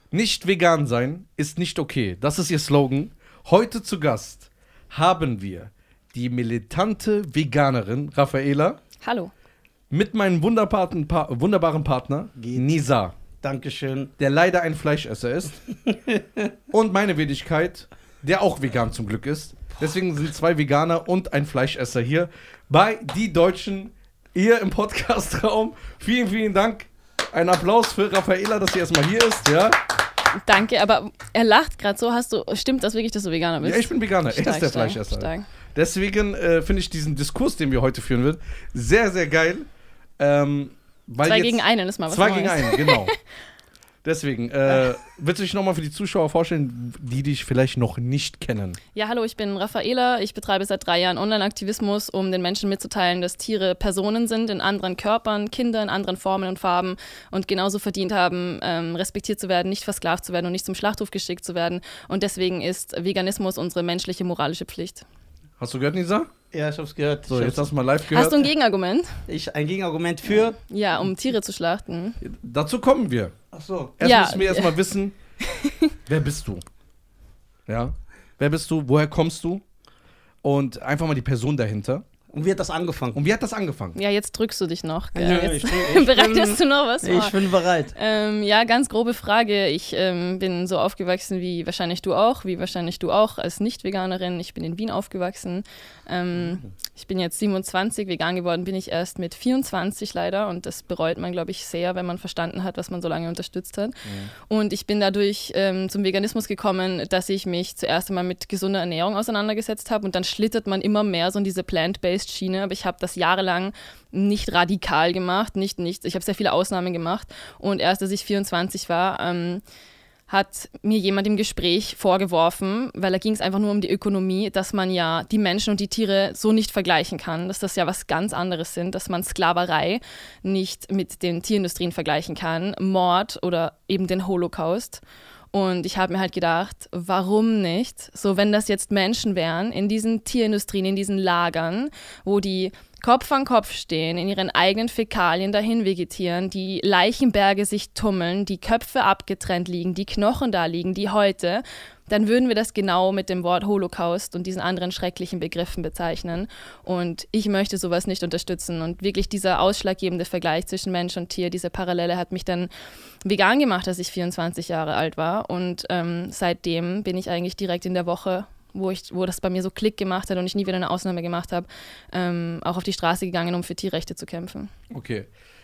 Nicht vegan sein ist nicht okay. Das ist ihr Slogan. Heute zu Gast haben wir die militante Veganerin Raffaela Hallo. mit meinem wunderbaren Partner Nizar, Dankeschön. der leider ein Fleischesser ist. Und meine Wenigkeit, der auch vegan zum Glück ist. Deswegen sind 2 Veganer und ein Fleischesser hier bei Die Deutschen hier im Podcastraum. Vielen, vielen Dank. Ein Applaus für Raffaela, dass sie erstmal hier ist. Ja, Danke, aber er lacht gerade so. Stimmt das wirklich, dass du Veganer bist? ja, ich bin Veganer. Er ist der Fleischesser. Stark. Deswegen finde ich diesen Diskurs, den wir heute führen werden, sehr, sehr geil. Weil 2 gegen 1 ist mal was 2 Neues. gegen 1, genau. Deswegen, willst du dich nochmal für die Zuschauer vorstellen, die dich vielleicht noch nicht kennen? Ja, hallo, ich bin Raffaela. Ich betreibe seit 3 Jahren Online-Aktivismus, um den Menschen mitzuteilen, dass Tiere Personen sind in anderen Körpern, Kinder in anderen Formen und Farben und genauso verdient haben, respektiert zu werden, nicht versklavt zu werden und nicht zum Schlachthof geschickt zu werden. Und deswegen ist Veganismus unsere menschliche, moralische Pflicht. Hast du gehört, Nisa? Ja, ich hab's gehört. So, jetzt hast du mal live gehört. Hast du ein Gegenargument? Ein Gegenargument für? Ja, um Tiere zu schlachten. Dazu kommen wir. Ach so. Erst Ja. müssen wir erstmal wissen, wer bist du? Ja? Wer bist du? Woher kommst du? Und einfach mal die Person dahinter. Und wie hat das angefangen? Und wie hat das angefangen? Ja, jetzt drückst du dich noch. Gell? Ja, Jetzt ich bereitest du noch was vor. Ich bin bereit. Ja, ganz grobe Frage. Ich bin so aufgewachsen wie wahrscheinlich du auch, als Nicht-Veganerin. Ich bin in Wien aufgewachsen. Ich bin jetzt 27, vegan geworden bin ich erst mit 24 leider und das bereut man, glaube ich, sehr, wenn man verstanden hat, was man so lange unterstützt hat. Und ich bin dadurch zum Veganismus gekommen, dass ich mich zuerst einmal mit gesunder Ernährung auseinandergesetzt habe und dann schlittert man immer mehr so in diese Plant-Based Schiene, aber ich habe das jahrelang nicht radikal gemacht, ich habe sehr viele Ausnahmen gemacht und erst als ich 24 war, hat mir jemand im Gespräch vorgeworfen, weil da ging es einfach nur um die Ökonomie, dass man ja die Menschen und die Tiere so nicht vergleichen kann, dass das ja was ganz anderes sind, dass man Sklaverei nicht mit den Tierindustrien vergleichen kann, Mord oder eben den Holocaust. Und ich habe mir halt gedacht, warum nicht? So, wenn das jetzt Menschen wären in diesen Tierindustrien, in diesen Lagern, wo die Kopf an Kopf stehen, in ihren eigenen Fäkalien dahin vegetieren, die Leichenberge sich tummeln, die Köpfe abgetrennt liegen, die Knochen da liegen, die Häute, dann würden wir das genau mit dem Wort Holocaust und diesen anderen schrecklichen Begriffen bezeichnen. Und ich möchte sowas nicht unterstützen. Und wirklich dieser ausschlaggebende Vergleich zwischen Mensch und Tier, diese Parallele hat mich dann vegan gemacht, als ich 24 Jahre alt war. Und seitdem bin ich eigentlich direkt in der Woche, wo das bei mir so Klick gemacht hat und ich nie wieder eine Ausnahme gemacht habe, auch auf die Straße gegangen, um für Tierrechte zu kämpfen. Okay.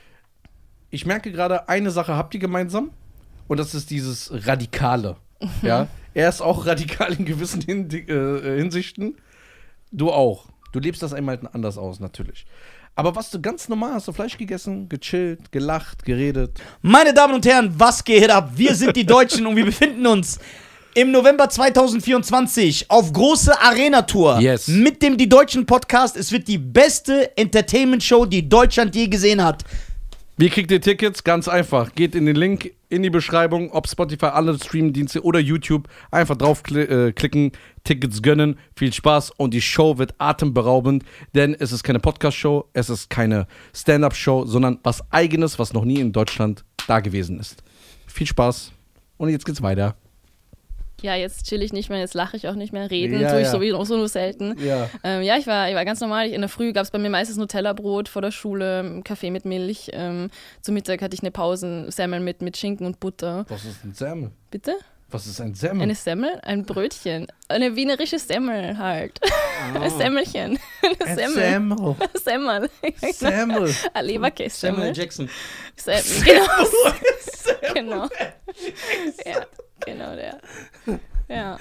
Ich merke gerade, eine Sache habt ihr gemeinsam und das ist dieses Radikale. Ja? Er ist auch radikal in gewissen Hinsichten. Du auch. Du lebst das einmal anders aus, natürlich. Aber was du ganz normal hast, du Fleisch gegessen, gechillt, gelacht, geredet. Meine Damen und Herren, was geht ab? Wir sind die Deutschen und wir befinden uns im November 2024 auf große Arena-Tour Yes. mit dem Die Deutschen Podcast. Es wird die beste Entertainment-Show, die Deutschland je gesehen hat. Wie kriegt ihr Tickets? Ganz einfach. Geht in den Link in die Beschreibung, ob Spotify, alle Streamingdienste oder YouTube. Einfach draufklicken, Tickets gönnen. Viel Spaß und die Show wird atemberaubend, denn es ist keine Podcast-Show, es ist keine Stand-Up-Show, sondern was Eigenes, was noch nie in Deutschland da gewesen ist. Viel Spaß und jetzt geht's weiter. Ja, jetzt chill ich nicht mehr, jetzt lache ich auch nicht mehr. Reden Ja, tue ich ja. sowieso nur selten. Ja. Ja, ich war ganz normal. In der Früh gab es bei mir meistens Nutella-Brot vor der Schule, Kaffee mit Milch. Zum Mittag hatte ich eine Pausen-Semmel mit Schinken und Butter. Was ist ein Semmel? Bitte? Was ist ein Semmel? Eine Semmel? Ein Brötchen. Eine wienerische Semmel halt. Ein Semmelchen. Eine Semmel. Semmel. Semmel. Semmel. Ein Leberkäse-Semmel. Samuel Jackson. Genau. Genau. Ja, genau der. Ja.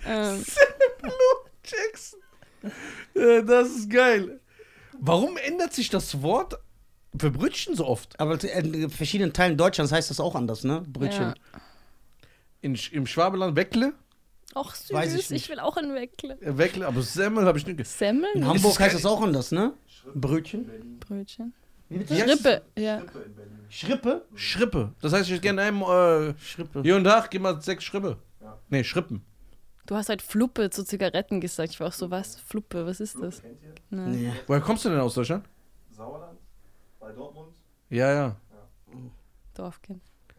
Jackson. Das ist geil. Warum ändert sich das Wort für Brötchen so oft? Aber in verschiedenen Teilen Deutschlands heißt das auch anders, ne? Brötchen. Ja. Im Schwabeland Weckle? Ach süß, Weiß ich nicht. ich will auch ein Weckle. Weckle, aber Semmel habe ich nicht gesehen. Semmel? In Ist Hamburg es heißt geil? das auch anders, ne? Brötchen. Brötchen. Wie bitte? Schrippe, ja. Schrippe? Schrippe. Das heißt, ich gerne einem Schrippe. hier und da, gib mal 6 Schrippe. Ja. Nee, Schrippen. Du hast halt Fluppe zu Zigaretten gesagt. Ich war auch so, was? Fluppe, was ist das? Nee. Woher kommst du denn aus Deutschland? Sauerland, bei Dortmund. Ja, ja. Dorfkind.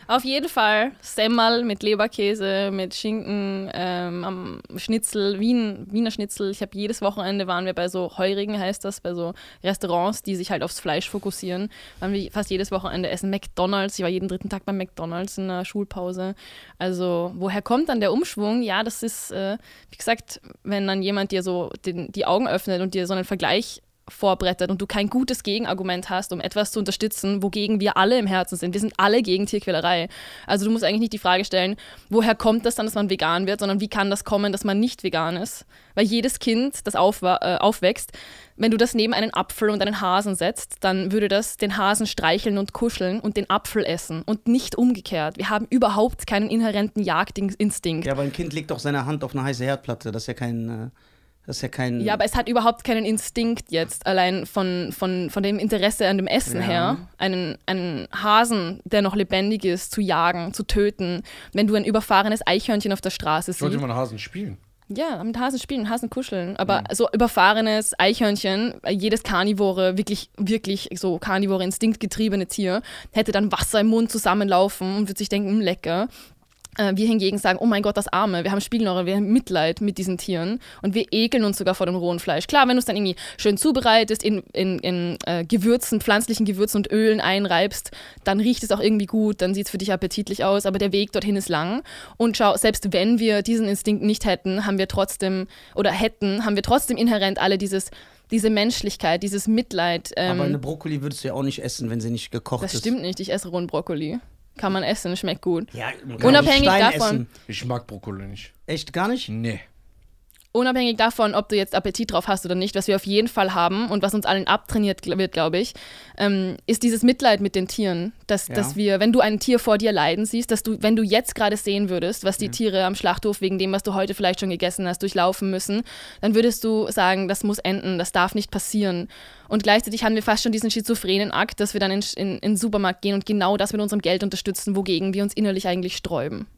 Auf jeden Fall Semmel mit Leberkäse, mit Schinken, am Schnitzel, Wiener Schnitzel. Ich habe jedes Wochenende waren wir bei so Heurigen, heißt das, bei so Restaurants, die sich halt aufs Fleisch fokussieren. Waren wir fast jedes Wochenende essen. McDonald's, ich war jeden 3. Tag beim McDonald's in der Schulpause. Also woher kommt dann der Umschwung? Ja, das ist, wie gesagt, wenn dann jemand dir so die Augen öffnet und dir so einen Vergleich vorbrettert und du kein gutes Gegenargument hast, um etwas zu unterstützen, wogegen wir alle im Herzen sind. Wir sind alle gegen Tierquälerei. Also du musst eigentlich nicht die Frage stellen, woher kommt das dann, dass man vegan wird, sondern wie kann das kommen, dass man nicht vegan ist? Weil jedes Kind, das aufwächst, wenn du das neben einen Apfel und einen Hasen setzt, dann würde das den Hasen streicheln und kuscheln und den Apfel essen und nicht umgekehrt. Wir haben überhaupt keinen inhärenten Jagdinstinkt. Ja, aber ein Kind legt doch seine Hand auf eine heiße Herdplatte. Das ist ja kein... Ja, aber es hat überhaupt keinen Instinkt jetzt, allein von dem Interesse an dem Essen her, einen Hasen, der noch lebendig ist, zu jagen, zu töten. Wenn du ein überfahrenes Eichhörnchen auf der Straße siehst. Sollte man Hasen spielen? Ja, mit Hasen spielen, Hasen kuscheln. Aber so überfahrenes Eichhörnchen, jedes Karnivore, wirklich so Karnivore, instinktgetriebene Tier, hätte dann Wasser im Mund zusammenlaufen und würde sich denken, lecker. Wir hingegen sagen, oh mein Gott, das Arme, wir haben Spielnore, wir haben Mitleid mit diesen Tieren und wir ekeln uns sogar vor dem rohen Fleisch. Klar, wenn du es dann irgendwie schön zubereitest, in Gewürzen, pflanzlichen Gewürzen und Ölen einreibst, dann riecht es auch irgendwie gut, dann sieht es für dich appetitlich aus, aber der Weg dorthin ist lang. Und schau, selbst wenn wir diesen Instinkt nicht hätten, haben wir trotzdem inhärent alle diese Menschlichkeit, dieses Mitleid. Aber eine Brokkoli würdest du ja auch nicht essen, wenn sie nicht gekocht ist. Das stimmt nicht, ich esse rohen Brokkoli. Kann man essen, schmeckt gut. Ja, unabhängig davon. Essen. Ich mag Brokkoli nicht. Echt gar nicht? Nee. Unabhängig davon, ob du jetzt Appetit drauf hast oder nicht, was wir auf jeden Fall haben und was uns allen abtrainiert wird, glaube ich, ist dieses Mitleid mit den Tieren. Dass wir, wenn du ein Tier vor dir leiden siehst, wenn du jetzt gerade sehen würdest, was die Tiere am Schlachthof wegen dem, was du heute vielleicht schon gegessen hast, durchlaufen müssen, dann würdest du sagen, das muss enden, das darf nicht passieren. Und gleichzeitig haben wir fast schon diesen schizophrenen Akt, dass wir dann in den Supermarkt gehen und genau das mit unserem Geld unterstützen, wogegen wir uns innerlich eigentlich sträuben.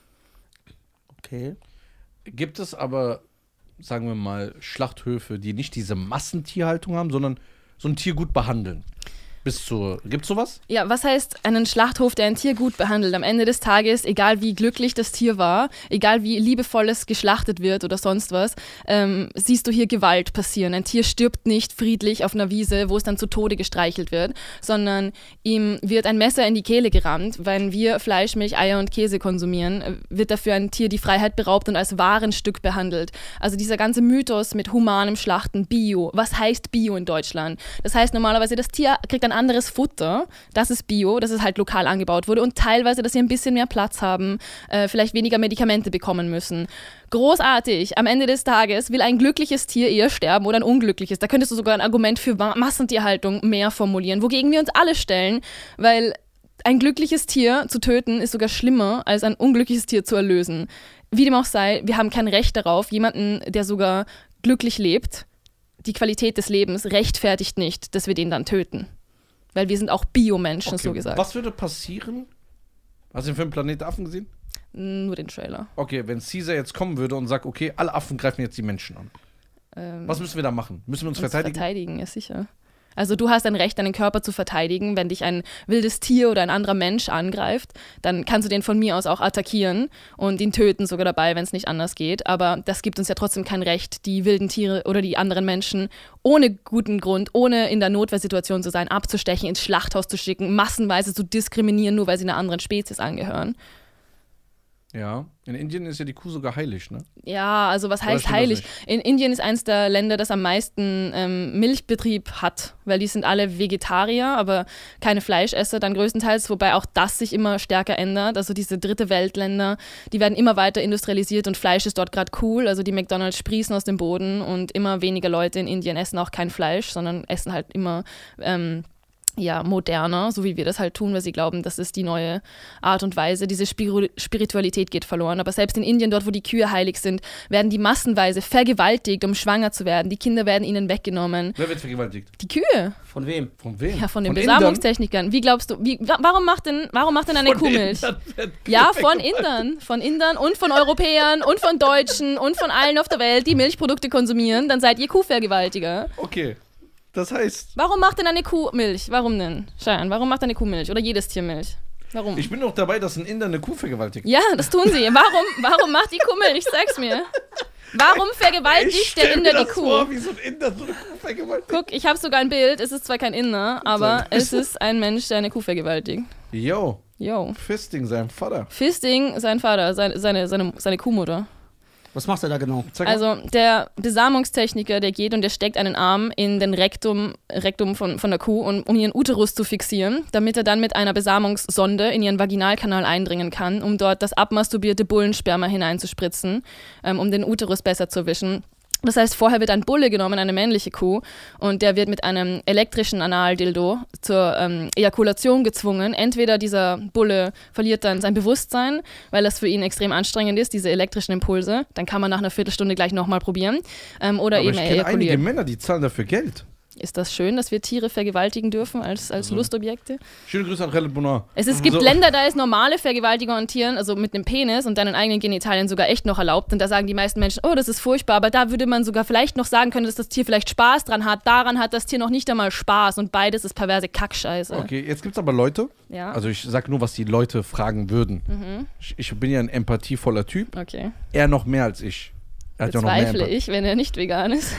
Okay. Gibt es aber, sagen wir mal, Schlachthöfe, die nicht diese Massentierhaltung haben, sondern so ein Tier gut behandeln? Gibt's sowas? Ja, was heißt einen Schlachthof, der ein Tier gut behandelt? Am Ende des Tages, egal wie glücklich das Tier war, egal wie liebevoll es geschlachtet wird oder sonst was, siehst du hier Gewalt passieren. Ein Tier stirbt nicht friedlich auf einer Wiese, wo es dann zu Tode gestreichelt wird, sondern ihm wird ein Messer in die Kehle gerammt. Wenn wir Fleisch, Milch, Eier und Käse konsumieren, wird dafür ein Tier die Freiheit beraubt und als Warenstück behandelt. Also dieser ganze Mythos mit humanem Schlachten, Bio. Was heißt Bio in Deutschland? Das heißt normalerweise, das Tier kriegt ein anderes Futter, das ist Bio, dass es halt lokal angebaut wurde und teilweise, dass sie ein bisschen mehr Platz haben, vielleicht weniger Medikamente bekommen müssen. Großartig. Am Ende des Tages will ein glückliches Tier eher sterben oder ein unglückliches. Da könntest du sogar ein Argument für Massentierhaltung mehr formulieren, wogegen wir uns alle stellen, weil ein glückliches Tier zu töten ist sogar schlimmer, als ein unglückliches Tier zu erlösen. Wie dem auch sei, wir haben kein Recht darauf, jemanden, der sogar glücklich lebt, die Qualität des Lebens rechtfertigt nicht, dass wir den dann töten. Weil wir sind auch Biomenschen, so gesagt. Was würde passieren? Hast du den Film Planet der Affen gesehen? Nur den Trailer. Okay, wenn Caesar jetzt kommen würde und sagt, okay, alle Affen greifen jetzt die Menschen an. Was müssen wir da machen? Müssen wir uns verteidigen? Verteidigen, ja sicher. Also du hast ein Recht, deinen Körper zu verteidigen. Wenn dich ein wildes Tier oder ein anderer Mensch angreift, dann kannst du den von mir aus auch attackieren und ihn töten sogar dabei, wenn es nicht anders geht. Aber das gibt uns ja trotzdem kein Recht, die wilden Tiere oder die anderen Menschen ohne guten Grund, ohne in der Notwehrsituation zu sein, abzustechen, ins Schlachthaus zu schicken, massenweise zu diskriminieren, nur weil sie einer anderen Spezies angehören. Ja, in Indien ist ja die Kuh sogar heilig, ne? Ja, also was heißt heilig? In Indien ist eines der Länder, das am meisten Milchbetrieb hat, weil die sind alle Vegetarier, aber keine Fleischesser dann größtenteils, wobei auch das sich immer stärker ändert. Also diese dritte Weltländer, die werden immer weiter industrialisiert und Fleisch ist dort gerade cool. Also die McDonald's sprießen aus dem Boden und immer weniger Leute in Indien essen auch kein Fleisch, sondern essen halt immer moderner, so wie wir das halt tun, weil sie glauben, das ist die neue Art und Weise. Diese Spiritualität geht verloren. Aber selbst in Indien, dort wo die Kühe heilig sind, werden die massenweise vergewaltigt, um schwanger zu werden. Die Kinder werden ihnen weggenommen. Wer wird vergewaltigt? Die Kühe. Von wem? Von wem? Ja, von den Besamungstechnikern. Wie glaubst du, warum macht denn eine Kuh Milch? Ja, von Indern. Von Indern und von Europäern und von Deutschen und von allen auf der Welt, die Milchprodukte konsumieren. Dann seid ihr Kuhvergewaltiger. Okay. Das heißt... Warum macht denn eine Kuh Milch? Warum denn? Cheyenne, warum macht eine Kuh Milch? Oder jedes Tier Milch? Warum? Ich bin doch dabei, dass ein Inder eine Kuh vergewaltigt. Ja, das tun sie. Warum macht die Kuh Milch? Sag's mir. Warum vergewaltigt der Inder die Kuh? Vor, wie so ein Inder so eine Kuh vergewaltigt. Guck, ich habe sogar ein Bild. Es ist zwar kein Inder, aber es ist ein Mensch, der eine Kuh vergewaltigt. Yo. Yo. Fisting, sein Vater. Fisting, sein Vater, seine Kuhmutter. Was macht er da genau? Zeig mal. Also der Besamungstechniker, der geht und der steckt einen Arm in den Rektum von der Kuh, um ihren Uterus zu fixieren, damit er dann mit einer Besamungssonde in ihren Vaginalkanal eindringen kann, um dort das abmasturbierte Bullensperma hineinzuspritzen, um den Uterus besser zu wischen. Das heißt, vorher wird ein Bulle genommen, eine männliche Kuh, und der wird mit einem elektrischen Analdildo zur Ejakulation gezwungen. Entweder dieser Bulle verliert dann sein Bewusstsein, weil das für ihn extrem anstrengend ist, diese elektrischen Impulse. Dann kann man nach einer Viertelstunde gleich nochmal probieren. Oder Aber eben ich er kenne einige ejakuliert. Männer, die zahlen dafür Geld. Ist das schön, dass wir Tiere vergewaltigen dürfen als Lustobjekte? Schöne Grüße an Relle Bonar. Es gibt Länder, da ist normale Vergewaltigung an Tieren, also mit einem Penis und deinen eigenen Genitalien sogar echt noch erlaubt. Und da sagen die meisten Menschen, oh, das ist furchtbar, aber da würde man sogar vielleicht noch sagen können, dass das Tier vielleicht Spaß dran hat. Daran hat das Tier noch nicht einmal Spaß und beides ist perverse Kackscheiße. Okay, jetzt gibt es aber Leute, Ja. also ich sag nur, was die Leute fragen würden. Ich bin ja ein empathievoller Typ, Okay. er noch mehr als ich. Er hat ja noch mehr Bezweifle Empathie. ich, wenn er nicht vegan ist.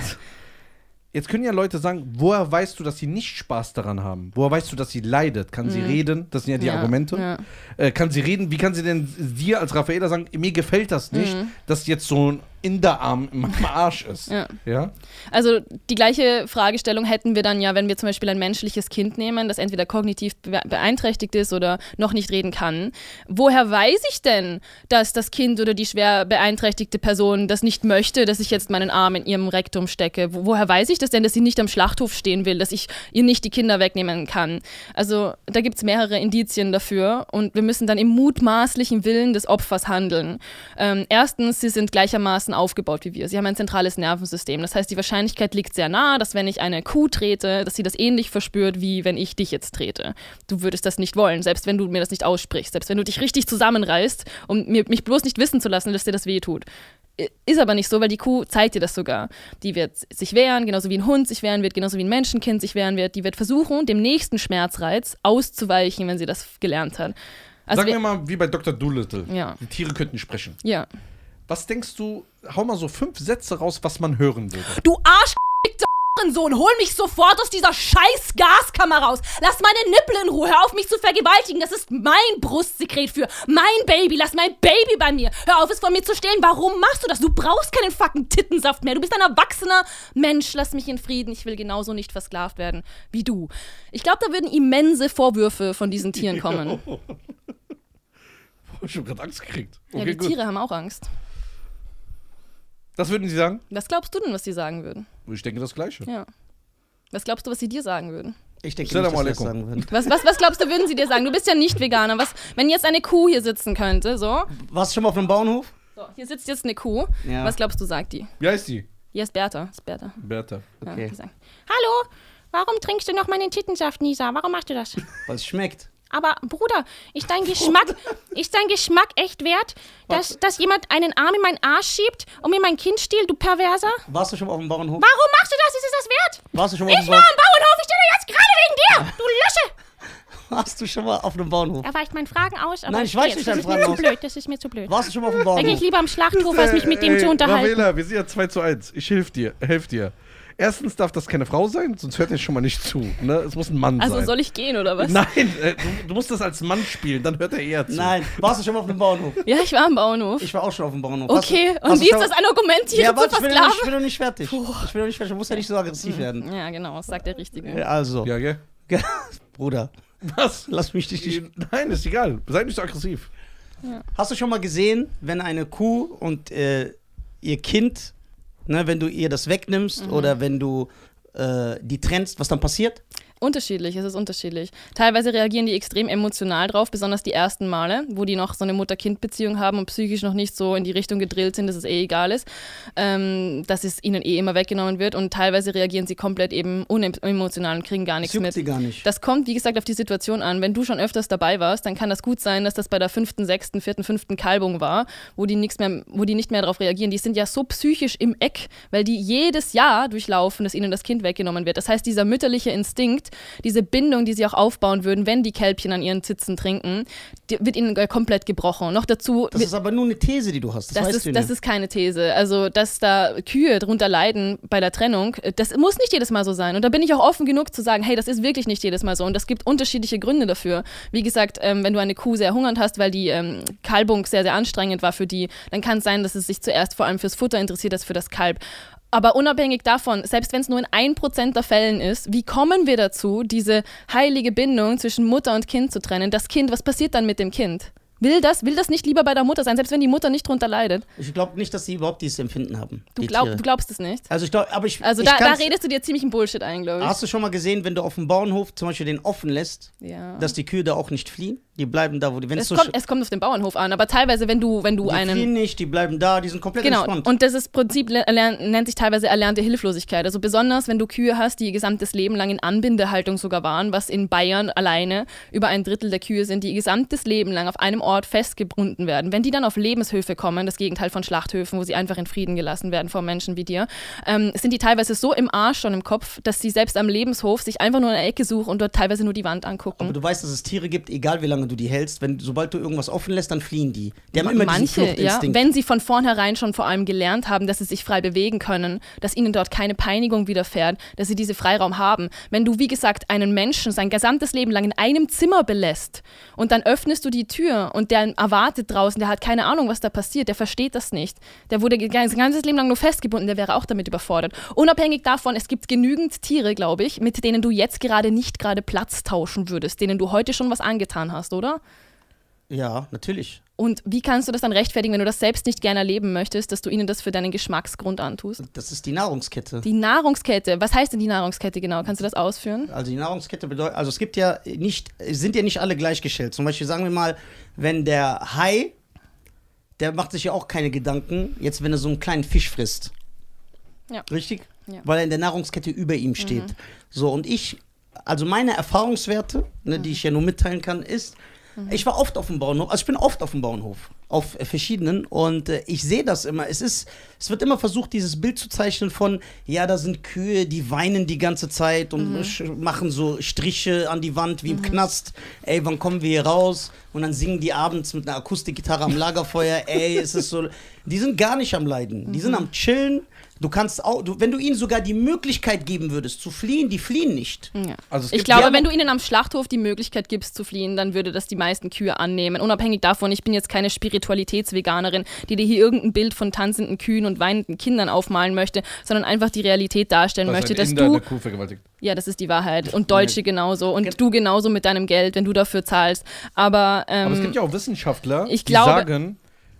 Jetzt können ja Leute sagen, woher weißt du, dass sie nicht Spaß daran haben? Woher weißt du, dass sie leidet? Kann sie reden? Das sind ja die Argumente. Ja. Kann sie reden? Wie kann sie denn dir als Raffaella sagen, mir gefällt das nicht, dass jetzt so ein Inderarm in meinem Arsch ist? Ja? Also die gleiche Fragestellung hätten wir dann ja, wenn wir zum Beispiel ein menschliches Kind nehmen, das entweder kognitiv beeinträchtigt ist oder noch nicht reden kann. Woher weiß ich denn, dass das Kind oder die schwer beeinträchtigte Person das nicht möchte, dass ich jetzt meinen Arm in ihrem Rektum stecke? Woher weiß ich das denn, dass sie nicht am Schlachthof stehen will, dass ich ihr nicht die Kinder wegnehmen kann? Also da gibt es mehrere Indizien dafür und wir müssen dann im mutmaßlichen Willen des Opfers handeln. Erstens, sie sind gleichermaßen aufgebaut wie wir. Sie haben ein zentrales Nervensystem. Das heißt, die Wahrscheinlichkeit liegt sehr nah, dass wenn ich eine Kuh trete, dass sie das ähnlich verspürt, wie wenn ich dich jetzt trete. Du würdest das nicht wollen, selbst wenn du mir das nicht aussprichst. Selbst wenn du dich richtig zusammenreißt, um mich bloß nicht wissen zu lassen, dass dir das weh tut. Ist aber nicht so, weil die Kuh zeigt dir das sogar. Die wird sich wehren, genauso wie ein Hund sich wehren wird, genauso wie ein Menschenkind sich wehren wird. Die wird versuchen, dem nächsten Schmerzreiz auszuweichen, wenn sie das gelernt hat. Also Sagen wir mal, wie bei Dr. Dolittle. Ja. Die Tiere könnten sprechen. Ja. Was denkst du, hau mal so 5 Sätze raus, was man hören würde. Du Arschsohn, hol mich sofort aus dieser scheiß Gaskammer raus. Lass meine Nippel in Ruhe, hör auf mich zu vergewaltigen. Das ist mein Brustsekret für mein Baby. Lass mein Baby bei mir. Hör auf, es von mir zu stehlen. Warum machst du das? Du brauchst keinen fucking Tittensaft mehr. Du bist ein erwachsener Mensch. Lass mich in Frieden. Ich will genauso nicht versklavt werden wie du. Ich glaube, da würden immense Vorwürfe von diesen Tieren kommen. Ich hab grad Angst gekriegt. Ja, Okay, die gut. Tiere haben auch Angst. Das würden sie sagen? Was glaubst du denn, was die sagen würden? Ich denke das Gleiche. Ja. Was glaubst du, was sie dir sagen würden? Ich denke Salam nicht, dass sie das alaikum. sagen würden. Was glaubst du, würden sie dir sagen? Du bist ja nicht Veganer. Wenn jetzt eine Kuh hier sitzen könnte, so. Warst du schon mal auf einem Bauernhof? So, hier sitzt jetzt eine Kuh. Ja. Was glaubst du, sagt die? Wie heißt die? Hier ist Bertha. Das ist Bertha. Bertha. Okay. Ja, die sagt, hallo, warum trinkst du noch meinen Tittensaft, Nisa? Warum machst du das? Weil es schmeckt. Aber Bruder, ist dein Geschmack echt wert, dass jemand einen Arm in meinen Arsch schiebt und mir mein Kind stiehlt, du Perverser? Warst du schon mal auf dem Bauernhof? Warum machst du das? Ist es das wert? Warst du schon mal auf Ich dem war Bauernhof? am Bauernhof, ich stehe jetzt gerade wegen dir, du Lusche! Warst du schon mal auf einem Bauernhof? Er weicht meinen Fragen aus, aber Nein, ich weiche nicht deine Fragen aus. Das ist mir zu blöd. Warst du schon mal auf dem Da gehe Bauernhof? ich lieber am Schlachthof, als mich mit dem zu unterhalten. Raffaella, wir sind ja 2:1. Ich helfe dir. Erstens darf das keine Frau sein, sonst hört er schon mal nicht zu. Ne? Es muss ein Mann Also sein. soll ich gehen, oder was? Nein, du musst das als Mann spielen, dann hört er eher zu. Nein. Warst du schon mal auf einem Bauernhof? Ja, ich war am Bauernhof. Ich war auch schon auf dem Bauernhof. Okay, hast und du wie ist schon- das ein Argument, Tiere Ja, zu warte, ich versklaven? bin noch nicht fertig. Ich bin noch nicht fertig. Du musst ja nicht so aggressiv werden. Ja, genau, das sagt der Richtige. Ja, also. Ja, gell? Bruder, Was? lass mich dich nicht. Nein, ist egal. Sei nicht so aggressiv. Hast du schon mal gesehen, wenn eine Kuh und ihr Kind, ne, wenn du ihr das wegnimmst oder wenn du die trennst, was dann passiert? Unterschiedlich, es ist unterschiedlich. Teilweise reagieren die extrem emotional drauf, besonders die ersten Male, wo die noch so eine Mutter-Kind-Beziehung haben und psychisch noch nicht so in die Richtung gedrillt sind, dass es egal ist, dass es ihnen immer weggenommen wird, und teilweise reagieren sie komplett eben unemotional und kriegen gar Das nichts juckt mit. sie gar nicht. Das kommt, wie gesagt, auf die Situation an. Wenn du schon öfters dabei warst, dann kann das gut sein, dass das bei der 5., 6., 4., 5. Kalbung war, wo die nicht mehr darauf reagieren. Die sind ja so psychisch im Eck, weil die jedes Jahr durchlaufen, dass ihnen das Kind weggenommen wird. Das heißt, dieser mütterliche Instinkt gibt, diese Bindung, die sie auch aufbauen würden, wenn die Kälbchen an ihren Zitzen trinken, die wird ihnen komplett gebrochen. Noch dazu... Das ist aber nur eine These, die du hast. Das ist keine These. Also, dass da Kühe drunter leiden bei der Trennung, das muss nicht jedes Mal so sein. Und da bin ich auch offen genug zu sagen, hey, das ist wirklich nicht jedes Mal so. Und es gibt unterschiedliche Gründe dafür. Wie gesagt, wenn du eine Kuh sehr hungernd hast, weil die Kalbung sehr, sehr anstrengend war für die, dann kann es sein, dass es sich zuerst vor allem fürs Futter interessiert als für das Kalb. Aber unabhängig davon, selbst wenn es nur in 1% der Fällen ist, wie kommen wir dazu, diese heilige Bindung zwischen Mutter und Kind zu trennen? Das Kind, was passiert dann mit dem Kind? Will das nicht lieber bei der Mutter sein, selbst wenn die Mutter nicht drunter leidet? Ich glaube nicht, dass sie überhaupt dieses Empfinden haben. Du glaubst es nicht? Also ich glaube, aber ich... Also da redest du dir ziemlich einen Bullshit ein, glaube ich. Hast du schon mal gesehen, wenn du auf dem Bauernhof zum Beispiel den offen lässt, dass die Kühe da auch nicht fliehen? Die bleiben da, wo die... Es kommt auf den Bauernhof an, aber teilweise, wenn du die fliehen nicht, die bleiben da, die sind komplett entspannt. Und das ist Prinzip, nennt sich teilweise erlernte Hilflosigkeit. Also besonders, wenn du Kühe hast, die ihr gesamtes Leben lang in Anbindehaltung sogar waren, was in Bayern alleine über 1/3 der Kühe sind, die ihr gesamtes Leben lang auf einem Ort festgebunden werden. Wenn die dann auf Lebenshöfe kommen, das Gegenteil von Schlachthöfen, wo sie einfach in Frieden gelassen werden vor Menschen wie dir, sind die teilweise so im Arsch schon im Kopf, dass sie selbst am Lebenshof sich einfach nur eine Ecke suchen und dort teilweise nur die Wand angucken. Aber du weißt, dass es Tiere gibt, egal wie lange du die hältst, sobald du irgendwas offen lässt, dann fliehen die. Die haben immer diesen Fluchtinstinkt. Wenn sie von vornherein schon vor allem gelernt haben, dass sie sich frei bewegen können, dass ihnen dort keine Peinigung widerfährt, dass sie diesen Freiraum haben. Wenn du, wie gesagt, einen Menschen sein gesamtes Leben lang in einem Zimmer belässt und dann öffnest du die Tür und der erwartet draußen, der hat keine Ahnung, was da passiert, der versteht das nicht. Der wurde sein ganzes Leben lang nur festgebunden, der wäre auch damit überfordert. Unabhängig davon, es gibt genügend Tiere, glaube ich, mit denen du jetzt nicht gerade Platz tauschen würdest, denen du heute schon was angetan hast, oder? Ja, natürlich. Und wie kannst du das dann rechtfertigen, wenn du das selbst nicht gerne erleben möchtest, dass du ihnen das für deinen Geschmacksgrund antust? Das ist die Nahrungskette. Die Nahrungskette. Was heißt denn die Nahrungskette genau? Kannst du das ausführen? Also die Nahrungskette bedeutet, also sind ja nicht alle gleichgestellt. Zum Beispiel sagen wir mal, wenn der Hai, der macht sich ja auch keine Gedanken, jetzt wenn er so einen kleinen Fisch frisst. Ja. Richtig? Ja. Weil er in der Nahrungskette über ihm steht. So, und also meine Erfahrungswerte, die ich ja nur mitteilen kann, ist, ich war oft auf dem Bauernhof, also ich bin oft auf dem Bauernhof, auf verschiedenen, und ich sehe das immer. Es wird immer versucht, dieses Bild zu zeichnen von, ja, da sind Kühe, die weinen die ganze Zeit und machen so Striche an die Wand wie im Knast. Ey, wann kommen wir hier raus? Und dann singen die abends mit einer Akustikgitarre am Lagerfeuer. Ey, es ist so. Die sind gar nicht am Leiden. Die sind am Chillen. Du kannst auch, wenn du ihnen sogar die Möglichkeit geben würdest zu fliehen, die fliehen nicht. Ja. Also ich glaube, wenn du ihnen am Schlachthof die Möglichkeit gibst zu fliehen, dann würde das die meisten Kühe annehmen. Unabhängig davon, ich bin jetzt keine Spiritualitätsveganerin, die dir hier irgendein Bild von tanzenden Kühen und weinenden Kindern aufmalen möchte, sondern einfach die Realität darstellen möchte, dass du... Eine Kuh vergewaltigt. Ja, das ist die Wahrheit. Und Deutsche genauso. Und du genauso mit deinem Geld, wenn du dafür zahlst. Aber es gibt ja auch Wissenschaftler, die glaube, sagen,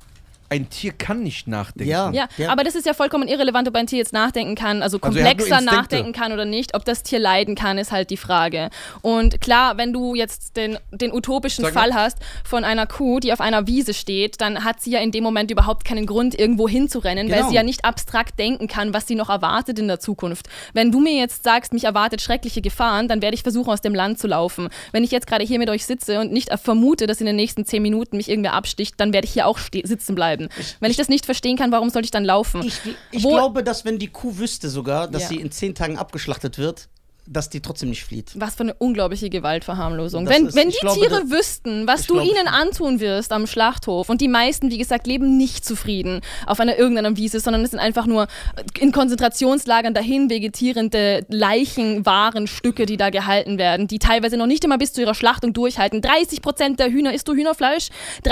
ein Tier kann nicht nachdenken. Ja, aber das ist ja vollkommen irrelevant, ob ein Tier jetzt nachdenken kann, also komplexer nachdenken kann oder nicht. Ob das Tier leiden kann, ist halt die Frage. Und klar, wenn du jetzt den utopischen Fall hast von einer Kuh, die auf einer Wiese steht, dann hat sie ja in dem Moment überhaupt keinen Grund, irgendwo hinzurennen, weil sie ja nicht abstrakt denken kann, was sie noch erwartet in der Zukunft. Wenn du mir jetzt sagst, mich erwartet schreckliche Gefahren, dann werde ich versuchen, aus dem Land zu laufen. Wenn ich jetzt gerade hier mit euch sitze und nicht vermute, dass in den nächsten 10 Minuten mich irgendwer absticht, dann werde ich hier auch sitzen bleiben. Wenn ich das nicht verstehen kann, warum sollte ich dann laufen? Ich glaube, dass wenn die Kuh wüsste sogar, dass sie in 10 Tagen abgeschlachtet wird, dass die trotzdem nicht flieht. Was für eine unglaubliche Gewaltverharmlosung. Wenn die Tiere wüssten, was du ihnen antun wirst am Schlachthof, und die meisten, wie gesagt, leben nicht zufrieden auf irgendeiner Wiese, sondern es sind einfach nur in Konzentrationslagern dahin vegetierende Leichenwarenstücke, die da gehalten werden, die teilweise noch nicht einmal bis zu ihrer Schlachtung durchhalten. 30% der Hühner, isst du Hühnerfleisch?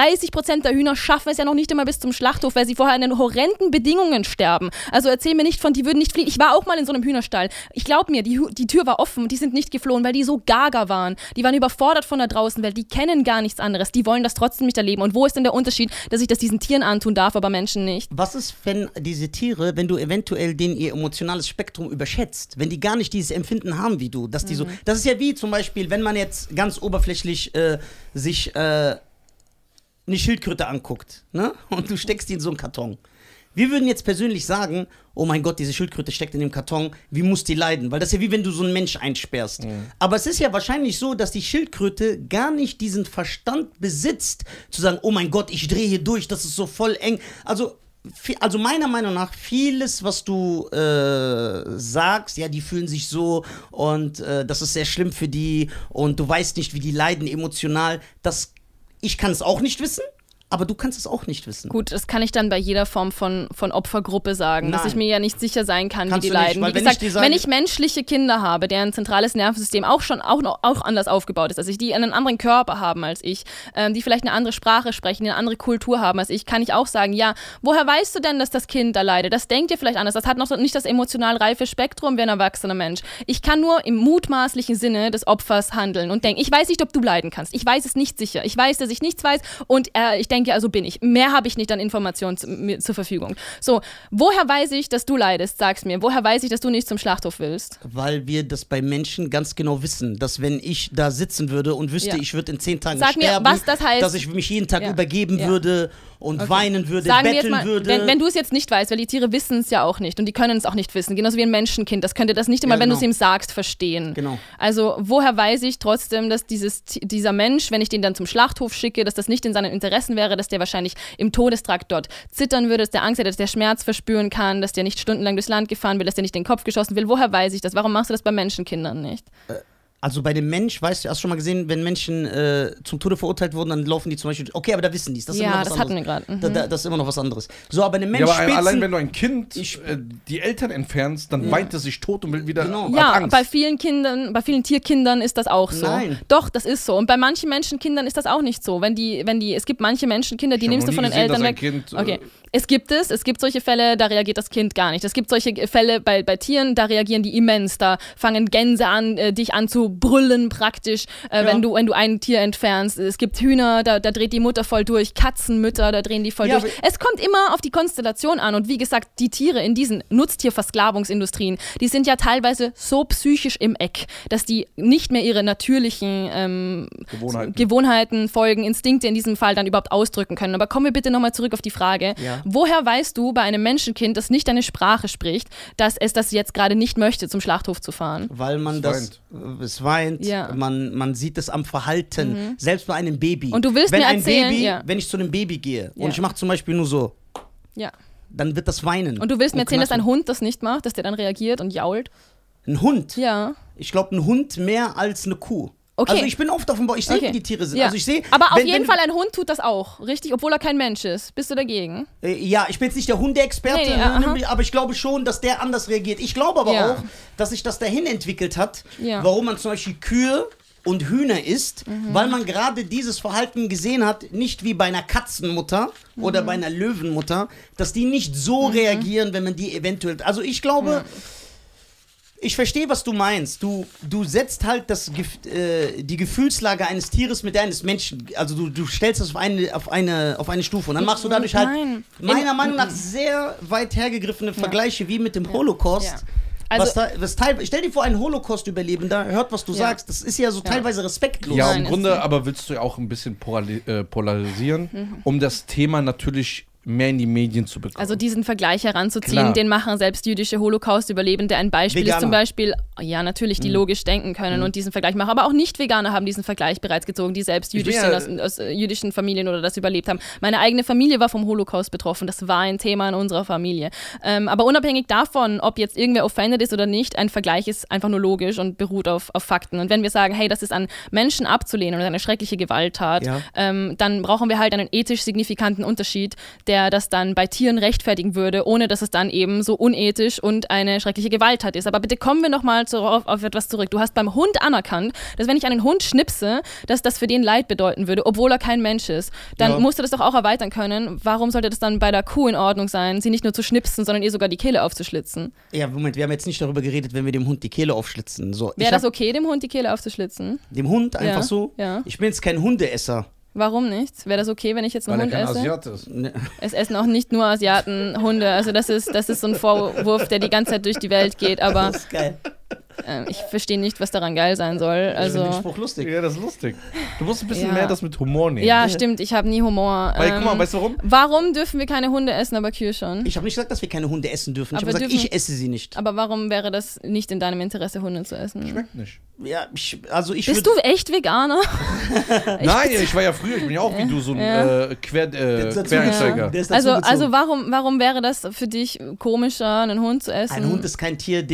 30% der Hühner schaffen es ja noch nicht einmal bis zum Schlachthof, weil sie vorher in den horrenden Bedingungen sterben. Also erzähl mir nicht die würden nicht fliehen. Ich war auch mal in so einem Hühnerstall. Ich glaube mir, die Tür war offen und die sind nicht geflohen, weil die so gaga waren. Die waren überfordert von der Draußenwelt, die kennen gar nichts anderes, die wollen das trotzdem nicht erleben. Und wo ist denn der Unterschied, dass ich das diesen Tieren antun darf, aber Menschen nicht? Was ist, wenn diese Tiere, wenn du eventuell denen ihr emotionales Spektrum überschätzt, wenn die gar nicht dieses Empfinden haben wie du, dass die so, das ist ja wie zum Beispiel, wenn man jetzt ganz oberflächlich sich eine Schildkröte anguckt, ne? Und du steckst die in so einen Karton. Wir würden jetzt persönlich sagen, oh mein Gott, diese Schildkröte steckt in dem Karton, wie muss die leiden? Weil das ist ja wie wenn du so einen Mensch einsperrst. Aber es ist ja wahrscheinlich so, dass die Schildkröte gar nicht diesen Verstand besitzt, zu sagen, oh mein Gott, ich drehe hier durch, das ist so voll eng. Also also meiner Meinung nach, vieles, was du sagst, ja, die fühlen sich so und das ist sehr schlimm für die und du weißt nicht, wie die leiden emotional, ich kann es auch nicht wissen. Aber du kannst es auch nicht wissen. Gut, das kann ich dann bei jeder Form von Opfergruppe sagen, dass ich mir ja nicht sicher sein kann, Kannst wie die du nicht, leiden. weil Wie gesagt, wenn ich menschliche Kinder habe, deren zentrales Nervensystem auch anders aufgebaut ist, also die einen anderen Körper haben als ich, die vielleicht eine andere Sprache sprechen, eine andere Kultur haben als ich, kann ich auch sagen, ja, woher weißt du denn, dass das Kind da leidet? Das denkt ihr vielleicht anders. Das hat noch nicht das emotional reife Spektrum wie ein erwachsener Mensch. Ich kann nur im mutmaßlichen Sinne des Opfers handeln und denken, ich weiß nicht, ob du leiden kannst. Ich weiß es nicht sicher. Ich weiß, dass ich nichts weiß und ich denke, also bin ich. Mehr habe ich nicht an Informationen zur Verfügung. So, woher weiß ich, dass du leidest? Sag's mir. Woher weiß ich, dass du nicht zum Schlachthof willst? Weil wir das bei Menschen ganz genau wissen, dass wenn ich da sitzen würde und wüsste, ich würde in 10 Tagen Sag sterben, mir, was das heißt, dass ich mich jeden Tag übergeben würde und weinen würde, Sagen betteln wir jetzt mal, würde. Wenn du es jetzt nicht weißt, weil die Tiere wissen es ja auch nicht und die können es auch nicht wissen, genauso wie ein Menschenkind, das könnte das nicht immer, wenn du es ihm sagst, verstehen. Genau. Also woher weiß ich trotzdem, dass dieser Mensch, wenn ich den dann zum Schlachthof schicke, dass das nicht in seinen Interessen wäre, dass der wahrscheinlich im Todestrakt dort zittern würde, dass der Angst hätte, dass der Schmerz verspüren kann, dass der nicht stundenlang durchs Land gefahren will, dass der nicht den Kopf geschossen will. Woher weiß ich das? Warum machst du das bei Menschenkindern nicht? Also bei dem Mensch, weißt du, hast du schon mal gesehen, wenn Menschen zum Tode verurteilt wurden, dann laufen die zum Beispiel, okay, aber da wissen die es, das ist immer noch was anderes. Hatten wir gerade. Das ist immer noch was anderes. So, aber ein Mensch aber allein wenn du ein Kind die Eltern entfernst, dann weint es sich tot und will wieder Ja, Angst. bei vielen Tierkindern ist das auch so. Nein. Doch, das ist so. Und bei manchen Menschenkindern ist das auch nicht so. Es gibt manche Menschenkinder, die nimmst du von den Eltern weg. Okay. Es gibt solche Fälle, da reagiert das Kind gar nicht. Es gibt solche Fälle bei Tieren, da reagieren die immens. Da fangen Gänse an, dich an zu brüllen praktisch, wenn du ein Tier entfernst. Es gibt Hühner, da dreht die Mutter voll durch. Katzenmütter, da drehen die voll durch. Es kommt immer auf die Konstellation an. Und wie gesagt, die Tiere in diesen Nutztierversklavungsindustrien, die sind ja teilweise so psychisch im Eck, dass die nicht mehr ihre natürlichen Gewohnheiten folgen, Instinkte in diesem Fall dann überhaupt ausdrücken können. Aber kommen wir bitte nochmal zurück auf die Frage, woher weißt du bei einem Menschenkind, das nicht deine Sprache spricht, dass es das jetzt gerade nicht möchte, zum Schlachthof zu fahren? Weil man es weint, man sieht es am Verhalten, selbst bei einem Baby. Und du willst mir erzählen, wenn ich zu einem Baby gehe und ich mache zum Beispiel nur so, dann wird das weinen. Und du willst mir erzählen, dass ein Hund das nicht macht, dass der dann reagiert und jault? Ein Hund? Ja. Ich glaube, ein Hund mehr als eine Kuh. Okay. Also ich bin oft auf dem Bau, ich sehe, wie die Tiere sind. Ja. Also ich sehe, aber auf jeden Fall, ein Hund tut das auch, richtig? Obwohl er kein Mensch ist. Bist du dagegen? Ja, ich bin jetzt nicht der Hundeexperte, aber ich glaube schon, dass der anders reagiert. Ich glaube aber auch, dass sich das dahin entwickelt hat, warum man zum Beispiel Kühe und Hühner isst, weil man gerade dieses Verhalten gesehen hat, nicht wie bei einer Katzenmutter oder bei einer Löwenmutter, dass die nicht so reagieren, wenn man die eventuell... Also ich glaube... Ich verstehe, was du meinst. Du setzt halt die Gefühlslage eines Tieres mit der eines Menschen, also du stellst das auf eine Stufe und dann machst du dadurch halt meiner Meinung nach sehr weit hergegriffene Vergleiche wie mit dem Holocaust. Also, stell dir vor, ein Holocaust-Überlebender hört, was du sagst. Das ist ja so teilweise respektlos. Ja, im Grunde aber willst du ja auch ein bisschen polarisieren, um das Thema natürlich mehr in die Medien zu bekommen. Also diesen Vergleich heranzuziehen, den machen selbst jüdische Holocaust-Überlebende. Ein Beispiel ist zum Beispiel, ja natürlich, die logisch denken können und diesen Vergleich machen, aber auch Nicht-Veganer haben diesen Vergleich bereits gezogen, die selbst jüdisch sind, aus jüdischen Familien oder das überlebt haben. Meine eigene Familie war vom Holocaust betroffen, das war ein Thema in unserer Familie. Aber unabhängig davon, ob jetzt irgendwer offended ist oder nicht, ein Vergleich ist einfach nur logisch und beruht auf Fakten. Und wenn wir sagen, hey, das ist an Menschen abzulehnen oder eine schreckliche Gewalttat, dann brauchen wir halt einen ethisch signifikanten Unterschied, der das dann bei Tieren rechtfertigen würde, ohne dass es dann eben so unethisch und eine schreckliche Gewalttat ist. Aber bitte kommen wir nochmal auf etwas zurück. Du hast beim Hund anerkannt, dass wenn ich einen Hund schnipse, dass das für den Leid bedeuten würde, obwohl er kein Mensch ist. Dann musst du das doch auch erweitern können. Warum sollte das dann bei der Kuh in Ordnung sein, sie nicht nur zu schnipsen, sondern ihr sogar die Kehle aufzuschlitzen? Ja, Moment, wir haben jetzt nicht darüber geredet, wenn wir dem Hund die Kehle aufschlitzen. So, wäre das okay, dem Hund die Kehle aufzuschlitzen? Dem Hund einfach so? Ja. Ich bin jetzt kein Hundeesser. Warum nicht? Wäre das okay, wenn ich jetzt einen Hund esse? Weil er kein Asiat ist. Nee. Es essen auch nicht nur Asiaten Hunde. Also das ist so ein Vorwurf, der die ganze Zeit durch die Welt geht. Aber das ist geil. Ich verstehe nicht, was daran geil sein soll. Ich finde den Also, Spruch lustig. Ja, das ist lustig. Du musst ein bisschen Ja. mehr das mit Humor nehmen. ja, stimmt, ich habe nie Humor. Weil, guck mal, weißt du warum? Warum dürfen wir keine Hunde essen, aber Kühe schon? Ich habe nicht gesagt, dass wir keine Hunde essen dürfen. Ich Aber habe gesagt, dürfen- ich esse sie nicht. Aber warum wäre das nicht in deinem Interesse, Hunde zu essen? Schmeckt nicht. Ja, ich Bist du echt Veganer? Nein, ich war ja früher, ich bin ja auch wie du so ein Quereinsteiger. Der ist dazu gezogen. Also warum wäre das für dich komischer, einen Hund zu essen? Ein Hund ist kein Tier,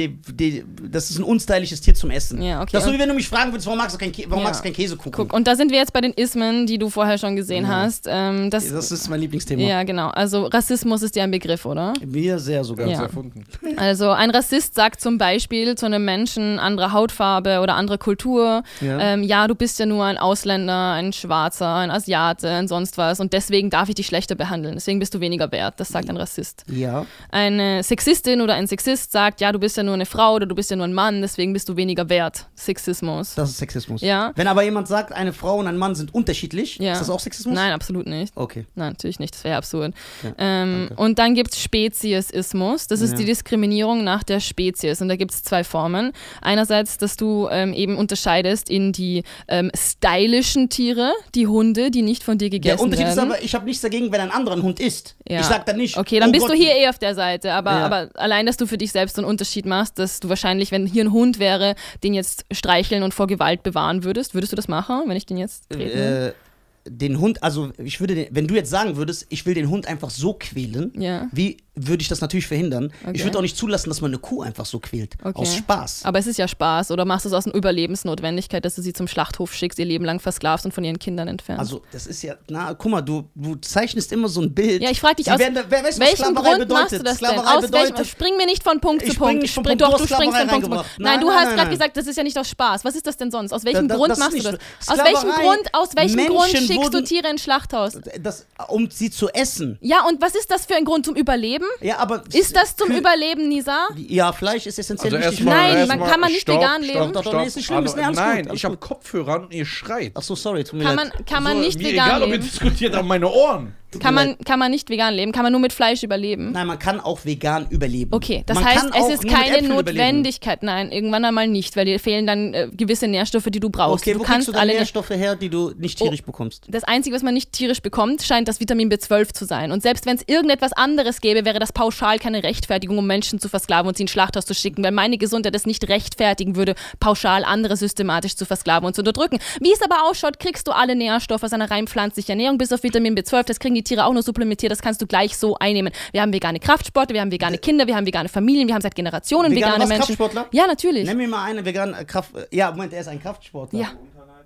das ist ein unstylisches Tier zum Essen. Ja, okay. Das ist so, wie wenn du mich fragen würdest, warum magst du Ja. keinen Käsekuchen? Guck, und da sind wir jetzt bei den Ismen, die du vorher schon gesehen hast. Das ist mein Lieblingsthema. Ja, genau. Also Rassismus ist dir ein Begriff, oder? Mir sehr sogar. Ja. Erfunden. Also ein Rassist sagt zum Beispiel zu einem Menschen anderer Hautfarbe oder anderer Kultur, Ja. ja, du bist ja nur ein Ausländer, ein Schwarzer, ein Asiate, ein sonst was und deswegen darf ich dich schlechter behandeln, deswegen bist du weniger wert. Das sagt ein Rassist. Ja. Eine Sexistin oder ein Sexist sagt, ja, du bist ja nur eine Frau oder du bist ja nur ein Mann, deswegen bist du weniger wert. Sexismus. Das ist Sexismus. Ja. Wenn aber jemand sagt, eine Frau und ein Mann sind unterschiedlich, Ja. ist das auch Sexismus? Nein, absolut nicht. Okay. Nein, natürlich nicht, das wäre absurd. Ja, danke. Und dann gibt es Speziesismus, das ist Ja. die Diskriminierung nach der Spezies und da gibt es zwei Formen. Einerseits, dass du eben unterscheidest in die stylischen Tiere, die Hunde, die nicht von dir Der gegessen Unterschied ist werden. aber, ich habe nichts dagegen, wenn ein anderer einen Hund isst. Ja. Ich sag dann nicht. Okay, dann oh bist Gott, du hier eh auf der Seite, aber, Ja. aber allein, dass du für dich selbst so einen Unterschied machst, dass du wahrscheinlich, wenn hier ein Hund wäre, den jetzt streicheln und vor Gewalt bewahren würdest du das machen, wenn ich den jetzt treten will? Den Hund, also ich würde, wenn du jetzt sagen würdest, ich will den Hund einfach so quälen, Ja. wie würde ich das natürlich verhindern? Okay. Ich würde auch nicht zulassen, dass man eine Kuh einfach so quält. Okay. Aus Spaß. Aber es ist ja Spaß. Oder machst du es aus einer Überlebensnotwendigkeit, dass du sie zum Schlachthof schickst, ihr Leben lang versklavst und von ihren Kindern entfernst? Also, das ist ja, guck mal, du zeichnest immer so ein Bild. Ja, ich frage dich Sie aus weißt du, was welchem Sklaverei Grund machst du bedeutet? das denn? Sklaverei Aus welchem, bedeutet, spring mir nicht von Punkt Ich zu spring Punkt. nicht von Punkt, Doch, du du hast springst von Sklaverei Punkt zu Punkt. reingebracht. Nein, du Nein, hast nein, gerade nein. gesagt, das ist ja nicht aus Spaß. Was ist das denn sonst? Aus welchem Das Grund ist machst du nicht das? Sklaverei. Aus welchem Grund Menschen schickst du wurden- Tiere ins Schlachthaus? um sie zu essen. Ja, und was ist das für ein Grund zum Überleben? Ja, aber Ist das zum Kühe- Überleben, Nisa? Ja, Fleisch ist essentiell Also wichtig. Nein, kann man nicht vegan leben? Doch, nee, ist nicht schlimm, ist nicht alles Nein, gut, alles ich habe gut. Kopfhörer an und ihr schreit. Ach so, sorry, tut mir Kann leid. man nicht mir vegan egal, ob ihr leben? diskutiert, aber meine Ohren. Kann man nicht vegan leben? Kann man nur mit Fleisch überleben? Nein, man kann auch vegan überleben. Okay, das Man heißt, kann es auch ist nur mit keine Äpfeln überleben. Notwendigkeit. Nein, irgendwann einmal nicht, weil dir fehlen dann gewisse Nährstoffe, die du brauchst. Okay, du wo kannst kriegst du dann alle Nährstoffe her, die du nicht tierisch bekommst? Das Einzige, was man nicht tierisch bekommt, scheint das Vitamin B12 zu sein. Und selbst wenn es irgendetwas anderes gäbe, wäre das pauschal keine Rechtfertigung, um Menschen zu versklaven und sie in ein Schlachthaus zu schicken, weil meine Gesundheit es nicht rechtfertigen würde, pauschal andere systematisch zu versklaven und zu unterdrücken. Wie es aber ausschaut, kriegst du alle Nährstoffe aus einer rein pflanzlichen Ernährung, bis auf Vitamin B12. Das kriegen die Tiere auch nur supplementiert, das kannst du gleich so einnehmen. Wir haben vegane Kraftsportler, wir haben vegane Kinder, wir haben vegane Familien, wir haben seit Generationen vegane was, Menschen. Kraftsportler? Ja, natürlich. Nenn mir mal einen veganen Ja, Moment, er ist ein Kraftsportler. Ja.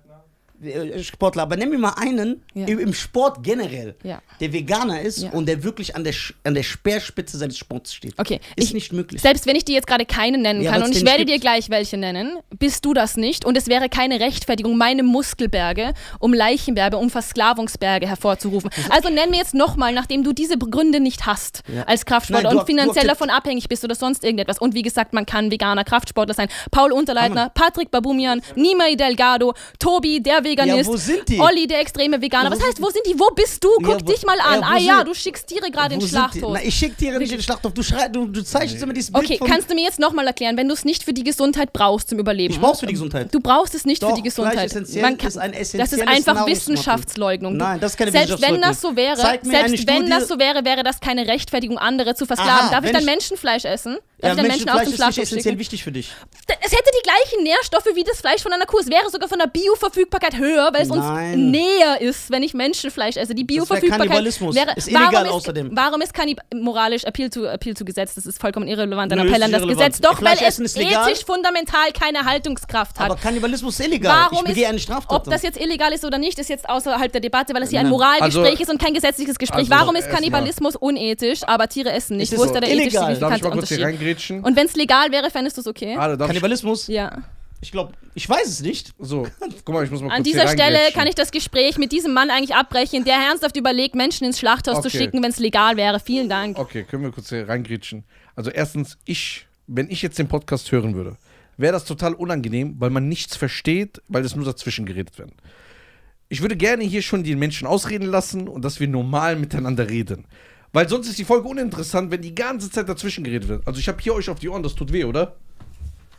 Sportler, aber nenn mir mal einen Ja. im Sport generell, Ja. der Veganer ist Ja. und der wirklich an der Speerspitze seines Sports steht. Okay, Ist nicht möglich. Selbst wenn ich dir jetzt gerade keinen nennen Ja, kann weil's und ich den werde nicht dir gibt. gleich welche nennen, bist du das nicht und es wäre keine Rechtfertigung, meine Muskelberge um Leichenberge, um Versklavungsberge hervorzurufen. Also nenn mir jetzt nochmal, nachdem du diese Gründe nicht hast, Ja. als Kraftsportler Nein, du und finanziell hast- davon abhängig bist oder sonst irgendetwas. Und wie gesagt, man kann veganer Kraftsportler sein. Paul Unterleitner, Patrick Babumian, Nimai Delgado, Tobi, der Veganist, Ja, wo sind die? Olli, der extreme Veganer. Ja, wo Was heißt, sind wo sind die? Wo bist du? Guck Ja, wo- dich mal an. ja, wo Ah ja, sind- du schickst Tiere gerade Wo ins sind die? Schlachthof. Na, ich schick Tiere nicht in den Schlachthof. Du zeichnest immer dieses Bild Okay, von... kannst du mir jetzt nochmal erklären, wenn du es nicht für die Gesundheit brauchst zum Überleben? Ich brauch's für die Gesundheit. Du brauchst es nicht Doch, für die Gesundheit. Fleisch essentiell Man kann, ist ein das ist essentielles einfach Nahrungsmittel. Wissenschaftleugnung. Nein, das ist keine Selbst wenn das so wäre, Zeig mir eine selbst wenn Studie- das so wäre, wäre das keine Rechtfertigung, andere zu versklaven. Aha, Darf ich wenn dann ich- Menschenfleisch essen? Ja, Darf ich dann Menschen aus Menschenfleisch dem ist nicht Schlachthof essentiell schicken? wichtig für dich. Es hätte die gleichen Nährstoffe wie das Fleisch von einer Kuh. Es wäre sogar von der Bioverfügbarkeit höher, weil es uns Nein. näher ist, wenn ich Menschenfleisch esse. Die Bioverfügbarkeit Kannibalismus. wäre... Ist illegal warum außerdem. Warum ist moralisch Appeal to Gesetz? Das ist vollkommen irrelevant. Ein Nö, Appell ist an das irrelevant. Gesetz. Doch, weil Fleisch es essen ist legal. ethisch fundamental keine Haltungskraft hat. Aber Kannibalismus ist illegal. Ich begehe eine Straftat. Ob das jetzt illegal ist oder nicht, ist jetzt außerhalb der Debatte, weil es hier ein Nein. Moralgespräch Also- ist und kein gesetzliches Gespräch. Also Warum ist erstmal- Kannibalismus unethisch, aber Tiere essen nicht? Es Wo ist ist da der illegal. ethisch Darf ich signifikante mal kurz hier Unterschied? reingrätschen? Und wenn es legal wäre, fändest du es okay? Darf ich, Kannibalismus? Ja. Ich glaube, ich weiß es nicht. so, guck mal, ich muss mal kurz An hier dieser Stelle reingrätschen. kann ich das Gespräch mit diesem Mann eigentlich abbrechen, der ernsthaft überlegt, Menschen ins Schlachthaus zu Okay. schicken, wenn es legal wäre. Vielen Dank. Okay, können wir kurz hier reingrätschen. Also erstens, wenn ich jetzt den Podcast hören würde, wäre das total unangenehm, weil man nichts versteht, weil es nur dazwischen geredet wird. Ich würde gerne hier schon die Menschen ausreden lassen und dass wir normal miteinander reden. Weil sonst ist die Folge uninteressant, wenn die ganze Zeit dazwischen geredet wird. Also ich habe hier euch auf die Ohren, das tut weh, oder?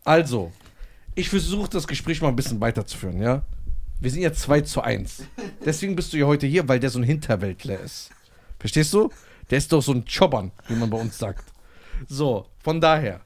Also, ich versuche das Gespräch mal ein bisschen weiterzuführen, ja? Wir sind jetzt 2:1. Deswegen bist du ja heute hier, weil der so ein Hinterwäldler ist. Verstehst du? Der ist doch so ein Chobbern, wie man bei uns sagt. So, von daher.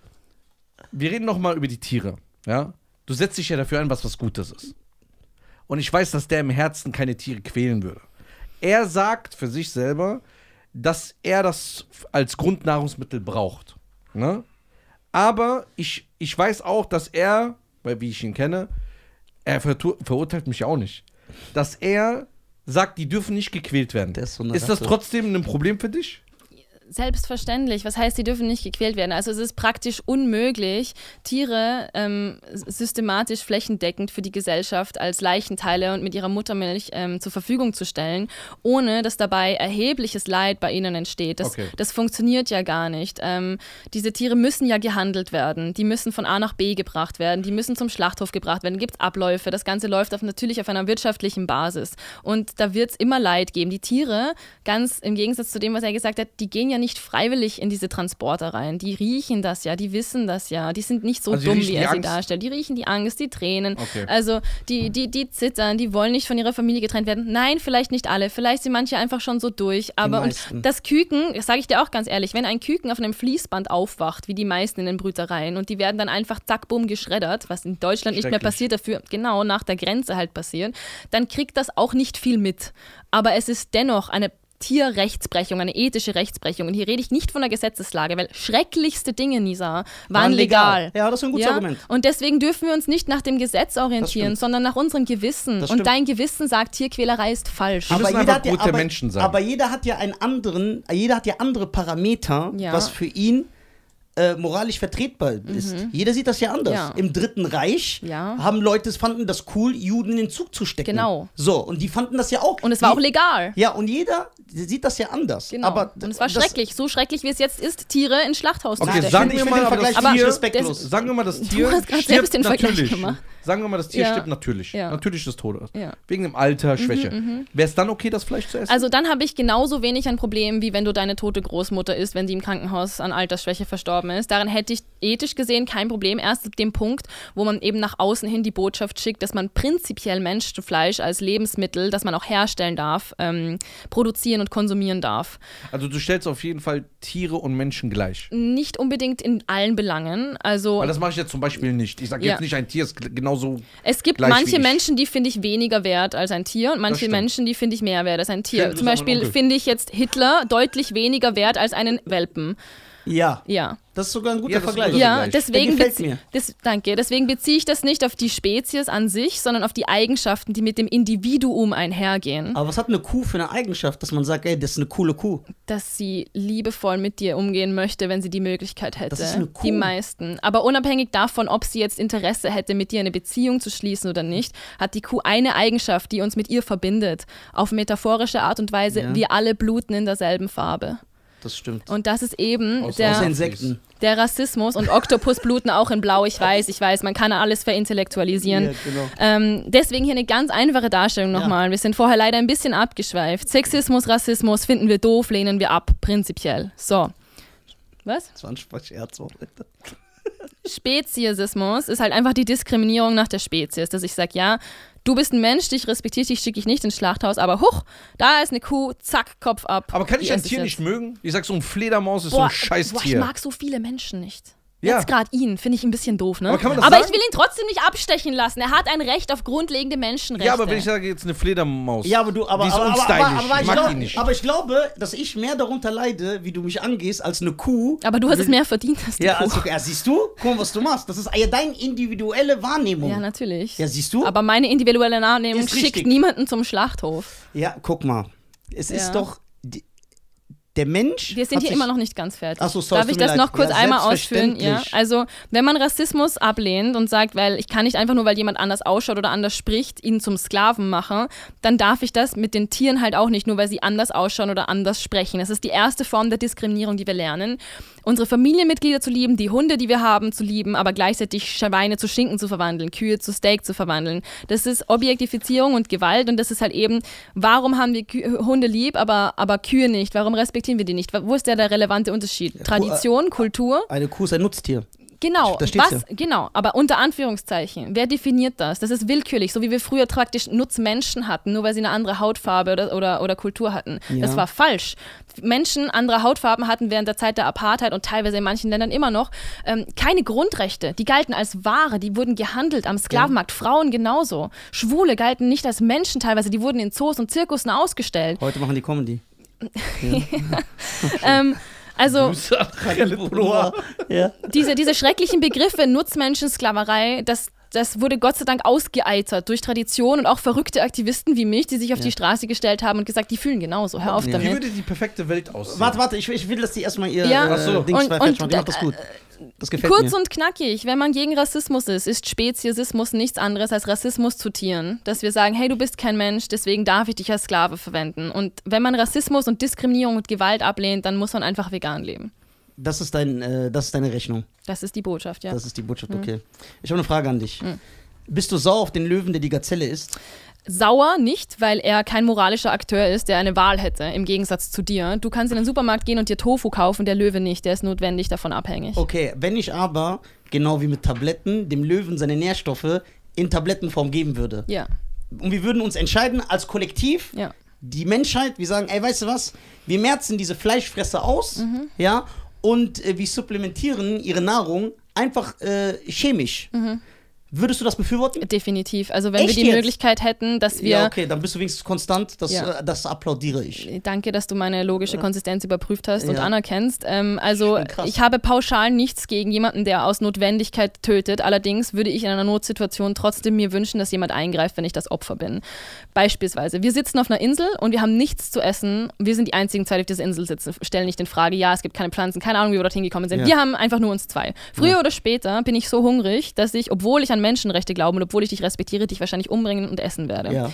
Wir reden nochmal über die Tiere, ja? Du setzt dich ja dafür ein, was Gutes ist. Und ich weiß, dass der im Herzen keine Tiere quälen würde. Er sagt für sich selber, dass er das als Grundnahrungsmittel braucht. Ne? Aber ich weiß auch, dass er, weil wie ich ihn kenne, er verurteilt mich auch nicht, dass er sagt, die dürfen nicht gequält werden. Ist das trotzdem ein Problem für dich? Selbstverständlich. Was heißt, die dürfen nicht gequält werden? Also es ist praktisch unmöglich, Tiere systematisch flächendeckend für die Gesellschaft als Leichenteile und mit ihrer Muttermilch zur Verfügung zu stellen, ohne dass dabei erhebliches Leid bei ihnen entsteht. Das funktioniert ja gar nicht. Diese Tiere müssen ja gehandelt werden. Die müssen von A nach B gebracht werden. Die müssen zum Schlachthof gebracht werden. Da gibt es Abläufe. Das Ganze läuft natürlich auf einer wirtschaftlichen Basis. Und da wird es immer Leid geben. Die Tiere, ganz im Gegensatz zu dem, was er gesagt hat, die gehen ja nicht freiwillig in diese Transporter rein. Die riechen das ja, die wissen das ja. Die sind nicht so dumm, wie er sie darstellt. Die riechen die Angst, die Tränen. Also die zittern, die wollen nicht von ihrer Familie getrennt werden. Nein, vielleicht nicht alle. Vielleicht sind manche einfach schon so durch. Aber und das Küken, das sage ich dir auch ganz ehrlich, wenn ein Küken auf einem Fließband aufwacht, wie die meisten in den Brütereien, und die werden dann einfach zack, bumm, geschreddert, was in Deutschland nicht mehr passiert, dafür genau nach der Grenze halt passiert, dann kriegt das auch nicht viel mit. Aber es ist dennoch eine Tierrechtsbrechung, eine ethische Rechtsbrechung. Und hier rede ich nicht von der Gesetzeslage, weil schrecklichste Dinge, Nisa, waren legal. Ja, das ist ein gutes Argument. Und deswegen dürfen wir uns nicht nach dem Gesetz orientieren, sondern nach unserem Gewissen. Und dein Gewissen sagt, Tierquälerei ist falsch. Aber jeder hat ja andere Parameter, was für ihn moralisch vertretbar ist. Jeder sieht das ja anders. Ja. Im Dritten Reich haben Leute, fanden das cool, Juden in den Zug zu stecken. Genau. So, und die fanden das ja auch. Und es war auch legal. Ja, und jeder sieht das ja anders. Genau. Aber und es war schrecklich. So schrecklich, wie es jetzt ist, Tiere ins Schlachthaus zu stecken. Sagen wir mal, das Tier stirbt natürlich. Sagen wir mal, das Tier stirbt natürlich. Natürlich des Todes. Wegen dem Alter, Schwäche. Wäre es dann okay, das Fleisch zu essen? Also dann habe ich genauso wenig ein Problem, wie wenn du deine tote Großmutter isst, wenn die im Krankenhaus an Altersschwäche verstorben ist. Daran hätte ich ethisch gesehen kein Problem. Erst ab dem Punkt, wo man eben nach außen hin die Botschaft schickt, dass man prinzipiell Menschenfleisch als Lebensmittel, das man auch herstellen darf, produzieren und konsumieren darf. Also du stellst auf jeden Fall Tiere und Menschen gleich? Nicht unbedingt in allen Belangen. Also, weil das mache ich jetzt zum Beispiel nicht. Ich sage jetzt nicht, ein Tier ist genauso es gibt manche Menschen, die finde ich weniger wert als ein Tier und manche Menschen, die finde ich mehr wert als ein Tier. Zum Beispiel finde ich jetzt Hitler deutlich weniger wert als einen Welpen. Ja. Ja. Das ist sogar ein guter Vergleich. Ja, deswegen beziehe ich das nicht auf die Spezies an sich, sondern auf die Eigenschaften, die mit dem Individuum einhergehen. Aber was hat eine Kuh für eine Eigenschaft, dass man sagt, ey, das ist eine coole Kuh? Dass sie liebevoll mit dir umgehen möchte, wenn sie die Möglichkeit hätte. Das ist eine Kuh. Die meisten. Aber unabhängig davon, ob sie jetzt Interesse hätte, mit dir eine Beziehung zu schließen oder nicht, hat die Kuh eine Eigenschaft, die uns mit ihr verbindet. Auf metaphorische Art und Weise, wir alle bluten in derselben Farbe. Das stimmt. Und das ist eben außer Insekten. Der Rassismus, und Oktopus bluten auch in Blau, ich weiß, man kann alles verintellektualisieren. Ja, genau. Deswegen hier eine ganz einfache Darstellung nochmal. Wir sind vorher leider ein bisschen abgeschweift. Sexismus, Rassismus finden wir doof, lehnen wir ab, prinzipiell. So. Was? Das war ein Scherz. Speziesismus ist halt einfach die Diskriminierung nach der Spezies, dass ich sage, ja, du bist ein Mensch, dich respektiere ich, schicke ich nicht ins Schlachthaus, aber huch, da ist eine Kuh, zack, Kopf ab. Aber kann ich ein Tier nicht mögen? Ich sag, so ein Fledermaus ist so ein Scheißtier. Ich mag so viele Menschen nicht. Ja. Jetzt gerade ihn, finde ich ein bisschen doof, ne? Aber kann man das aber sagen? Ich will ihn trotzdem nicht abstechen lassen. Er hat ein Recht auf grundlegende Menschenrechte. Ja, aber wenn ich sage jetzt eine Fledermaus, die ist unstylisch, ich mag die nicht. Aber ich glaube, dass ich mehr darunter leide, wie du mich angehst, als eine Kuh. Aber du hast es mehr verdient als die Kuh. Also, siehst du? Guck mal, was du machst. Das ist ja deine individuelle Wahrnehmung. Ja, natürlich. Ja, siehst du? Aber meine individuelle Wahrnehmung schickt niemanden zum Schlachthof. Ja, guck mal. Es ist doch... Der Mensch. Wir sind hier immer noch nicht ganz fertig. Ach so, sorry, darf ich das noch kurz einmal ausführen? Ja. Also, wenn man Rassismus ablehnt und sagt, weil ich kann nicht einfach nur, weil jemand anders ausschaut oder anders spricht, ihn zum Sklaven machen, dann darf ich das mit den Tieren halt auch nicht, nur weil sie anders ausschauen oder anders sprechen. Das ist die erste Form der Diskriminierung, die wir lernen. Unsere Familienmitglieder zu lieben, die Hunde, die wir haben, zu lieben, aber gleichzeitig Schweine zu Schinken zu verwandeln, Kühe zu Steak zu verwandeln. Das ist Objektifizierung und Gewalt, und das ist halt eben, warum haben wir Hunde lieb, aber Kühe nicht? Warum respektieren wir die nicht? Wo ist der relevante Unterschied? Tradition, Kultur? Eine Kuh ist ein Nutztier. Genau, Da steht's ja. genau, aber unter Anführungszeichen. Wer definiert das? Das ist willkürlich, so wie wir früher praktisch Nutzmenschen hatten, nur weil sie eine andere Hautfarbe oder Kultur hatten. Ja. Das war falsch. Menschen anderer Hautfarben hatten während der Zeit der Apartheid und teilweise in manchen Ländern immer noch keine Grundrechte. Die galten als Ware, die wurden gehandelt am Sklavenmarkt. Frauen genauso. Schwule galten nicht als Menschen teilweise, die wurden in Zoos und Zirkussen ausgestellt. Heute machen die Comedy. Also Grüße an Khaled Brouwer. Ja. diese schrecklichen Begriffe Nutzmenschen, Sklaverei, das wurde Gott sei Dank ausgeeitert durch Tradition und auch verrückte Aktivisten wie mich, die sich auf die Straße gestellt haben und gesagt, die fühlen genauso, hör auf Ja. Wie damit. würde die perfekte Welt aussehen? Warte, ich will, dass die erstmal ihr Ja. Ach so. Dings Und- fertig und, machen. Die macht das gut. Das gefällt Kurz mir. und knackig, wenn man gegen Rassismus ist Speziesismus nichts anderes als Rassismus zu Tieren. Dass wir sagen, hey, du bist kein Mensch, deswegen darf ich dich als Sklave verwenden. Und wenn man Rassismus und Diskriminierung und Gewalt ablehnt, dann muss man einfach vegan leben. Das ist deine Rechnung. Das ist die Botschaft, ja. Das ist die Botschaft, okay. Ich habe eine Frage an dich. Bist du sauer auf den Löwen, der die Gazelle ist? Sauer nicht, weil er kein moralischer Akteur ist, der eine Wahl hätte, im Gegensatz zu dir. Du kannst in den Supermarkt gehen und dir Tofu kaufen, der Löwe nicht, der ist notwendig davon abhängig. Okay, wenn ich aber, genau wie mit Tabletten, dem Löwen seine Nährstoffe in Tablettenform geben würde. Ja, Und wir würden uns entscheiden, als Kollektiv, ja. die Menschheit, wir sagen, ey, weißt du was, wir merzen diese Fleischfresser aus, ja, und wir supplementieren ihre Nahrung einfach chemisch. Würdest du das befürworten? Definitiv. Also wenn Echt wir die jetzt? Möglichkeit hätten, dass wir... Ja, okay, dann bist du wenigstens konstant, Ja. das applaudiere ich. Danke, dass du meine logische Konsistenz überprüft hast und Ja. anerkennst. Also Krass. ich habe pauschal nichts gegen jemanden, der aus Notwendigkeit tötet. Allerdings würde ich in einer Notsituation trotzdem mir wünschen, dass jemand eingreift, wenn ich das Opfer bin. Beispielsweise, wir sitzen auf einer Insel und wir haben nichts zu essen. Wir sind die einzigen zwei, die auf dieser Insel sitzen. Stellen nicht in Frage, ja, es gibt keine Pflanzen, keine Ahnung, wie wir dorthin gekommen sind. Ja. Wir haben einfach nur uns zwei. Früher oder später bin ich so hungrig, dass ich, obwohl ich an Menschenrechte glaube und obwohl ich dich respektiere, dich wahrscheinlich umbringen und essen werde. Ja,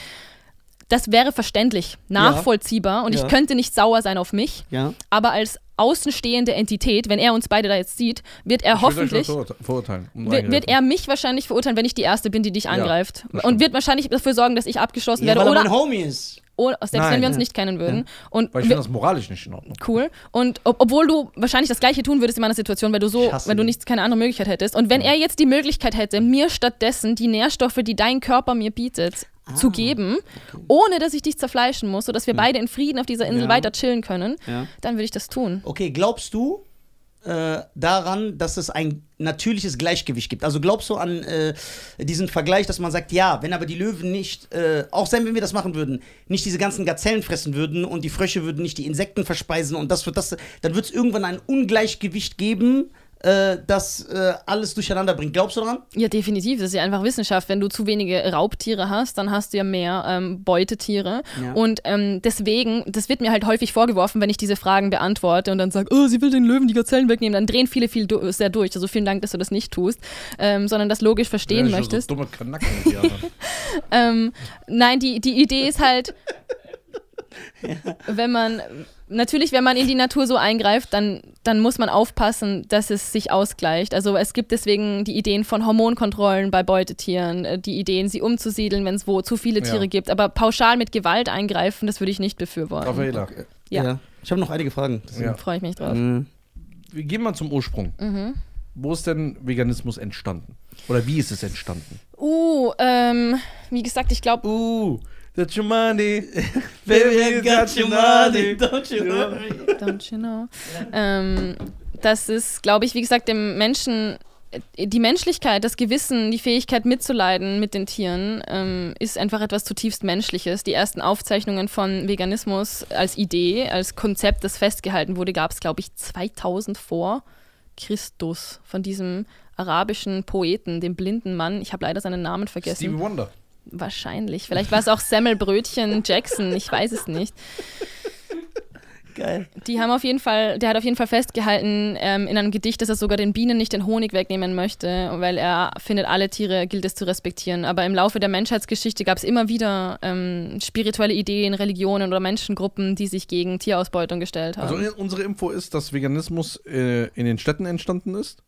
Das wäre verständlich, nachvollziehbar und Ja. ich könnte nicht sauer sein auf mich, ja. aber als außenstehende Entität, wenn er uns beide da jetzt sieht, wird er hoffentlich, verurteilen. wird er mich wahrscheinlich verurteilen, wenn ich die Erste bin, die dich angreift. das Und stimmt. wird wahrscheinlich dafür sorgen, dass ich abgeschossen Ja, werde weil er oder mein Homie ist. selbst Nein, wenn wir uns ja. nicht kennen würden. Und Weil ich finde das moralisch nicht in Ordnung. cool. Und obwohl du wahrscheinlich das Gleiche tun würdest in meiner Situation, weil du Ich hasse ihn. keine andere Möglichkeit hättest. Und wenn er jetzt die Möglichkeit hätte, mir stattdessen die Nährstoffe, die dein Körper mir bietet, zu geben, ohne dass ich dich zerfleischen muss, sodass wir beide in Frieden auf dieser Insel Ja. weiter chillen können, Ja. dann würde ich das tun. Okay, glaubst du daran, dass es ein natürliches Gleichgewicht gibt? Also glaubst du an diesen Vergleich, dass man sagt, ja, wenn aber die Löwen nicht, auch selbst wenn wir das machen würden, nicht diese ganzen Gazellen fressen würden und die Frösche würden nicht die Insekten verspeisen und dann wird es irgendwann ein Ungleichgewicht geben, das alles durcheinander bringt. Glaubst du daran? Ja, definitiv. Das ist ja einfach Wissenschaft. Wenn du zu wenige Raubtiere hast, dann hast du ja mehr Beutetiere. Ja. Und deswegen, das wird mir halt häufig vorgeworfen, wenn ich diese Fragen beantworte und dann sage, oh, sie will den Löwen die Gazellen wegnehmen, dann drehen viele sehr durch. Also vielen Dank, dass du das nicht tust, sondern das logisch verstehen möchtest. So dumme Kanacken, die anderen. Nein, die Idee ist halt, wenn man in die Natur so eingreift, dann muss man aufpassen, dass es sich ausgleicht. Also es gibt deswegen die Ideen von Hormonkontrollen bei Beutetieren, die Ideen, sie umzusiedeln, wenn es wo zu viele Tiere gibt. Aber pauschal mit Gewalt eingreifen, das würde ich nicht befürworten. Raffaela, Ja. Ich habe noch einige Fragen. ja. Freue ich mich drauf. Wir gehen mal zum Ursprung. Wo ist denn Veganismus entstanden? Oder wie ist es entstanden? Wie gesagt, ich glaube, That's your money. Baby, you got your money. Don't you worry. don't you know. Das ist, glaube ich, wie gesagt, dem Menschen, die Menschlichkeit, das Gewissen, die Fähigkeit mitzuleiden mit den Tieren, ist einfach etwas zutiefst Menschliches. Die ersten Aufzeichnungen von Veganismus als Idee, als Konzept, das festgehalten wurde, gab es, glaube ich, 2000 vor Christus von diesem arabischen Poeten, dem blinden Mann. Ich habe leider seinen Namen vergessen. Stevie Wonder. Wahrscheinlich. Vielleicht war es auch Semmelbrötchen Jackson, ich weiß es nicht. Geil. Der hat auf jeden Fall festgehalten in einem Gedicht, dass er sogar den Bienen nicht den Honig wegnehmen möchte, weil er findet, alle Tiere gilt es zu respektieren. Aber im Laufe der Menschheitsgeschichte gab es immer wieder spirituelle Ideen, Religionen oder Menschengruppen, die sich gegen Tierausbeutung gestellt haben. Also unsere Info ist, dass Veganismus in den Städten entstanden ist,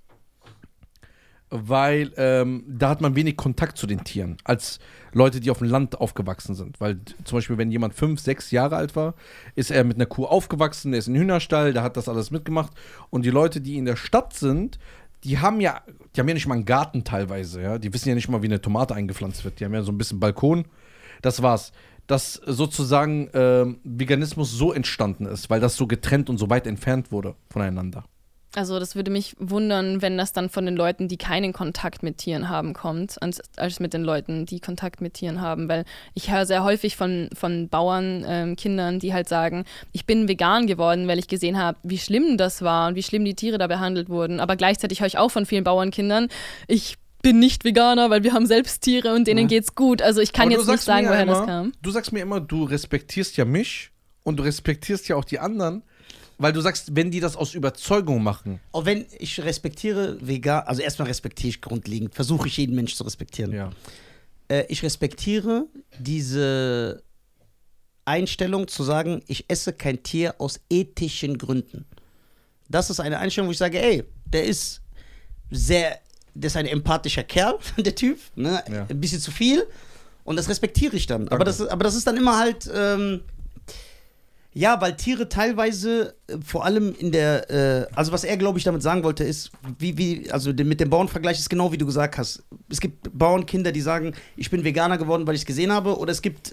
weil da hat man wenig Kontakt zu den Tieren, als Leute, die auf dem Land aufgewachsen sind. Weil zum Beispiel, wenn jemand 5, 6 Jahre alt war, ist er mit einer Kuh aufgewachsen, der ist in den Hühnerstall, der hat das alles mitgemacht. Und die Leute, die in der Stadt sind, die haben ja nicht mal einen Garten teilweise, ja. Die wissen ja nicht mal, wie eine Tomate eingepflanzt wird. Die haben ja so ein bisschen Balkon. Das war's. Dass sozusagen Veganismus so entstanden ist, weil das so getrennt und so weit entfernt wurde voneinander. Also das würde mich wundern, wenn das dann von den Leuten, die keinen Kontakt mit Tieren haben, kommt, als mit den Leuten, die Kontakt mit Tieren haben. Weil ich höre sehr häufig von Bauern, Kindern, die halt sagen, ich bin vegan geworden, weil ich gesehen habe, wie schlimm das war und wie schlimm die Tiere da behandelt wurden. Aber gleichzeitig höre ich auch von vielen Bauernkindern, ich bin nicht Veganer, weil wir haben selbst Tiere und denen geht's gut. Also ich kann jetzt nicht sagen, woher das kam. Du sagst mir immer, du respektierst ja mich und du respektierst ja auch die anderen. Weil du sagst, wenn die das aus Überzeugung machen. Auch wenn ich respektiere vegan, also erstmal respektiere ich grundlegend, versuche ich jeden Mensch zu respektieren. Ja. Ich respektiere diese Einstellung zu sagen, ich esse kein Tier aus ethischen Gründen. Das ist eine Einstellung, wo ich sage, ey, der ist ein empathischer Kerl, der Typ, ne? Ja. Ein bisschen zu viel und das respektiere ich dann. Danke. Aber das ist dann immer halt, ja, weil Tiere teilweise, vor allem in der, also was er, glaube ich, damit sagen wollte, ist, also mit dem Bauernvergleich ist genau wie du gesagt hast. Es gibt Bauernkinder, die sagen, ich bin Veganer geworden, weil ich es gesehen habe, oder es gibt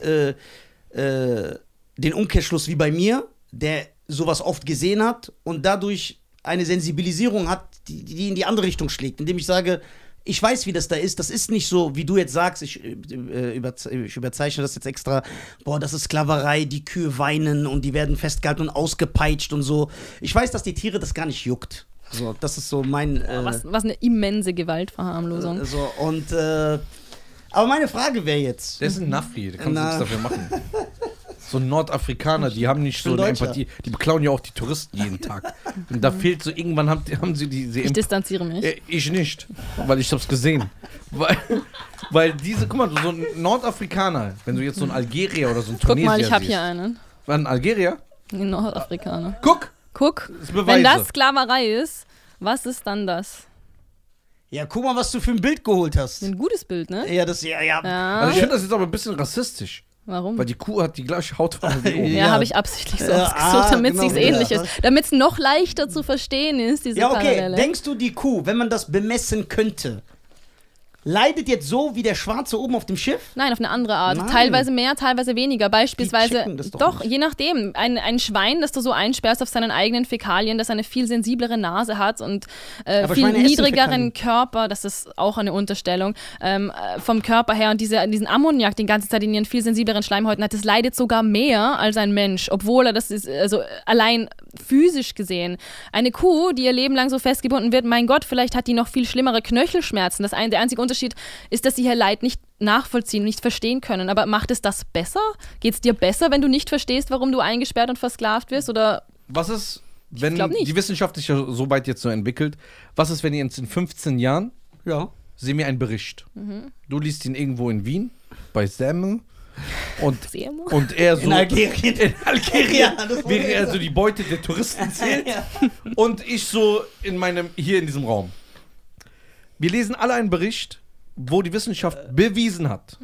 den Umkehrschluss wie bei mir, der sowas oft gesehen hat und dadurch eine Sensibilisierung hat, die in die andere Richtung schlägt, indem ich sage, ich weiß, wie das da ist. Das ist nicht so, wie du jetzt sagst, ich überzeichne das jetzt extra, boah, das ist Sklaverei, die Kühe weinen und die werden festgehalten und ausgepeitscht und so. Ich weiß, dass die Tiere das gar nicht juckt. So, das ist so mein... Was eine immense Gewaltverharmlosung. Aber meine Frage wäre jetzt... Der ist ein Nafri, der kann nichts dafür machen. So Nordafrikaner, die haben nicht so eine Empathie. Die beklauen ja auch die Touristen jeden Tag. Und da fehlt so, irgendwann haben sie diese Ich distanziere mich. Ich nicht, weil ich hab's gesehen. Weil diese, guck mal, so ein Nordafrikaner, wenn du jetzt so ein Algerier oder so ein Tunesier Guck mal, ich habe siehst. hier einen. War ein Algerier? Ein Nordafrikaner. Guck! Guck, Das ist wenn das Sklaverei ist, was ist dann das? Ja, guck mal, was du für ein Bild geholt hast. Ein gutes Bild, ne? Ja, das, ja. Also ich finde das jetzt aber ein bisschen rassistisch. Warum? Weil die Kuh hat die gleiche Hautfarbe wie du. Ja, habe ich absichtlich so ausgesucht, damit genau, es ähnlich ist. Damit es noch leichter zu verstehen ist, diese Ja, okay, Parallele. denkst du, die Kuh, wenn man das bemessen könnte, leidet jetzt so wie der Schwarze oben auf dem Schiff? Nein, auf eine andere Art. Nein. Teilweise mehr, teilweise weniger. Beispielsweise, checken das doch doch, nicht. je nachdem. Ein Schwein, das du so einsperrst auf seinen eigenen Fäkalien, das eine viel sensiblere Nase hat und viel Schweine essen niedrigeren Fäkalien. Körper, das ist auch eine Unterstellung, vom Körper her und diesen Ammoniak die ganze Zeit in ihren viel sensibleren Schleimhäuten hat, das leidet sogar mehr als ein Mensch, obwohl er das ist, also allein physisch gesehen. Eine Kuh, die ihr Leben lang so festgebunden wird, mein Gott, vielleicht hat die noch viel schlimmere Knöchelschmerzen. Der einzige Unterschied ist, dass sie ihr Leid nicht nachvollziehen, nicht verstehen können. Aber macht es das besser? Geht es dir besser, wenn du nicht verstehst, warum du eingesperrt und versklavt wirst? Oder Was ist, wenn glaub nicht. die Wissenschaft sich ja so weit jetzt so entwickelt, was ist, wenn ihr jetzt in 15 Jahren, Ja. sehen wir einen Bericht. Du liest ihn irgendwo in Wien, bei Sam. Und er so. In Algerien. In Algerien. Ja, das wäre er so die Beute der Touristen zählt. Ja. Und ich so hier in diesem Raum. Wir lesen alle einen Bericht, wo die Wissenschaft bewiesen hat,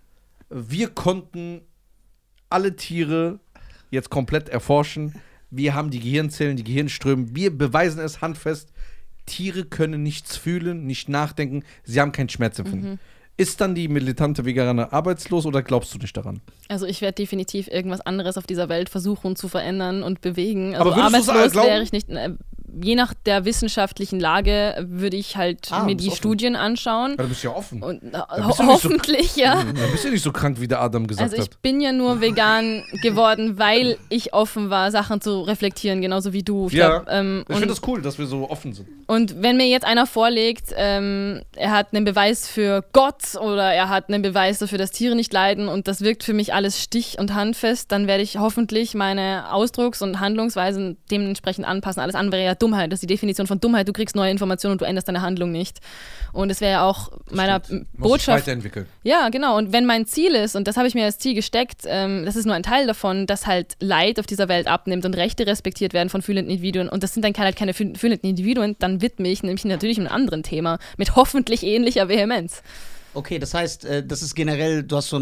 wir konnten alle Tiere jetzt komplett erforschen. Wir haben die Gehirnzellen, die Gehirnströme. Wir beweisen es handfest. Tiere können nichts fühlen, nicht nachdenken. Sie haben kein Schmerzempfinden. Ist dann die militante Veganer arbeitslos oder glaubst du nicht daran? Also ich werde definitiv irgendwas anderes auf dieser Welt versuchen zu verändern und bewegen. Aber Also würdest du's arbeitslos glauben? wäre ich nicht. Je nach der wissenschaftlichen Lage würde ich halt mir bist die offen. Studien anschauen. Ja, du bist ja offen. Und bist du nicht so- hoffentlich, ja. Dann bist du nicht so krank, wie der Adam gesagt Also ich hat. bin ja nur vegan geworden, weil ich offen war, Sachen zu reflektieren, genauso wie du. Ich Ja, glaub, ich finde das cool, dass wir so offen sind. und wenn mir jetzt einer vorlegt, er hat einen Beweis für Gott oder er hat einen Beweis dafür, dass Tiere nicht leiden und das wirkt für mich alles stich- und handfest, dann werde ich hoffentlich meine Ausdrucks- und Handlungsweisen dementsprechend anpassen. Alles andere wäre ja Dummheit. Das ist die Definition von Dummheit. Du kriegst neue Informationen und du änderst deine Handlung nicht. Und es wäre ja auch meiner Muss sich Botschaft... weiterentwickeln. Ja, genau. Und wenn mein Ziel ist, und das habe ich mir als Ziel gesteckt, das ist nur ein Teil davon, dass halt Leid auf dieser Welt abnimmt und Rechte respektiert werden von fühlenden Individuen, und das sind dann halt keine fühlenden Individuen, dann widme ich nämlich natürlich einem anderen Thema mit hoffentlich ähnlicher Vehemenz. Okay, das heißt, das ist generell,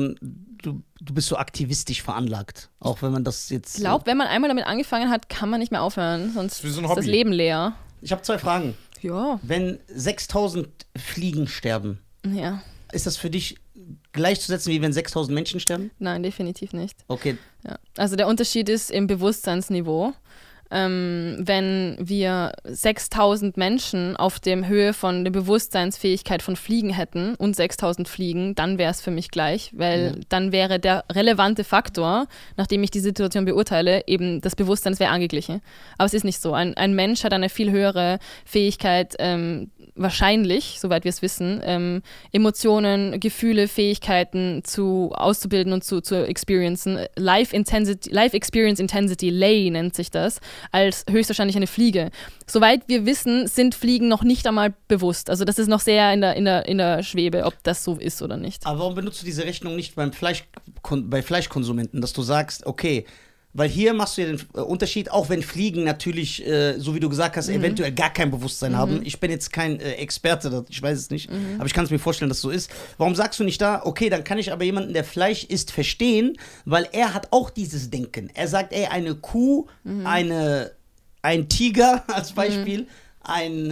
du bist so aktivistisch veranlagt. Auch wenn man das jetzt. Ich glaube, wenn man einmal damit angefangen hat, kann man nicht mehr aufhören, sonst wie so ein ist das Hobby. Leben leer. Ich habe 2 Fragen. Ja. Wenn 6000 Fliegen sterben, Ja. ist das für dich gleichzusetzen, wie wenn 6000 Menschen sterben? Nein, definitiv nicht. Okay. Ja. Also der Unterschied ist im Bewusstseinsniveau. Wenn wir 6000 Menschen auf der Höhe von der Bewusstseinsfähigkeit von Fliegen hätten und 6000 Fliegen, dann wäre es für mich gleich, weil dann wäre der relevante Faktor, nachdem ich die Situation beurteile, eben das Bewusstsein, es wäre angeglichen. Aber es ist nicht so. Ein Mensch hat eine viel höhere Fähigkeit, wahrscheinlich, soweit wir es wissen, Emotionen, Gefühle, Fähigkeiten auszubilden und zu experiencen. Life Experience Intensity, LEI nennt sich das, als höchstwahrscheinlich eine Fliege. Soweit wir wissen, sind Fliegen noch nicht einmal bewusst. Also das ist noch sehr in der Schwebe, ob das so ist oder nicht. Aber warum benutzt du diese Rechnung nicht bei Fleischkonsumenten, dass du sagst, okay, weil hier machst du ja den Unterschied, auch wenn Fliegen natürlich, so wie du gesagt hast, eventuell gar kein Bewusstsein haben. Ich bin jetzt kein Experte, ich weiß es nicht, aber ich kann es mir vorstellen, dass es so ist. Warum sagst du nicht da, okay, dann kann ich aber jemanden, der Fleisch isst, verstehen, weil er hat auch dieses Denken. Er sagt, ey, eine Kuh, ein Tiger als Beispiel, ein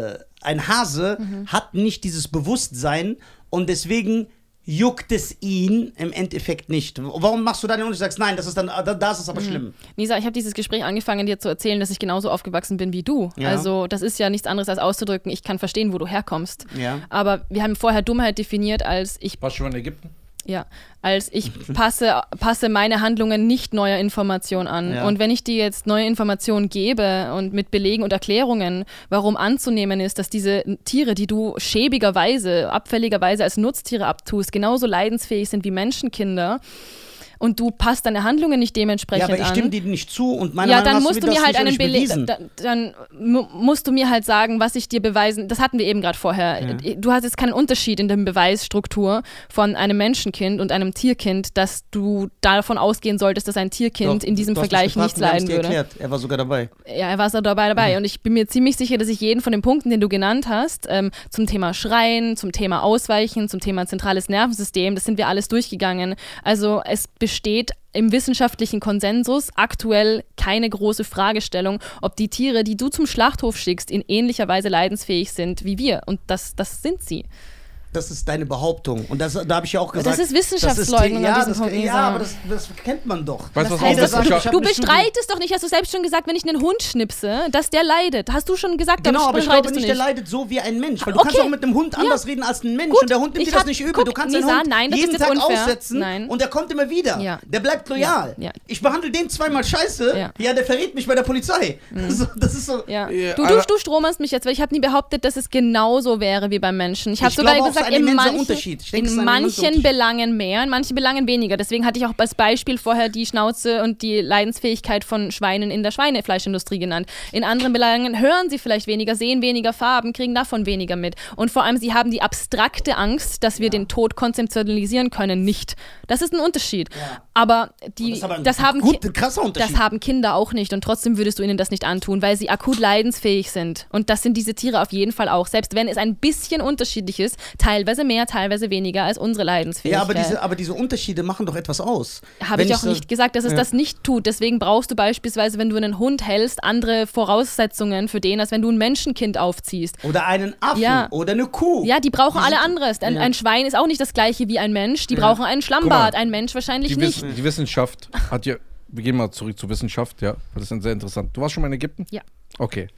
Hase hat nicht dieses Bewusstsein und deswegen juckt es ihn im Endeffekt nicht. Warum machst du dann und sagst, nein, das ist aber schlimm? Nisa, ich habe dieses Gespräch angefangen, dir zu erzählen, dass ich genauso aufgewachsen bin wie du. Ja. Also das ist ja nichts anderes als auszudrücken, ich kann verstehen, wo du herkommst. Ja. Aber wir haben vorher Dummheit definiert als ich... Warst du schon mal in Ägypten? Ja, als ich passe meine Handlungen nicht neuer Information an. Ja. Und wenn ich dir jetzt neue Informationen gebe und mit Belegen und Erklärungen, warum anzunehmen ist, dass diese Tiere, die du schäbigerweise, abfälligerweise als Nutztiere abtust, genauso leidensfähig sind wie Menschenkinder, und du passt deine Handlungen nicht dementsprechend Ja, aber ich an. stimme dir nicht zu und meiner Ja, Meinung dann nach musst du mir halt einen Beleg, bewiesen. dann musst du mir halt sagen, was ich dir beweisen. Das hatten wir eben gerade vorher. Ja. Du hast jetzt keinen Unterschied in der Beweisstruktur von einem Menschenkind und einem Tierkind, dass du davon ausgehen solltest, dass ein Tierkind Doch, in diesem du hast mich Vergleich gefragt, nichts wir haben's leiden dir würde. erklärt. Er war sogar dabei. Ja, er war so dabei. Und ich bin mir ziemlich sicher, dass ich jeden von den Punkten, den du genannt hast, zum Thema Schreien, zum Thema Ausweichen, zum Thema zentrales Nervensystem, das sind wir alles durchgegangen. Also es besteht im wissenschaftlichen Konsensus aktuell keine große Fragestellung, ob die Tiere, die du zum Schlachthof schickst, in ähnlicher Weise leidensfähig sind wie wir. Und das sind sie. Das ist deine Behauptung. Und da habe ich ja auch gesagt... Das ist Wissenschaftsleugnung an diesem Punkt. Ja, aber das kennt man doch. Weißt du, was heißt, auch Wissenschaft- du bestreitest doch nicht, hast du selbst schon gesagt, wenn ich einen Hund schnipse, dass der leidet. Hast du schon gesagt, Genau, aber ich glaube nicht, du der leidet so wie ein Mensch. Weil du Okay. kannst auch mit einem Hund anders reden als ein Mensch. Gut. Und der Hund nimmt Ich dir das hab- nicht übel. guck, Du kannst Nisa, den Hund nein, das ist jeden jetzt Tag unfair. aussetzen Nein. und der kommt immer wieder. Ja. Der bleibt loyal. Ja. Ich behandle den zweimal scheiße. Ja. Der verrät mich bei der Polizei. Das ist so... Ja. Ja, Du stromerst mich jetzt, weil ich habe nie behauptet, dass es genauso wäre wie beim Menschen. Ich habe sogar glaube auch, es ist gesagt, ein in immenser manchen, Unterschied. Ich denke, es ist in ein immenser manchen Unterschied. Belangen mehr, in manchen Belangen weniger. Deswegen hatte ich auch als Beispiel vorher die Schnauze und die Leidensfähigkeit von Schweinen in der Schweinefleischindustrie genannt. In anderen Belangen hören sie vielleicht weniger, sehen weniger Farben, kriegen davon weniger mit. Und vor allem, sie haben die abstrakte Angst, dass wir den Tod konzeptualisieren können, nicht. Das ist ein Unterschied. Ja. Aber Das ist aber ein krasser Unterschied. das haben Kinder auch nicht und trotzdem würdest du ihnen das nicht antun, weil sie akut leidensfähig sind. Und das sind diese Tiere auf jeden Fall auch. Selbst wenn es ein bisschen unterschiedlich ist, teilweise mehr, teilweise weniger als unsere Leidensfähigkeit. Ja, aber diese Unterschiede machen doch etwas aus. Habe ich auch nicht gesagt, dass es das nicht tut. Deswegen brauchst du beispielsweise, wenn du einen Hund hältst, andere Voraussetzungen für den, als wenn du ein Menschenkind aufziehst. Oder einen Affen Ja. oder eine Kuh. Ja, die brauchen alle anderes. Ein Schwein ist auch nicht das gleiche wie ein Mensch. Die brauchen einen Schlammbad, ein Mensch wahrscheinlich nicht. Die Wissenschaft hat ja, wir gehen mal zurück zur Wissenschaft, ja, weil das ist sehr interessant. Du warst schon mal in Ägypten? Ja. Okay.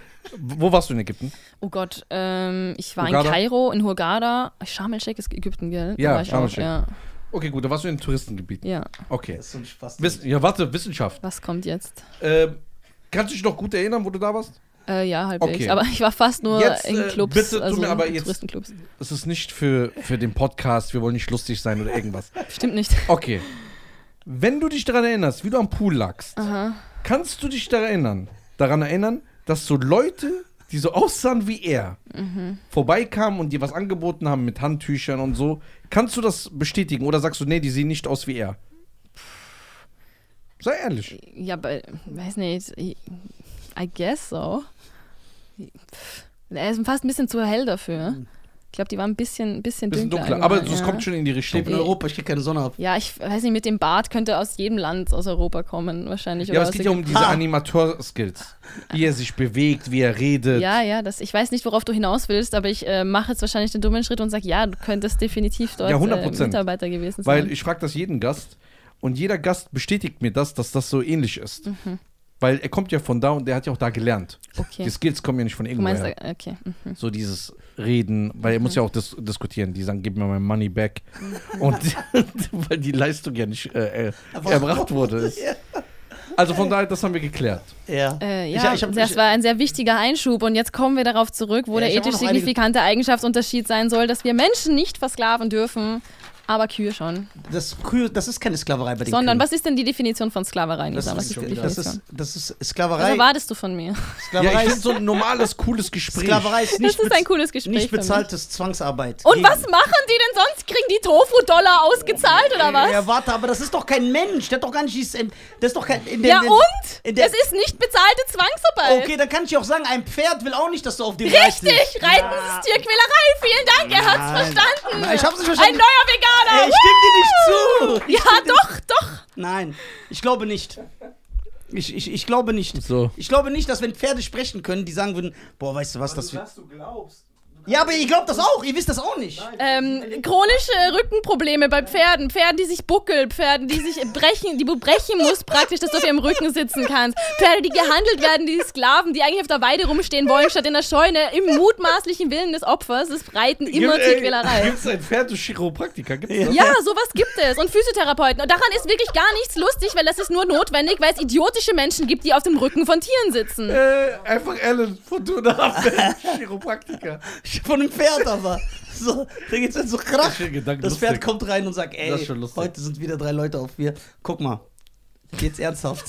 Wo warst du in Ägypten? Oh Gott, ich war Hurghada? in Kairo, in Hurghada. Sharm el-Sheikh ist Ägypten, gell? Da Ja, war ich Sharm auch, el-Sheikh. ja. Okay, gut, da warst du in Touristengebieten. Ja. Okay. Das ist so ein Spaß. Wissenschaft. Was kommt jetzt? Kannst du dich noch gut erinnern, wo du da warst? Ja, halbwegs. Okay. Aber ich war fast nur Jetzt, in Clubs, bitte tu also mir aber jetzt- Touristenclubs. Es ist nicht für den Podcast, wir wollen nicht lustig sein oder irgendwas. Stimmt nicht. Okay. Wenn du dich daran erinnerst, wie du am Pool lagst, kannst du dich daran erinnern, dass so Leute, die so aussahen wie er, vorbeikamen und dir was angeboten haben mit Handtüchern und so. Kannst du das bestätigen oder sagst du, nee, die sehen nicht aus wie er? Sei ehrlich. Ja, aber, weiß nicht, I guess so. Er ist fast ein bisschen zu hell dafür. Ich glaube, die war ein bisschen dunkler. dunkler, aber allgemein, es kommt schon in die Ich Richtung. lebe in Europa, ich kriege keine Sonne ab. Ja, ich weiß nicht, mit dem Bart könnte aus jedem Land aus Europa kommen, wahrscheinlich. Ja, oder aber es aus geht ja um diese Animateur-Skills. Wie er sich bewegt, wie er redet. Ja, ich weiß nicht, worauf du hinaus willst, aber ich mache jetzt wahrscheinlich den dummen Schritt und sage, ja, du könntest definitiv dort 100%. Mitarbeiter gewesen sein. Weil ich frage das jeden Gast und jeder Gast bestätigt mir das, dass das so ähnlich ist. Weil er kommt ja von da und der hat ja auch da gelernt. Okay. Die Skills kommen ja nicht von Du irgendwo meinst, her. okay. So dieses Reden, weil er muss ja auch diskutieren. Die sagen, gib mir mein Money back. Und weil die Leistung ja nicht erbracht wurde. Also von daher, das haben wir geklärt. Ja. Das war ein sehr wichtiger Einschub und jetzt kommen wir darauf zurück, wo der ich hab auch ethisch noch einige- signifikante Eigenschaftsunterschied sein soll, dass wir Menschen nicht versklaven dürfen, aber Kühe schon. Das ist keine Sklaverei bei den Sondern, Kühen. was ist denn die Definition von Sklaverei, Das Nisa? Was ist die ist, Definition? das ist Was Sklaverei. erwartest du von mir? Ja, Sklaverei ich ist, finde so ein normales, cooles Gespräch. Sklaverei ist Das ist ein cooles Gespräch nicht für mich. bezahltes Zwangsarbeit. Und was machen die denn sonst? Kriegen die Tofu-Dollar ausgezahlt oder was? Ja, warte, aber das ist doch kein Mensch. Der hat doch gar nicht das ist doch kein. Ja und? in der- Es ist nicht bezahlte Zwangsarbeit. Okay, dann kann ich auch sagen, ein Pferd will auch nicht, dass du auf dem Richtig, reitest. Reiten ist Tierquälerei. Vielen Dank, er hat's verstanden. Nein, ich hab's nicht Ein verstanden. neuer Veganer. Ey, ich stimme dir nicht zu. Ja, doch. Nein, ich glaube nicht. Ich glaube nicht. So. Ich glaube nicht, dass wenn Pferde sprechen können, die sagen würden, boah, weißt du was, das wird. du glaubst. Ja, aber ihr glaubt das auch, ihr wisst das auch nicht. Chronische Rückenprobleme bei Pferden, Pferden, die sich buckeln, Pferden, die sich brechen, die du brechen musst praktisch, dass du auf ihrem Rücken sitzen kannst. Pferde, die gehandelt werden, die Sklaven, die eigentlich auf der Weide rumstehen wollen, statt in der Scheune, im mutmaßlichen Willen des Opfers, ist Reiten immer Tierquälerei. Gibt es ein Pferdechiropraktiker? Gibt's das? Ja, sowas gibt es. Und Physiotherapeuten. Und daran ist wirklich gar nichts lustig, weil das ist nur notwendig, weil es idiotische Menschen gibt, die auf dem Rücken von Tieren sitzen. Einfach Alan Fortuna, Chiropraktiker. Von einem Pferd aber. So, da geht's dann so krach. Das lustig. Pferd kommt rein und sagt, Das ey, ist schon lustig. heute sind wieder 3 Leute auf 4. Guck mal, geht's ernsthaft?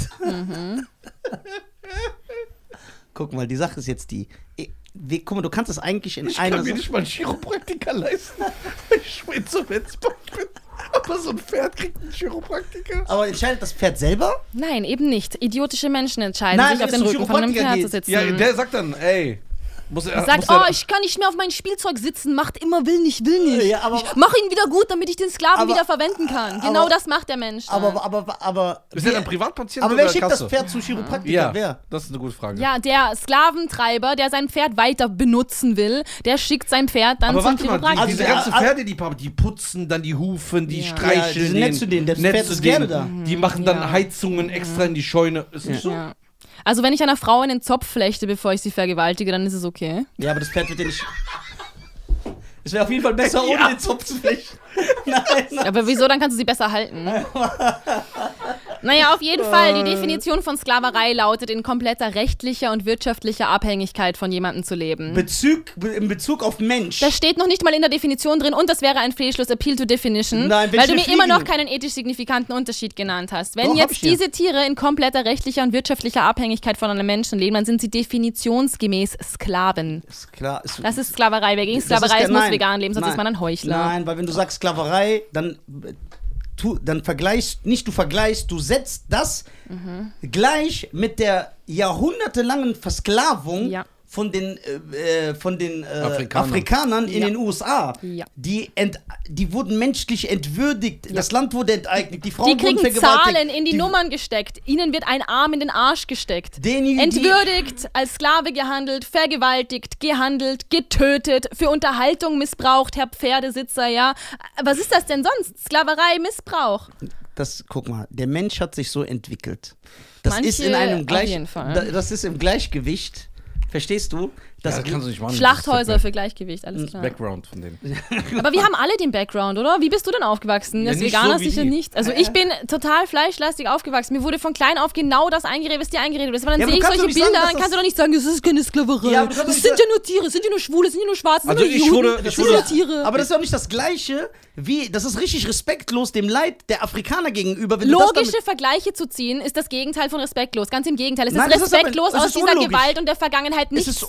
Guck mal, die Sache ist jetzt die. Guck mal, du kannst das eigentlich in Ich einer kann mir Sache. nicht mal einen Chiropraktiker leisten. Ich schwitze so, wenn es bin. Aber so ein Pferd kriegt einen Chiropraktiker. Aber entscheidet das Pferd selber? Nein, eben nicht. Idiotische Menschen entscheiden Nein, sich, auf wenn den es zum Rücken von einem Chiropraktiker Pferd zu geht. sitzen. Ja, der sagt dann, ey. Sagt, oh, ich kann nicht mehr auf mein Spielzeug sitzen, macht immer, will nicht. Ja, aber- Ich mach ihn wieder gut, damit ich den Sklaven Aber- wieder verwenden kann. Genau aber- das macht der Mensch. Aber. Ist der ein Privatpatient Aber oder wer schickt Kasse? das Pferd zum Chiropraktiker? Ja, Wer? das ist eine gute Frage. Ja, der Sklaventreiber, der sein Pferd weiter benutzen will, der schickt sein Pferd dann Aber zum warte mal, Chiropraktiker. diese ganzen Pferdeliebhaber, die putzen dann die Hufen, die Ja. streicheln Ja, die sind nett zu denen, das Pferd ist gerne da. Die machen dann Ja. Heizungen extra in die Scheune. Ist nicht so? Ja. Also wenn ich einer Frau einen Zopf flechte, bevor ich sie vergewaltige, dann ist es okay. Ja, aber das Pferd wird ja nicht. Es wäre auf jeden Fall besser, ohne Ja. den Zopf zu flechten. Nein. Aber wieso? Dann kannst du sie besser halten. Naja, auf jeden Fall. Die Definition von Sklaverei lautet, in kompletter rechtlicher und wirtschaftlicher Abhängigkeit von jemandem zu leben. In Bezug auf Mensch. Das steht noch nicht mal in der Definition drin und das wäre ein Fehlschluss, Appeal to Definition, Nein, wenn weil du ich mir immer noch fliegen- keinen ethisch signifikanten Unterschied genannt hast. Wenn Doch, hab jetzt ich dir. diese Tiere in kompletter rechtlicher und wirtschaftlicher Abhängigkeit von einem Menschen leben, dann sind sie definitionsgemäß Sklaven. Ist klar. Das ist Sklaverei. Wer gegen Das Sklaverei ist, muss nein, vegan leben, sonst nein. ist man ein Heuchler. Nein, weil wenn du sagst Sklaverei, dann vergleichst, du setzt das gleich mit der jahrhundertelangen Versklavung Ja. von den Afrikanern. Afrikanern in Ja. den USA. Ja. Die wurden menschlich entwürdigt, das Land wurde enteignet, die Frauen Die kriegen wurden vergewaltigt. Zahlen in die Nummern gesteckt. Ihnen wird ein Arm in den Arsch gesteckt. Die- Entwürdigt, als Sklave gehandelt, vergewaltigt, gehandelt, getötet, für Unterhaltung missbraucht, Herr Pferdesitzer, ja. Was ist das denn sonst? Sklaverei, Missbrauch. Guck mal, der Mensch hat sich so entwickelt. Das Manche ist in einem auf Gleich, jeden Fall. das ist im Gleichgewicht. Verstehst du? Das kannst du nicht machen. Schlachthäuser Das für Gleichgewicht, alles ist der klar. Background von denen. Aber wir haben alle den Background, oder? Wie bist du denn aufgewachsen? Ja, Als nicht Veganer so wie sicher die. nicht. Also ich bin total fleischlastig aufgewachsen. Mir wurde von klein auf genau das eingeredet, was dir eingeredet wird. Aber dann Ja, aber sehe ich du kannst solche doch nicht sagen, Bilder, dass dann kannst du doch nicht sagen, das ist keine Sklaverei. Ja, aber du kannst doch das nicht sind ja nur Tiere, es sind ja nur Schwule, es sind ja nur Schwarze, es Also sind ja ich nur Juden, wurde- das ich sind wurde- ja Tiere. Aber das ist doch nicht das Gleiche wie, das ist richtig respektlos dem Leid der Afrikaner gegenüber. Wenn du das Logische damit, Vergleiche zu ziehen, ist das Gegenteil von respektlos. Ganz im Gegenteil. Es Nein, ist das ist aber- respektlos, es aus ist dieser unlogisch. Gewalt und der Vergangenheit Es nichts ist zu lernen.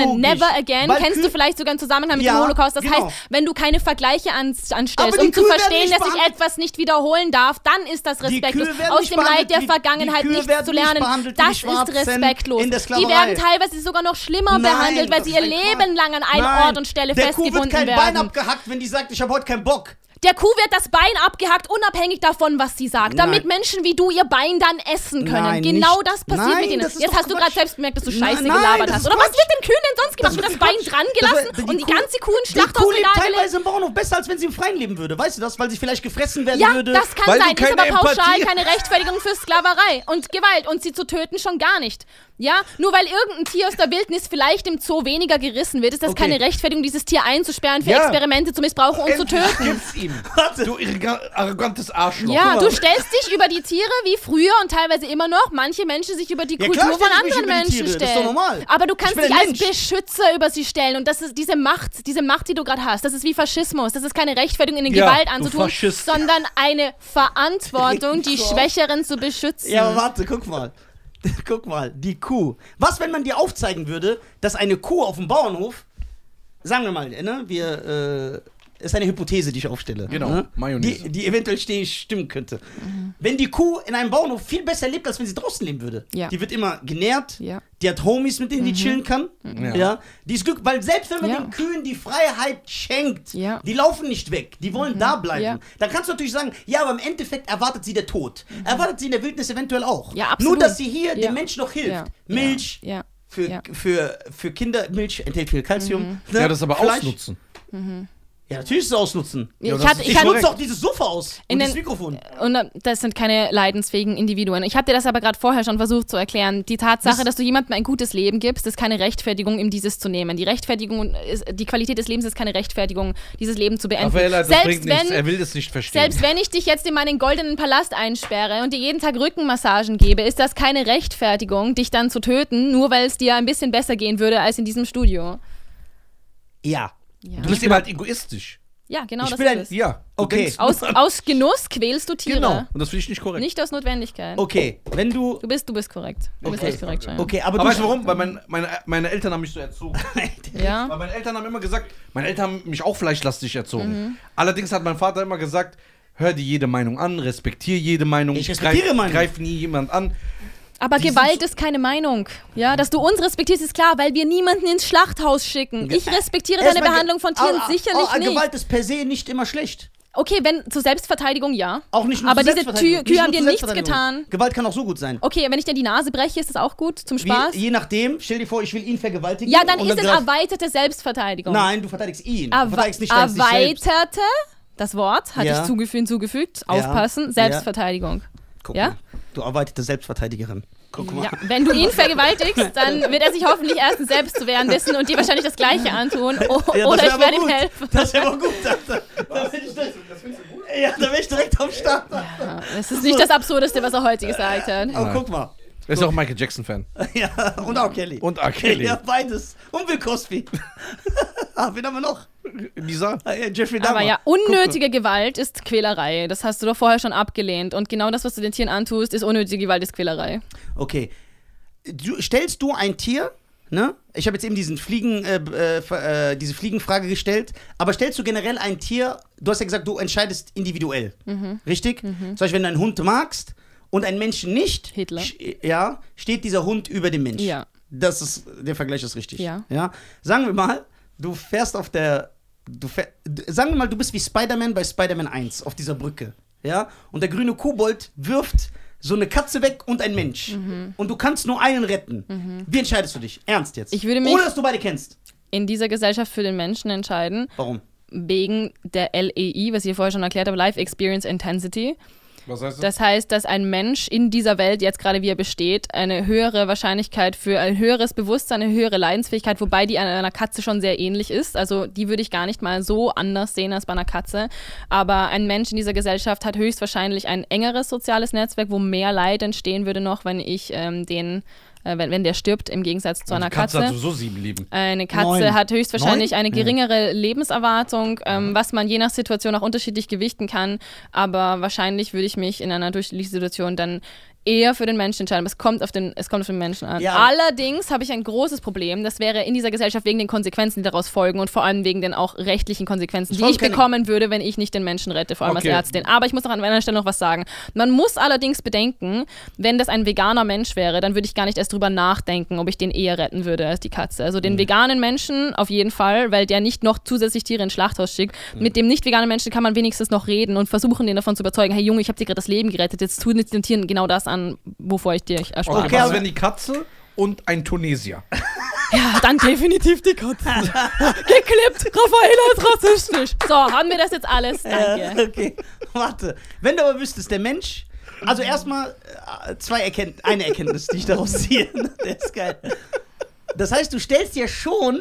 logisch. Never again. Weil Kennst du vielleicht sogar einen Zusammenhang mit Ja, dem Holocaust? Das genau. heißt, wenn du keine Vergleiche anstellst, Aber die um zu Kühe werden verstehen, nicht dass sich behandelt. etwas nicht wiederholen darf, dann ist das Die respektlos. Kühe werden Aus nicht dem Leid behandelt der wie- Vergangenheit die Kühe nichts werden zu nicht lernen, behandelt wie das die ist Schwarzen respektlos. in der Die Sklaverei. werden teilweise sogar noch schlimmer Nein, behandelt, weil das sie ist ihr ein Leben lang an einem Nein, Ort und Stelle der Kuh wird festgebunden kein Bein werden. abgehackt, wenn die sagt, ich habe heute keinen Bock. Der Kuh wird das Bein abgehackt, unabhängig davon, was sie sagt, damit Nein. Menschen wie du ihr Bein dann essen können. Nein, genau nicht. das passiert Nein, mit ihnen. das ist Jetzt doch hast du gerade Quatsch. selbst bemerkt, dass du Scheiße Nein, gelabert das hast. ist Oder was Quatsch. wird den Kühen denn sonst gemacht? Wird Das das ist Bein Quatsch. dran gelassen Das- und die ganze Kuh ins Die Kuh Schlachthaus lebt gelegt? teilweise im Bauernhof besser, als wenn sie im Freien leben würde. Weißt du das? Weil sie vielleicht gefressen werden Ja, würde. das kann Weil du sein, ist keine aber pauschal Empathie- keine Rechtfertigung für Sklaverei und Gewalt und sie zu töten schon gar nicht. Ja, nur weil irgendein Tier aus der Wildnis vielleicht im Zoo weniger gerissen wird, ist das Okay. keine Rechtfertigung, dieses Tier einzusperren, für Ja. Experimente zu missbrauchen und zu Endlich töten. gibt's ihm. Warte. Du arrogantes Arschloch. Ja, mal. du stellst dich über die Tiere wie früher und teilweise immer noch manche Menschen sich über die Ja, Kultur klar von stell ich mich anderen über die Menschen Tiere, stellen. das ist doch normal. Aber du kannst Ich bin dich ein als Mensch. Beschützer über sie stellen und das ist diese Macht, die du gerade hast. Das ist wie Faschismus. Das ist keine Rechtfertigung, ihnen Ja, Gewalt du anzutun, Faschist. sondern eine Verantwortung, die Boah. Schwächeren zu beschützen. Ja, aber warte, guck mal. Guck mal, die Kuh. Was, wenn man dir aufzeigen würde, dass eine Kuh auf dem Bauernhof, sagen wir mal, ne, ist eine Hypothese, die ich aufstelle. Genau, ne? Mayonnaise. Die eventuell stimmen könnte. Wenn die Kuh in einem Bauernhof viel besser lebt, als wenn sie draußen leben würde. Ja. Die wird immer genährt, Ja. die hat Homies, mit denen die chillen kann. Ja. Ja. Die ist glücklich, weil selbst wenn man Ja. den Kühen die Freiheit schenkt, Ja. die laufen nicht weg, die wollen da bleiben. Ja. Dann kannst du natürlich sagen, ja, aber im Endeffekt erwartet sie der Tod. Erwartet sie in der Wildnis eventuell auch. Ja, absolut. Nur, dass sie hier Ja. dem Menschen noch hilft. Ja. Milch, Ja. Für, Ja. für Kinder, Milch enthält viel Kalzium. Ne? Ja, das aber Fleisch. ausnutzen. Ja, natürlich ist es ausnutzen. Ich das hatte- ist ich Ich hatte- nutze auch dieses Sofa aus In und das den- Mikrofon. Und das sind keine leidensfähigen Individuen. Ich habe dir das aber gerade vorher schon versucht zu erklären. Die Tatsache, dass du jemandem ein gutes Leben gibst, ist keine Rechtfertigung, ihm dieses zu nehmen. Die Qualität des Lebens ist keine Rechtfertigung, dieses Leben zu beenden. Raffaella, das Selbst bringt nichts. wenn, Er will es nicht verstehen. selbst wenn ich dich jetzt in meinen goldenen Palast einsperre und dir jeden Tag Rückenmassagen gebe, ist das keine Rechtfertigung, dich dann zu töten, nur weil es dir ein bisschen besser gehen würde als in diesem Studio. Ja. Ja, Du bist eben halt egoistisch. ja genau Ich das bin ist ein- es. Ja. du Okay. denkst- Aus Genuss quälst du Tiere. Genau. Und das finde ich nicht korrekt. Nicht aus Notwendigkeit. Okay, wenn du. Du bist korrekt. Du bist Okay. echt korrekt, Cheyenne. Okay, aber Aber du. weißt du warum? Weil meine Eltern haben mich so erzogen. Ja. Weil meine Eltern haben immer gesagt, meine Eltern haben mich auch fleischlastig erzogen. Mhm. Allerdings hat mein Vater immer gesagt, hör dir jede Meinung an, respektiere jede Meinung. Ich respektiere Meinung. Greif nie jemand an. Aber Die Gewalt sind ist keine Meinung. Ja, dass du uns respektierst, ist klar, weil wir niemanden ins Schlachthaus schicken. Ich respektiere deine Erstmal Behandlung von Tieren sicherlich nicht. Gewalt ist per se nicht immer schlecht. Okay, wenn zur Selbstverteidigung ja. Auch nicht nur Aber zur diese Selbstverteidigung. Kühe Nicht haben nur dir zur nichts Selbstverteidigung. getan. Gewalt kann auch so gut sein. Okay, wenn ich dir die Nase breche, ist das auch gut zum Spaß? Je nachdem, stell dir vor, ich will ihn vergewaltigen. Ja, dann und ist es greif- erweiterte Selbstverteidigung. Nein, du verteidigst ihn. Du verteidigst nicht dein sich selbst. Erweiterte, das Wort hatte Ja. ich hinzugefügt, aufpassen, Selbstverteidigung. Guck Ja? mal, du erweiterte Selbstverteidigerin. Guck mal. Ja, wenn du ihn vergewaltigst, dann wird er sich hoffentlich erstens selbst zu wehren wissen und dir wahrscheinlich das Gleiche antun. Ja, das Oder wär ich aber werde ihm gut. helfen. Das wäre aber gut, Alter. Das findest du gut? Ja, da wäre ich direkt am Start. Das ist nicht das Absurdeste, was er heute gesagt hat. Aber guck mal. Er ist auch Michael Jackson-Fan. Ja, und auch Kelly. Und R. Kelly. Ja, beides. Und Bill Cosby. Wen haben wir noch? Lisa? Ah, ja, Jeffrey Dahmer. Aber ja, unnötige Gewalt ist Quälerei. Das hast du doch vorher schon abgelehnt. Und genau das, was du den Tieren antust, ist unnötige Gewalt, ist Quälerei. Okay. Stellst du ein Tier, ne? Ich habe jetzt eben diese Fliegenfrage gestellt, aber stellst du generell ein Tier, du hast ja gesagt, du entscheidest individuell, richtig? Zum Beispiel, wenn du einen Hund magst und einen Menschen nicht, Hitler. Ja, steht dieser Hund über dem Mensch. Ja. Der Vergleich ist richtig. Ja. Sagen wir mal, du fährst auf der, sagen wir mal, du bist wie Spider-Man bei Spider-Man 1 auf dieser Brücke, ja? Und der grüne Kobold wirft so eine Katze weg und ein Mensch. Und du kannst nur einen retten. Wie entscheidest du dich? Ernst jetzt. Ich würde mich- Ohne, dass du beide kennst. In dieser Gesellschaft für den Menschen entscheiden, Warum? wegen der LEI, was ich vorher schon erklärt habe, Life Experience Intensity. Was heißt das? Das heißt, dass ein Mensch in dieser Welt, jetzt gerade wie er besteht, eine höhere Wahrscheinlichkeit für ein höheres Bewusstsein, eine höhere Leidensfähigkeit, wobei die einer Katze schon sehr ähnlich ist. Also die würde ich gar nicht mal so anders sehen als bei einer Katze. Aber ein Mensch in dieser Gesellschaft hat höchstwahrscheinlich ein engeres soziales Netzwerk, wo mehr Leid entstehen würde noch, wenn ich wenn der stirbt, im Gegensatz zu einer Die Katze hat Katze. sowieso 7 Leben. Eine Katze 9. hat höchstwahrscheinlich 9? eine geringere Lebenserwartung, was man je nach Situation auch unterschiedlich gewichten kann. Aber wahrscheinlich würde ich mich in einer durchschnittlichen Situation dann eher für den Menschen entscheiden. Aber es kommt auf den Menschen an. Ja. Allerdings habe ich ein großes Problem. Das wäre in dieser Gesellschaft wegen den Konsequenzen, die daraus folgen und vor allem wegen den auch rechtlichen Konsequenzen, die ich bekommen würde, wenn ich nicht den Menschen rette, vor allem als Ärztin. Aber ich muss noch an einer Stelle noch was sagen. Man muss allerdings bedenken, wenn das ein veganer Mensch wäre, dann würde ich gar nicht erst drüber nachdenken, ob ich den eher retten würde als die Katze. Also den veganen Menschen auf jeden Fall, weil der nicht noch zusätzlich Tiere ins Schlachthaus schickt. Mit dem nicht veganen Menschen kann man wenigstens noch reden und versuchen, den davon zu überzeugen, hey Junge, ich habe dir gerade das Leben gerettet, jetzt tu nicht den Tieren genau das an, wovor ich dir erspare. Okay, was wenn die Katze und ein Tunesier? Ja, dann definitiv die Katze. Geklippt, Raffaella ist rassistisch. So, haben wir das jetzt alles? Danke. Okay, warte. Wenn du aber wüsstest, der Mensch, also erstmal eine Erkenntnis, die ich daraus ziehe. Der ist geil. Das heißt, du stellst dir schon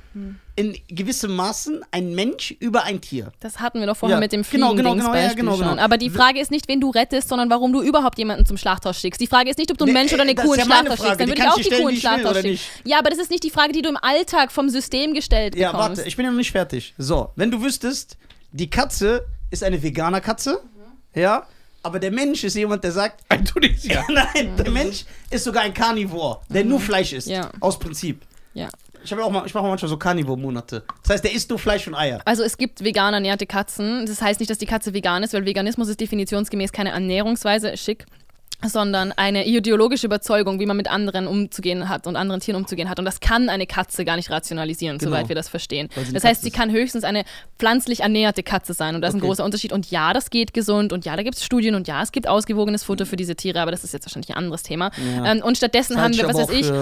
in gewissem Maßen ein Mensch über ein Tier. Das hatten wir doch vorher mit dem Genau, Fliegen-Dings-Beispiel schon. Aber die Frage ist nicht, wen du rettest, sondern warum du überhaupt jemanden zum Schlachthaus schickst. Die Frage ist nicht, ob du einen Mensch oder eine Kuh ins Schlachthaus schickst. Dann würde ich auch die Kuh ins Schlachthaus schicken. Ja, aber das ist nicht die Frage, die du im Alltag vom System gestellt bekommst. Ja, warte, ich bin ja noch nicht fertig. So, wenn du wüsstest, die Katze ist eine Veganer-Katze, ja, aber der Mensch ist jemand, der sagt... Ein Tunesier. Nein, der Mensch ist sogar ein Carnivore, der nur Fleisch isst, aus Prinzip. Ja. Ich mache manchmal so Carnivore-Monate. Das heißt, der isst nur Fleisch und Eier. Also es gibt vegan ernährte Katzen. Das heißt nicht, dass die Katze vegan ist, weil Veganismus ist definitionsgemäß keine Ernährungsweise, schick, sondern eine ideologische Überzeugung, wie man mit anderen umzugehen hat und anderen Tieren umzugehen hat. Und das kann eine Katze gar nicht rationalisieren, soweit wir das verstehen. Das heißt, sie kann höchstens eine pflanzlich ernährte Katze sein. Und das ist ein großer Unterschied. Und ja, das geht gesund. Und ja, da gibt es Studien. Und ja, es gibt ausgewogenes Futter für diese Tiere. Aber das ist jetzt wahrscheinlich ein anderes Thema. Ja. Und stattdessen haben wir, was weiß ich...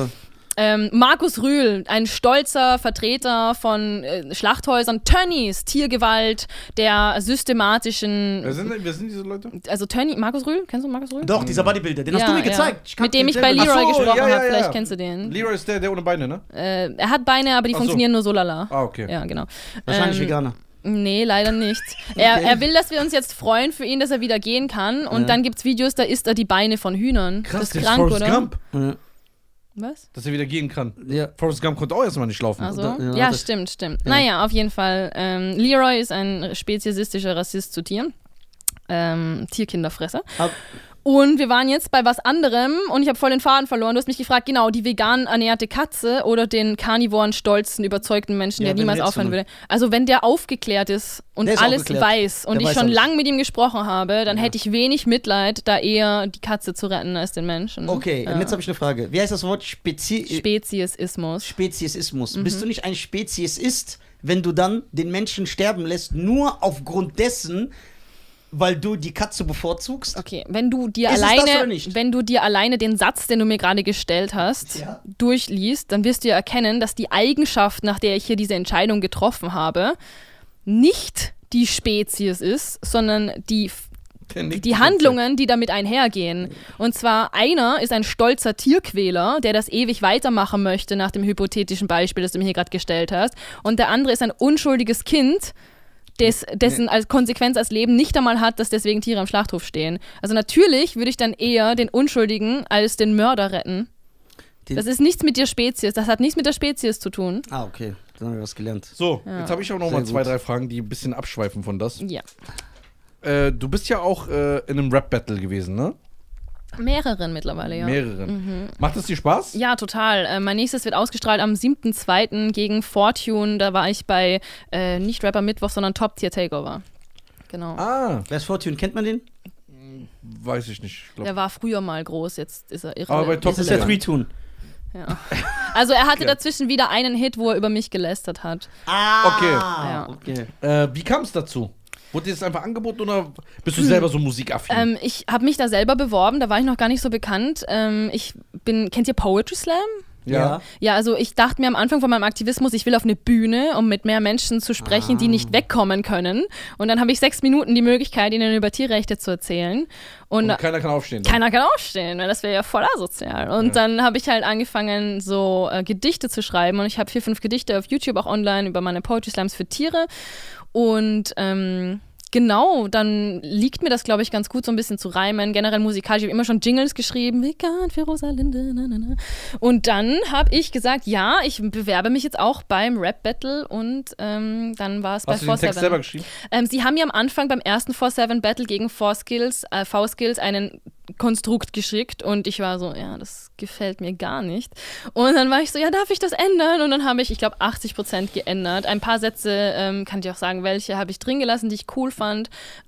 Markus Rühl, ein stolzer Vertreter von Schlachthäusern, Tönnies, Tiergewalt, der systematischen... Wer sind diese Leute? Also Markus Rühl, kennst du Markus Rühl? Doch, dieser Bodybuilder, den hast du mir gezeigt. Mit dem ich bei Leroy gesprochen habe, vielleicht kennst du den. Leroy ist der ohne Beine, ne? Er hat Beine, aber die funktionieren nur so lala. Ah, okay. Ja, genau. Wahrscheinlich Veganer. Nee, leider nicht. Er will, dass wir uns jetzt freuen für ihn, dass er wieder gehen kann. Und dann gibt's Videos, da isst er die Beine von Hühnern. Krass, das ist krank, oder? Gump. Ja. Was? Dass er wieder gehen kann. Ja. Forrest Gump konnte auch erstmal nicht laufen. Also, ja, stimmt. Ja. Naja, auf jeden Fall. Leroy ist ein speziesistischer Rassist zu Tieren. Tierkinderfresser. Und wir waren jetzt bei was anderem und ich habe voll den Faden verloren. Du hast mich gefragt, genau, die vegan ernährte Katze oder den karnivoren, stolzen, überzeugten Menschen, der niemals aufhören würde. Also wenn der aufgeklärt ist und alles weiß und ich schon lang mit ihm gesprochen habe, dann hätte ich wenig Mitleid, da eher die Katze zu retten als den Menschen. Okay, und jetzt habe ich eine Frage. Wie heißt das Wort? Speziesismus. Speziesismus. Bist du nicht ein Speziesist, wenn du dann den Menschen sterben lässt, nur aufgrund dessen, weil du die Katze bevorzugst? Okay, wenn du dir alleine den Satz, den du mir gerade gestellt hast, durchliest, dann wirst du ja erkennen, dass die Eigenschaft, nach der ich hier diese Entscheidung getroffen habe, nicht die Spezies ist, sondern die Handlungen, die damit einhergehen. Und zwar einer ist ein stolzer Tierquäler, der das ewig weitermachen möchte nach dem hypothetischen Beispiel, das du mir hier gerade gestellt hast. Und der andere ist ein unschuldiges Kind, dessen als Konsequenz als Leben nicht einmal hat, dass deswegen Tiere am Schlachthof stehen. Also natürlich würde ich dann eher den Unschuldigen als den Mörder retten. Das ist nichts mit der Spezies, das hat nichts mit der Spezies zu tun. Ah, okay, dann haben wir was gelernt. So, jetzt habe ich auch noch mal 2, 3 Fragen, die ein bisschen abschweifen von das. Ja. Du bist ja auch in einem Rap-Battle gewesen, ne? Mehreren mittlerweile, ja. Macht das dir Spaß? Ja, total. Mein nächstes wird ausgestrahlt am 7.2. gegen Fortune. Da war ich bei nicht Rapper Mittwoch, sondern Top Tier Takeover. Genau. Ah. Wer ist Fortune? Kennt man den? Weiß ich nicht. Der war früher mal groß, jetzt ist er irre. Aber bei Top ist der Three-Tune. Ja. Also er hatte dazwischen wieder einen Hit, wo er über mich gelästert hat. Okay. Wie kam es dazu? Wurde dir das einfach angeboten oder bist du selber so musikaffin? Ich habe mich da selber beworben, da war ich noch gar nicht so bekannt. Kennt ihr Poetry Slam? Ja. Ja, also ich dachte mir am Anfang von meinem Aktivismus, ich will auf eine Bühne, um mit mehr Menschen zu sprechen, die nicht wegkommen können. Und dann habe ich 6 Minuten die Möglichkeit, ihnen über Tierrechte zu erzählen. Und keiner kann aufstehen. Keiner kann aufstehen, weil das wäre ja voll asozial. Und dann habe ich halt angefangen, so Gedichte zu schreiben. Und ich habe 4, 5 Gedichte auf YouTube, auch online, über meine Poetry Slams für Tiere. Und genau, dann liegt mir das, glaube ich, ganz gut, so ein bisschen zu reimen. Generell musikalisch, ich habe immer schon Jingles geschrieben. Vegan für Rosalinde. Na, na, na. Und dann habe ich gesagt, ja, ich bewerbe mich jetzt auch beim Rap-Battle. Und dann war es bei 4-7. Hast du den Text selber geschrieben? Sie haben ja am Anfang beim ersten 4-7-Battle gegen V-Skills einen Konstrukt geschickt und ich war so, ja, das gefällt mir gar nicht. Und dann war ich so, ja, darf ich das ändern? Und dann habe ich glaube, 80% geändert. Ein paar Sätze, kann ich auch sagen, welche habe ich drin gelassen, die ich cool fand.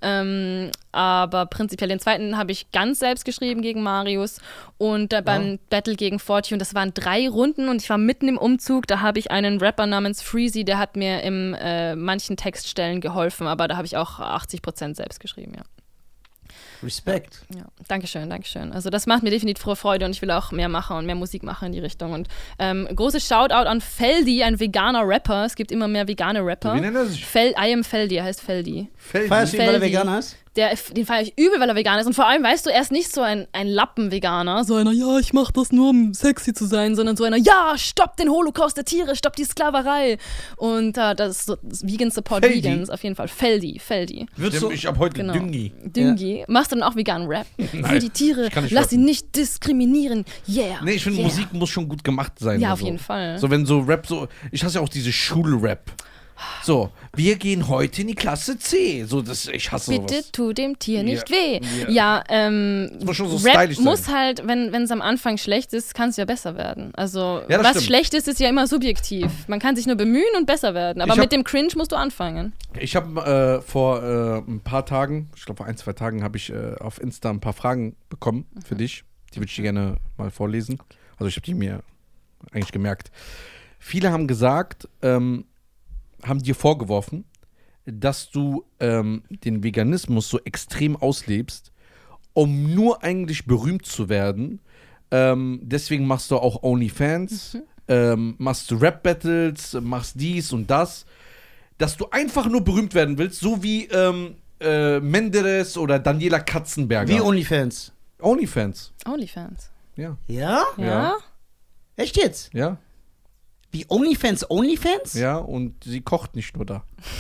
Aber prinzipiell den zweiten habe ich ganz selbst geschrieben gegen Marius und beim Battle gegen Fortune, das waren 3 Runden und ich war mitten im Umzug, da habe ich einen Rapper namens Freezy, der hat mir in manchen Textstellen geholfen, aber da habe ich auch 80% selbst geschrieben, ja. Respekt. Ja, Dankeschön. Also das macht mir definitiv Freude und ich will auch mehr machen und mehr Musik machen in die Richtung. Und großes Shoutout an Feldi, ein veganer Rapper. Es gibt immer mehr vegane Rapper. Wie nennt er sich? I am Feldi, er heißt Feldi. Feierst du ihn, weil er Veganer ist? Den feiere ich übel, weil er vegan ist. Und vor allem, weißt du, er ist nicht so ein Lappen-Veganer, so einer, ja, ich mach das nur, um sexy zu sein, sondern so einer, ja, stopp den Holocaust der Tiere, stopp die Sklaverei. Und das ist so Vegan Support Feldi. Vegans, auf jeden Fall. Feldi. Ich hab heute Genau. Düngi. Ja. Machst du dann auch veganen Rap? Nein, Für die Tiere, ich kann nicht lass sie rappen. nicht diskriminieren. Yeah. Nee, ich finde, yeah. Musik muss schon gut gemacht sein. Ja, oder auf so. jeden Fall. So, wenn so Rap so. Ich hasse ja auch diese Schulrap. So, wir gehen heute in die Klasse C. So, ich hasse Bitte sowas. tu dem Tier nicht Ja. weh. Ja. Ja, muss schon so Rap stylisch sein. muss halt, wenn es am Anfang schlecht ist, kann es ja besser werden. Also, Ja, das was stimmt. schlecht ist, ist ja immer subjektiv. Man kann sich nur bemühen und besser werden. Aber mit dem Cringe musst du anfangen. Ich habe vor ein paar Tagen, ich glaube vor 1, 2 Tagen, habe ich auf Insta ein paar Fragen bekommen für dich. Die würde ich dir gerne mal vorlesen. Also ich habe die mir eigentlich gemerkt. Viele haben gesagt, haben dir vorgeworfen, dass du den Veganismus so extrem auslebst, um nur eigentlich berühmt zu werden. Deswegen machst du auch OnlyFans, machst du Rap-Battles, machst dies und das. Dass du einfach nur berühmt werden willst, so wie Menderes oder Daniela Katzenberger. Wie OnlyFans. OnlyFans. OnlyFans. Ja. Ja? Ja? Echt jetzt? Ja. Wie OnlyFans? Ja, und sie kocht nicht nur da.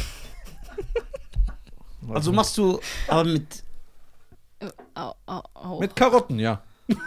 Also machst du aber mit. Au. Mit Karotten, ja.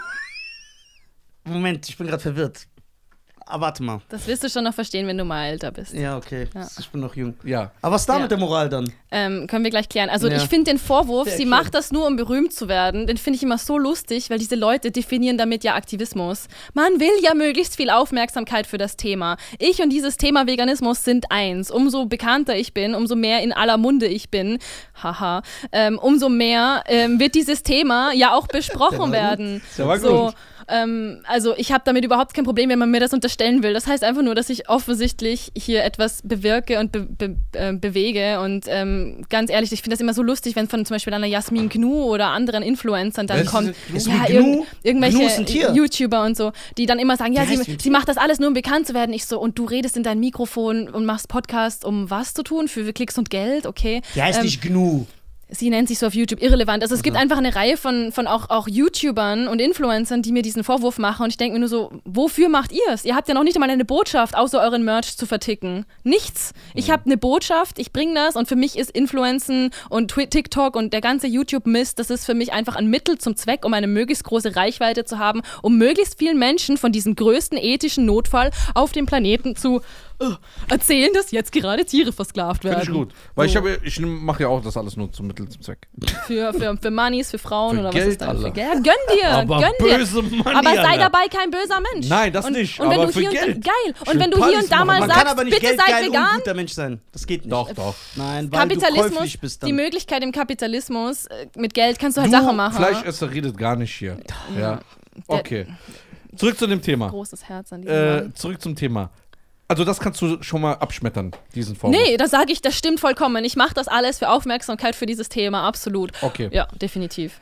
Moment, ich bin gerade verwirrt. Aber warte mal. Das wirst du schon noch verstehen, wenn du mal älter bist. Ja, okay. Ja. Ich bin noch jung. Ja. Aber was da Ja. mit der Moral dann? Können wir gleich klären. Also Ja. ich finde den Vorwurf, Sehr sie schön. macht das nur, um berühmt zu werden, den finde ich immer so lustig, weil diese Leute definieren damit ja Aktivismus. Man will ja möglichst viel Aufmerksamkeit für das Thema. Ich und dieses Thema Veganismus sind eins. Umso bekannter ich bin, umso mehr in aller Munde ich bin, haha, umso mehr wird dieses Thema ja auch besprochen werden. Der war So, gut. also ich habe damit überhaupt kein Problem, wenn man mir das unterstellen will. Das heißt einfach nur, dass ich offensichtlich hier etwas bewirke und bewege. Und ganz ehrlich, ich finde das immer so lustig, wenn von zum Beispiel einer Jasmin Gnu oder anderen Influencern dann Wer ist kommt, diese Jasmin ja, Gnu? Gnu ist ein irgendwelche Tier. YouTuber und so, die dann immer sagen, ja, Wie heißt die? sie macht das alles nur, um bekannt zu werden. Ich so, und du redest in dein Mikrofon und machst Podcast, um was zu tun? Für Klicks und Geld, okay. Die heißt nicht GNU. Sie nennt sich so auf YouTube irrelevant. Also es gibt einfach eine Reihe von auch YouTubern und Influencern, die mir diesen Vorwurf machen und ich denke mir nur so, wofür macht ihr es? Ihr habt ja noch nicht einmal eine Botschaft, außer euren Merch zu verticken. Nichts. Ich habe eine Botschaft, ich bringe das und für mich ist Influencen und TikTok und der ganze YouTube-Mist, das ist für mich einfach ein Mittel zum Zweck, um eine möglichst große Reichweite zu haben, um möglichst vielen Menschen von diesem größten ethischen Notfall auf dem Planeten zu erzählen, dass jetzt gerade Tiere versklavt werden. Finde ich gut. Weil So. ich mache ja auch das alles nur zum Mittel zum Zweck. Für Moneys, für Frauen Für oder Geld, was ist das? Alter. Für Geld? Ja, gönn dir, Aber gönn dir. böse Money, Aber sei Alter. dabei kein böser Mensch. Nein, das und, nicht, Und wenn aber du für hier Geld. Und, geil. Ich Und will wenn du hier Partys und da machen. mal Man sagst, kann aber nicht bitte seid geldgeil und vegan. guter Mensch sein. Das geht nicht. Doch. Nein, weil du Kapitalismus, käuflich bist dann. die Möglichkeit im Kapitalismus, mit Geld kannst du halt Sachen machen. Fleischesser redet gar nicht hier. Ja. Okay. Zurück zu dem Thema. Großes Herz an diesem Mann. Zurück zum Thema. Also das kannst du schon mal abschmettern, diesen Vorwurf. Nee, das sage ich, das stimmt vollkommen. Ich mache das alles für Aufmerksamkeit für dieses Thema, absolut. Okay. Ja, definitiv.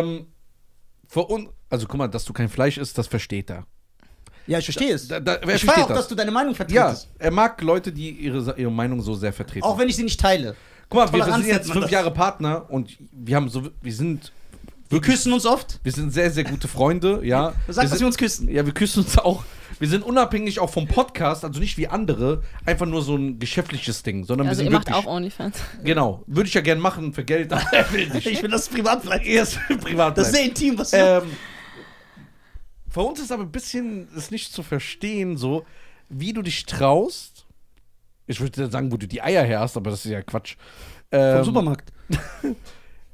Also guck mal, dass du kein Fleisch isst, das versteht er. Ja, ich verstehe es. Wer Ich versteht feiere auch, das? dass du deine Meinung Ja, vertrittst. er mag Leute, die ihre Meinung so sehr vertreten. Auch wenn ich sie nicht teile. Guck mal, wir Toleranz sind jetzt nennt man 5 das. Jahre Partner und wir sind Wir küssen uns oft. wir sind sehr, sehr gute Freunde, ja. Du sagst, dass wir uns küssen. Ja, wir küssen uns auch. Wir sind unabhängig auch vom Podcast, also nicht wie andere, einfach nur so ein geschäftliches Ding, sondern Also wir ihr sind macht wirklich. auch Onlyfans. Genau, würde ich ja gern machen für Geld, aber er will nicht. Ich will das privat bleiben. Erst privat. Das ist bleiben. sehr intim, was du. Für uns ist aber ein bisschen es nicht zu verstehen, so wie du dich traust. Ich würde sagen, wo du die Eier her hast, aber das ist ja Quatsch. Vom Supermarkt.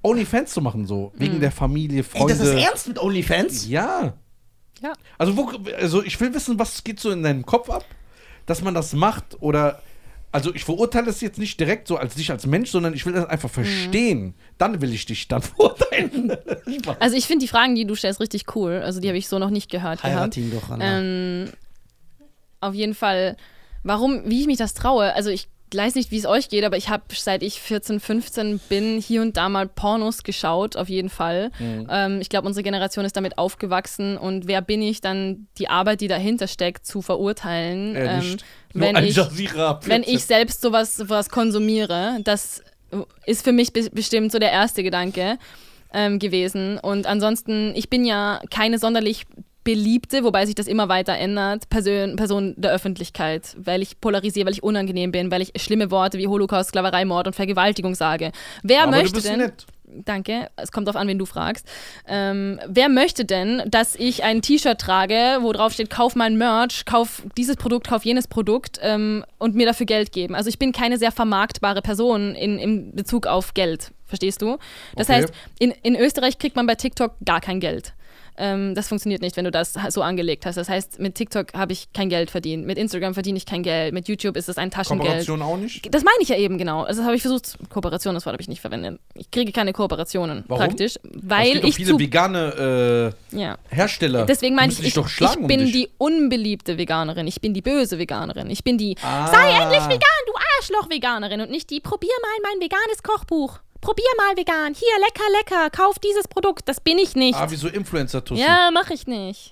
OnlyFans zu machen, so. Wegen der Familie, Freunde. Ey, das ist ernst mit OnlyFans? Ja. Ja. Also ich will wissen, was geht so in deinem Kopf ab, dass man das macht oder. Also ich verurteile es jetzt nicht direkt so als dich als Mensch, sondern ich will das einfach verstehen. Dann will ich dich dann verurteilen. Also ich finde die Fragen, die du stellst, richtig cool. Also die habe ich so noch nicht gehört Heirat ihn doch, Anna. Auf jeden Fall, wie ich mich das traue. Also ich weiß nicht, wie es euch geht, aber ich habe, seit ich 14, 15 bin, hier und da mal Pornos geschaut, auf jeden Fall. Ich glaube, unsere Generation ist damit aufgewachsen und wer bin ich, dann die Arbeit, die dahinter steckt, zu verurteilen, wenn ich selbst sowas konsumiere. Das ist für mich bestimmt so der erste Gedanke gewesen. Und ansonsten, ich bin ja keine sonderlich beliebte, wobei sich das immer weiter ändert, Person der Öffentlichkeit, weil ich polarisiere, weil ich unangenehm bin, weil ich schlimme Worte wie Holocaust, Sklaverei, Mord und Vergewaltigung sage. Wer möchte denn... Nett. Danke, es kommt darauf an, wen du fragst. Wer möchte denn, dass ich ein T-Shirt trage, wo drauf steht, kauf mein Merch, kauf dieses Produkt, kauf jenes Produkt und mir dafür Geld geben? Also ich bin keine sehr vermarktbare Person in Bezug auf Geld, verstehst du? Das heißt, in Österreich kriegt man bei TikTok gar kein Geld. Das funktioniert nicht, wenn du das so angelegt hast. Das heißt, mit TikTok habe ich kein Geld verdient, mit Instagram verdiene ich kein Geld, mit YouTube ist es ein Taschengeld. Kooperation auch nicht? Das meine ich ja eben, genau. Also das habe ich versucht, Kooperation, das Wort habe ich nicht verwendet. Ich kriege keine Kooperationen. Warum? Praktisch. Weil es gibt ich viele vegane Hersteller. Deswegen meine ich bin die unbeliebte Veganerin, ich bin die böse Veganerin, ich bin die sei endlich vegan, du Arschloch-Veganerin und nicht die probier mal mein veganes Kochbuch. Probier mal vegan. Hier, lecker, kauf dieses Produkt. Das bin ich nicht. Wie so Influencer-Tussi. Ja, mach ich nicht.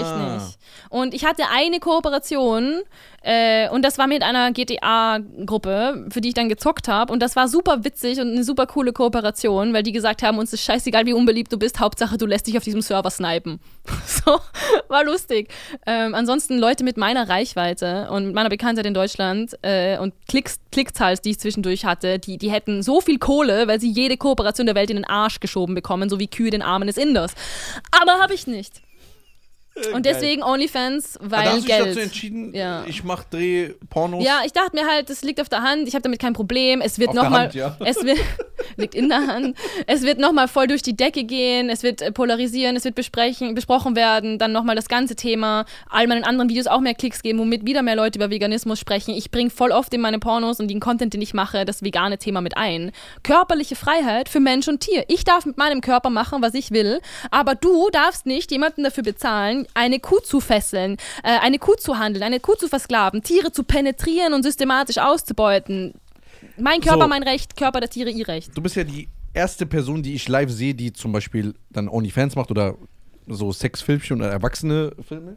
Und ich hatte eine Kooperation und das war mit einer GTA-Gruppe, für die ich dann gezockt habe. Und das war super witzig und eine super coole Kooperation, weil die gesagt haben, uns ist scheißegal, wie unbeliebt du bist. Hauptsache, du lässt dich auf diesem Server snipen. So, war lustig. Ansonsten Leute mit meiner Reichweite und meiner Bekanntheit in Deutschland und Klickzahls, die ich zwischendurch hatte, die hätten so viel Kohle, weil sie jede Kooperation der Welt in den Arsch geschoben bekommen, so wie Kühe den Armen des Inders. Aber habe ich nicht. Und deswegen OnlyFans, weil da hast Geld. Du dich dazu entschieden, ich dreh Pornos. Ja, ich dachte mir halt, das liegt auf der Hand, ich habe damit kein Problem. Es wird nochmal, liegt in der Hand. Es wird nochmal voll durch die Decke gehen, es wird polarisieren, es wird besprochen werden, dann nochmal das ganze Thema, all meinen anderen Videos auch mehr Klicks geben, womit wieder mehr Leute über Veganismus sprechen. Ich bringe voll oft in meine Pornos und den Content, den ich mache, das vegane Thema mit ein. Körperliche Freiheit für Mensch und Tier. Ich darf mit meinem Körper machen, was ich will, aber du darfst nicht jemanden dafür bezahlen, eine Kuh zu fesseln, eine Kuh zu handeln, eine Kuh zu versklaven, Tiere zu penetrieren und systematisch auszubeuten. Mein Körper, mein Recht, Körper der Tiere, ihr Recht. Du bist ja die erste Person, die ich live sehe, die zum Beispiel dann OnlyFans macht oder so Sexfilmchen oder erwachsene Filme.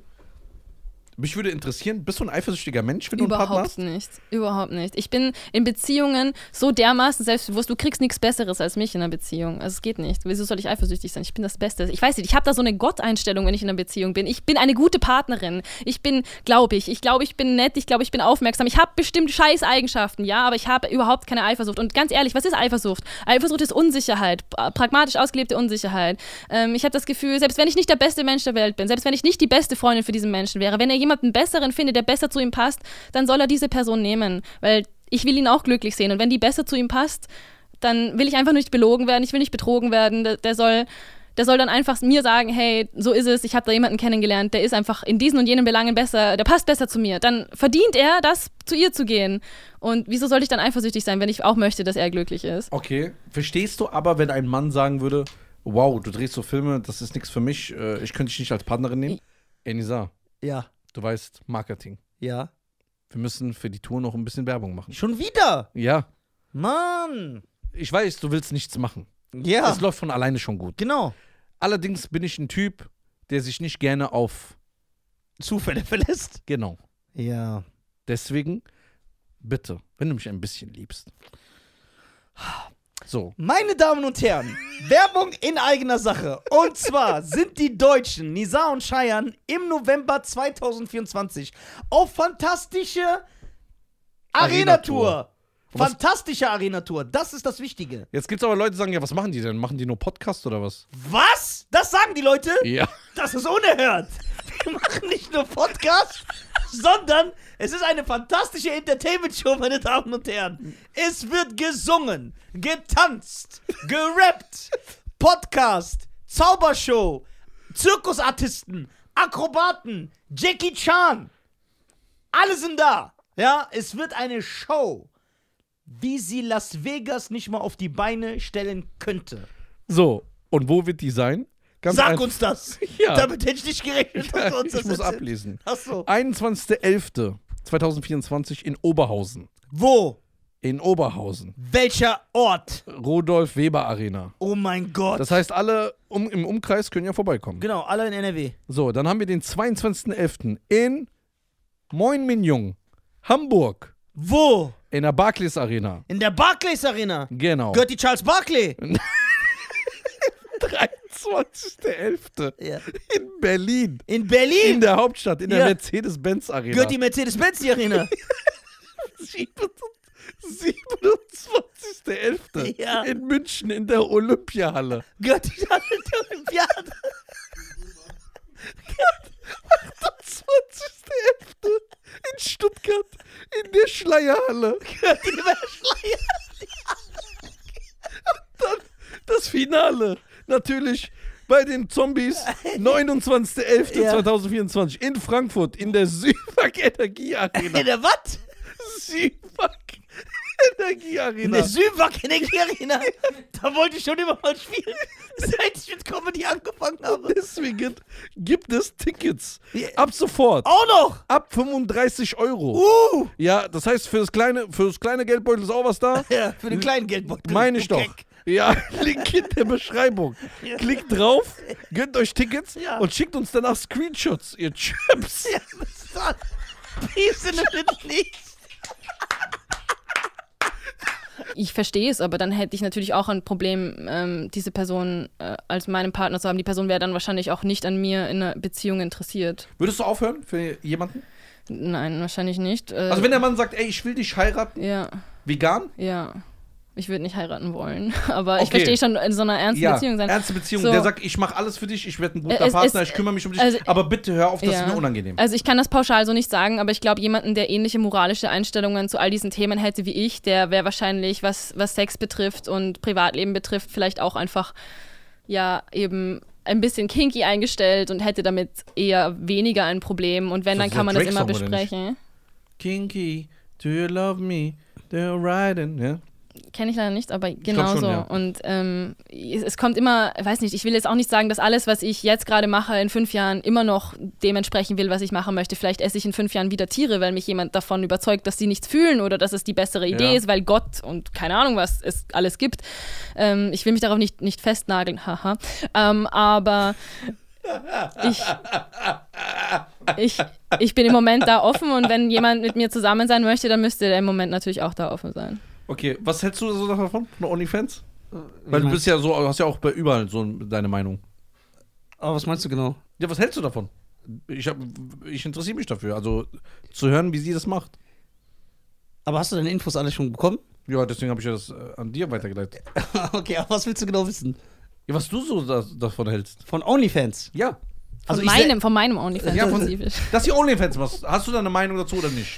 Mich würde interessieren, bist du ein eifersüchtiger Mensch, wenn du einen Partner hast? Überhaupt nicht. Ich bin in Beziehungen so dermaßen selbstbewusst, du kriegst nichts Besseres als mich in einer Beziehung. Also es geht nicht. Wieso soll ich eifersüchtig sein? Ich bin das Beste. Ich weiß nicht, ich habe da so eine Gotteinstellung, wenn ich in einer Beziehung bin. Ich bin eine gute Partnerin. Ich bin, glaube ich bin nett, ich glaube, ich bin aufmerksam. Ich habe bestimmt scheiß Eigenschaften, ja, aber ich habe überhaupt keine Eifersucht. Und ganz ehrlich, was ist Eifersucht? Eifersucht ist Unsicherheit, pragmatisch ausgelebte Unsicherheit. Ich habe das Gefühl, selbst wenn ich nicht der beste Mensch der Welt bin, selbst wenn ich nicht die beste Freundin für diesen Menschen wäre, wenn er jemanden Besseren findet, der besser zu ihm passt, dann soll er diese Person nehmen, weil ich will ihn auch glücklich sehen und wenn die besser zu ihm passt, dann will ich einfach nicht belogen werden, ich will nicht betrogen werden, der soll dann einfach mir sagen, hey, so ist es, ich habe da jemanden kennengelernt, der ist einfach in diesen und jenen Belangen besser, der passt besser zu mir, dann verdient er, das zu ihr zu gehen und wieso sollte ich dann eifersüchtig sein, wenn ich auch möchte, dass er glücklich ist? Okay, verstehst du aber, wenn ein Mann sagen würde, wow, du drehst so Filme, das ist nichts für mich, ich könnte dich nicht als Partnerin nehmen? Enisa. Ja. Du weißt, Marketing. Ja. Wir müssen für die Tour noch ein bisschen Werbung machen. Schon wieder? Ja. Mann. Ich weiß, du willst nichts machen. Ja. Es läuft von alleine schon gut. Genau. Allerdings bin ich ein Typ, der sich nicht gerne auf Zufälle verlässt. Genau. Ja. Deswegen, bitte, wenn du mich ein bisschen liebst. So. Meine Damen und Herren, Werbung in eigener Sache. Und zwar sind die Deutschen Nisa und Cheyenne im November 2024 auf fantastische Arena-Tour. Fantastische Arena-Tour, das ist das Wichtige. Jetzt gibt's aber Leute, die sagen, ja, was machen die denn? Machen die nur Podcast oder was? Was? Das sagen die Leute? Ja. Das ist unerhört. Wir machen nicht nur Podcast, sondern es ist eine fantastische Entertainment-Show, meine Damen und Herren. Es wird gesungen, getanzt, gerappt, Podcast, Zaubershow, Zirkusartisten, Akrobaten, Jackie Chan. Alle sind da. Ja, es wird eine Show, wie sie Las Vegas nicht mal auf die Beine stellen könnte. So, und wo wird die sein? Ganz Sag einfach. uns das. Ja. Damit hätte ich nicht gerechnet, dass du uns das Ich muss erzählst. ablesen. Achso. 21.11.2024 in Oberhausen. Wo? In Oberhausen. Welcher Ort? Rodolf Weber Arena. Oh mein Gott. Das heißt, alle im Umkreis können ja vorbeikommen. Genau, alle in NRW. So, dann haben wir den 22.11. in Moin Minjung, Hamburg, Wo? in der Barclays Arena. In der Barclays Arena. Genau. Gehört die Charles Barkley? 23.11. Ja. in Berlin. In Berlin? In der Hauptstadt, in der Ja. Mercedes-Benz Arena. Gehört die Mercedes-Benz die Arena? 27.11. Ja. in München in der Olympiahalle. Gehört die Olympiade? 20.11. in Stuttgart in der Schleierhalle. Gehört die Schleier? Dann das Finale. Natürlich bei den Zombies. 29.11.2024 in Frankfurt in der Süwag Energie Arena. In der was? Süwag Energie In Arena. der Süwag Energie Arena? Da wollte ich schon immer mal spielen, seit ich mit Comedy angefangen habe. Deswegen gibt es Tickets. Ja. Ab sofort. Auch noch? Ab 35 Euro. Ja, das heißt, für das kleine Geldbeutel ist auch was da. Ja, für den kleinen Geldbeutel. Meine ich Du doch. Keck. Ja, Link in der Beschreibung. Ja. Klickt drauf, gönnt euch Tickets Ja. und schickt uns danach Screenshots, ihr Chaps. Ja, was ist das? Peace in the Middle East. Ich verstehe es, aber dann hätte ich natürlich auch ein Problem, diese Person als meinen Partner zu haben. Die Person wäre dann wahrscheinlich auch nicht an mir in einer Beziehung interessiert. Würdest du aufhören für jemanden? Nein, wahrscheinlich nicht. Also wenn der Mann sagt, ey, ich will dich heiraten, Ja, vegan? ja. Ich würde nicht heiraten wollen, aber ich Okay. verstehe schon, in so einer ernsten Beziehung sein. ernste Beziehung. So. Der sagt, ich mache alles für dich, ich werde ein guter Es Partner, ist- ich kümmere mich um dich, also- aber bitte hör auf, das Ja. ist mir unangenehm. Also ich kann das pauschal so nicht sagen, aber ich glaube, jemanden, der ähnliche moralische Einstellungen zu all diesen Themen hätte wie ich, der wäre wahrscheinlich, was Sex betrifft und Privatleben betrifft, vielleicht auch einfach, ja, eben ein bisschen kinky eingestellt und hätte damit eher weniger ein Problem. Und wenn, Das dann ist kann der man das immer Drake-Song, oder nicht? besprechen. Kinky, do you love me? Do you riding? Ja? Kenne ich leider nicht, aber glaub genau schon, so. ja. Und es kommt immer, weiß nicht, ich will jetzt auch nicht sagen, dass alles, was ich jetzt gerade mache, in 5 Jahren immer noch dementsprechend will, was ich machen möchte. Vielleicht esse ich in 5 Jahren wieder Tiere, weil mich jemand davon überzeugt, dass sie nichts fühlen oder dass es die bessere Idee Ja. ist, weil Gott und keine Ahnung, was es alles gibt. Ich will mich darauf nicht festnageln, haha. Aber ich bin im Moment da offen und wenn jemand mit mir zusammen sein möchte, dann müsste der im Moment natürlich auch da offen sein. Okay, was hältst du so davon, von OnlyFans? Weil du bist ja so, hast ja auch bei überall so deine Meinung. Aber was meinst du genau? Ja, was hältst du davon? Ich interessiere mich dafür, also zu hören, wie sie das macht. Aber hast du deine Infos alle schon bekommen? Ja, deswegen habe ich ja das an dir weitergeleitet. Okay, aber was willst du genau wissen? Ja, was du so davon hältst. Von OnlyFans? Ja. Also Von meinem OnlyFans Ja, von- spezifisch. Dass die OnlyFans machst, hast du da eine Meinung dazu oder nicht?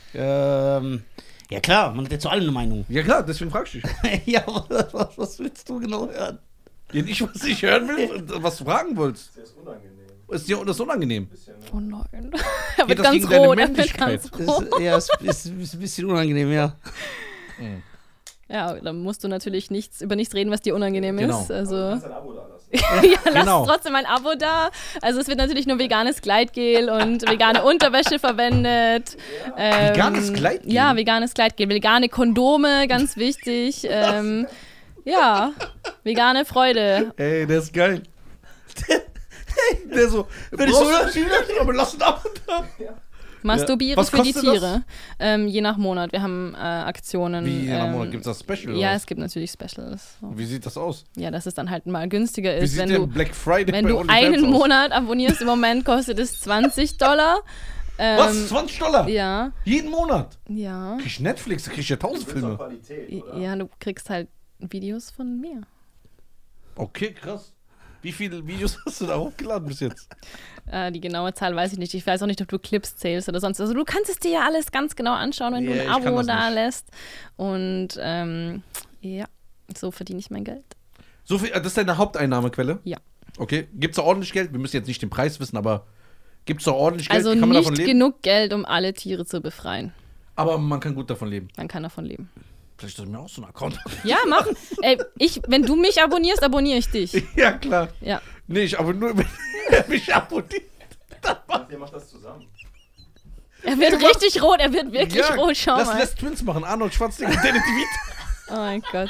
Ja klar, man hat ja zu allem eine Meinung. Ja klar, deswegen frag ich dich. Ja, aber was willst du genau hören? Ja, nicht, was ich hören will, was du fragen wolltest. Das ist unangenehm. Ist dir das unangenehm? Oh nein. Er wird das ganz gegen deine rot, er wird Männlichkeit? ganz rot. Ist ein bisschen unangenehm, ja. Ja, da musst du natürlich über nichts reden, was dir unangenehm Genau. ist. Also, Du kannst ein Abo da lassen. ja, lass Genau. trotzdem ein Abo da. Also es wird natürlich nur veganes Gleitgel und vegane Unterwäsche verwendet. Veganes Gleitgel? Ja, veganes Gleitgel. Vegane Kondome, ganz wichtig. Ja, vegane Freude. Ey, der ist geil. Der so, Wenn ich so aber lass ihn ab und da. Masturbieren Was für die kostet das? Tiere. Je nach Monat. Wir haben Aktionen. Wie, in einem Monat gibt's das Special? Ja, oder es gibt natürlich Specials. So. was? Wie sieht das aus? Ja, dass es dann halt mal günstiger Wie ist, sieht wenn denn du Black Friday Wenn bei du OnlyFans einen aus? Monat abonnierst, im Moment kostet es $20. Was? $20? Ja, Jeden Monat? ja. Krieg ich Netflix, da krieg ich ja 1000 Du willst doch Filme. Qualität, oder? Ja, du kriegst halt Videos von mir. Okay, krass. Wie viele Videos hast du da hochgeladen bis jetzt? Die genaue Zahl weiß ich nicht. Ich weiß auch nicht, ob du Clips zählst oder sonst. Also du kannst es dir ja alles ganz genau anschauen, wenn du ein Abo da lässt. Und ja, so verdiene ich mein Geld. So viel, das ist deine Haupteinnahmequelle? Ja. Okay. Gibt es da ordentlich Geld? Wir müssen jetzt nicht den Preis wissen, aber gibt es da ordentlich Geld? Also kann man nicht davon leben? genug Geld, um alle Tiere zu befreien. Aber man kann gut davon leben. Man kann davon leben. Vielleicht soll ich mir auch so einen Account machen. Ja, machen. Ey, wenn du mich abonnierst, abonniere ich dich. Ja, klar. Ja. Nee, ich abonniere, wenn er mich abonniert. Ihr macht das zusammen. Er wird richtig rot, er wird wirklich rot. Schau mal. Lass Twins machen, Arnold Schwarzenegger und Danny DeVito. Oh mein Gott.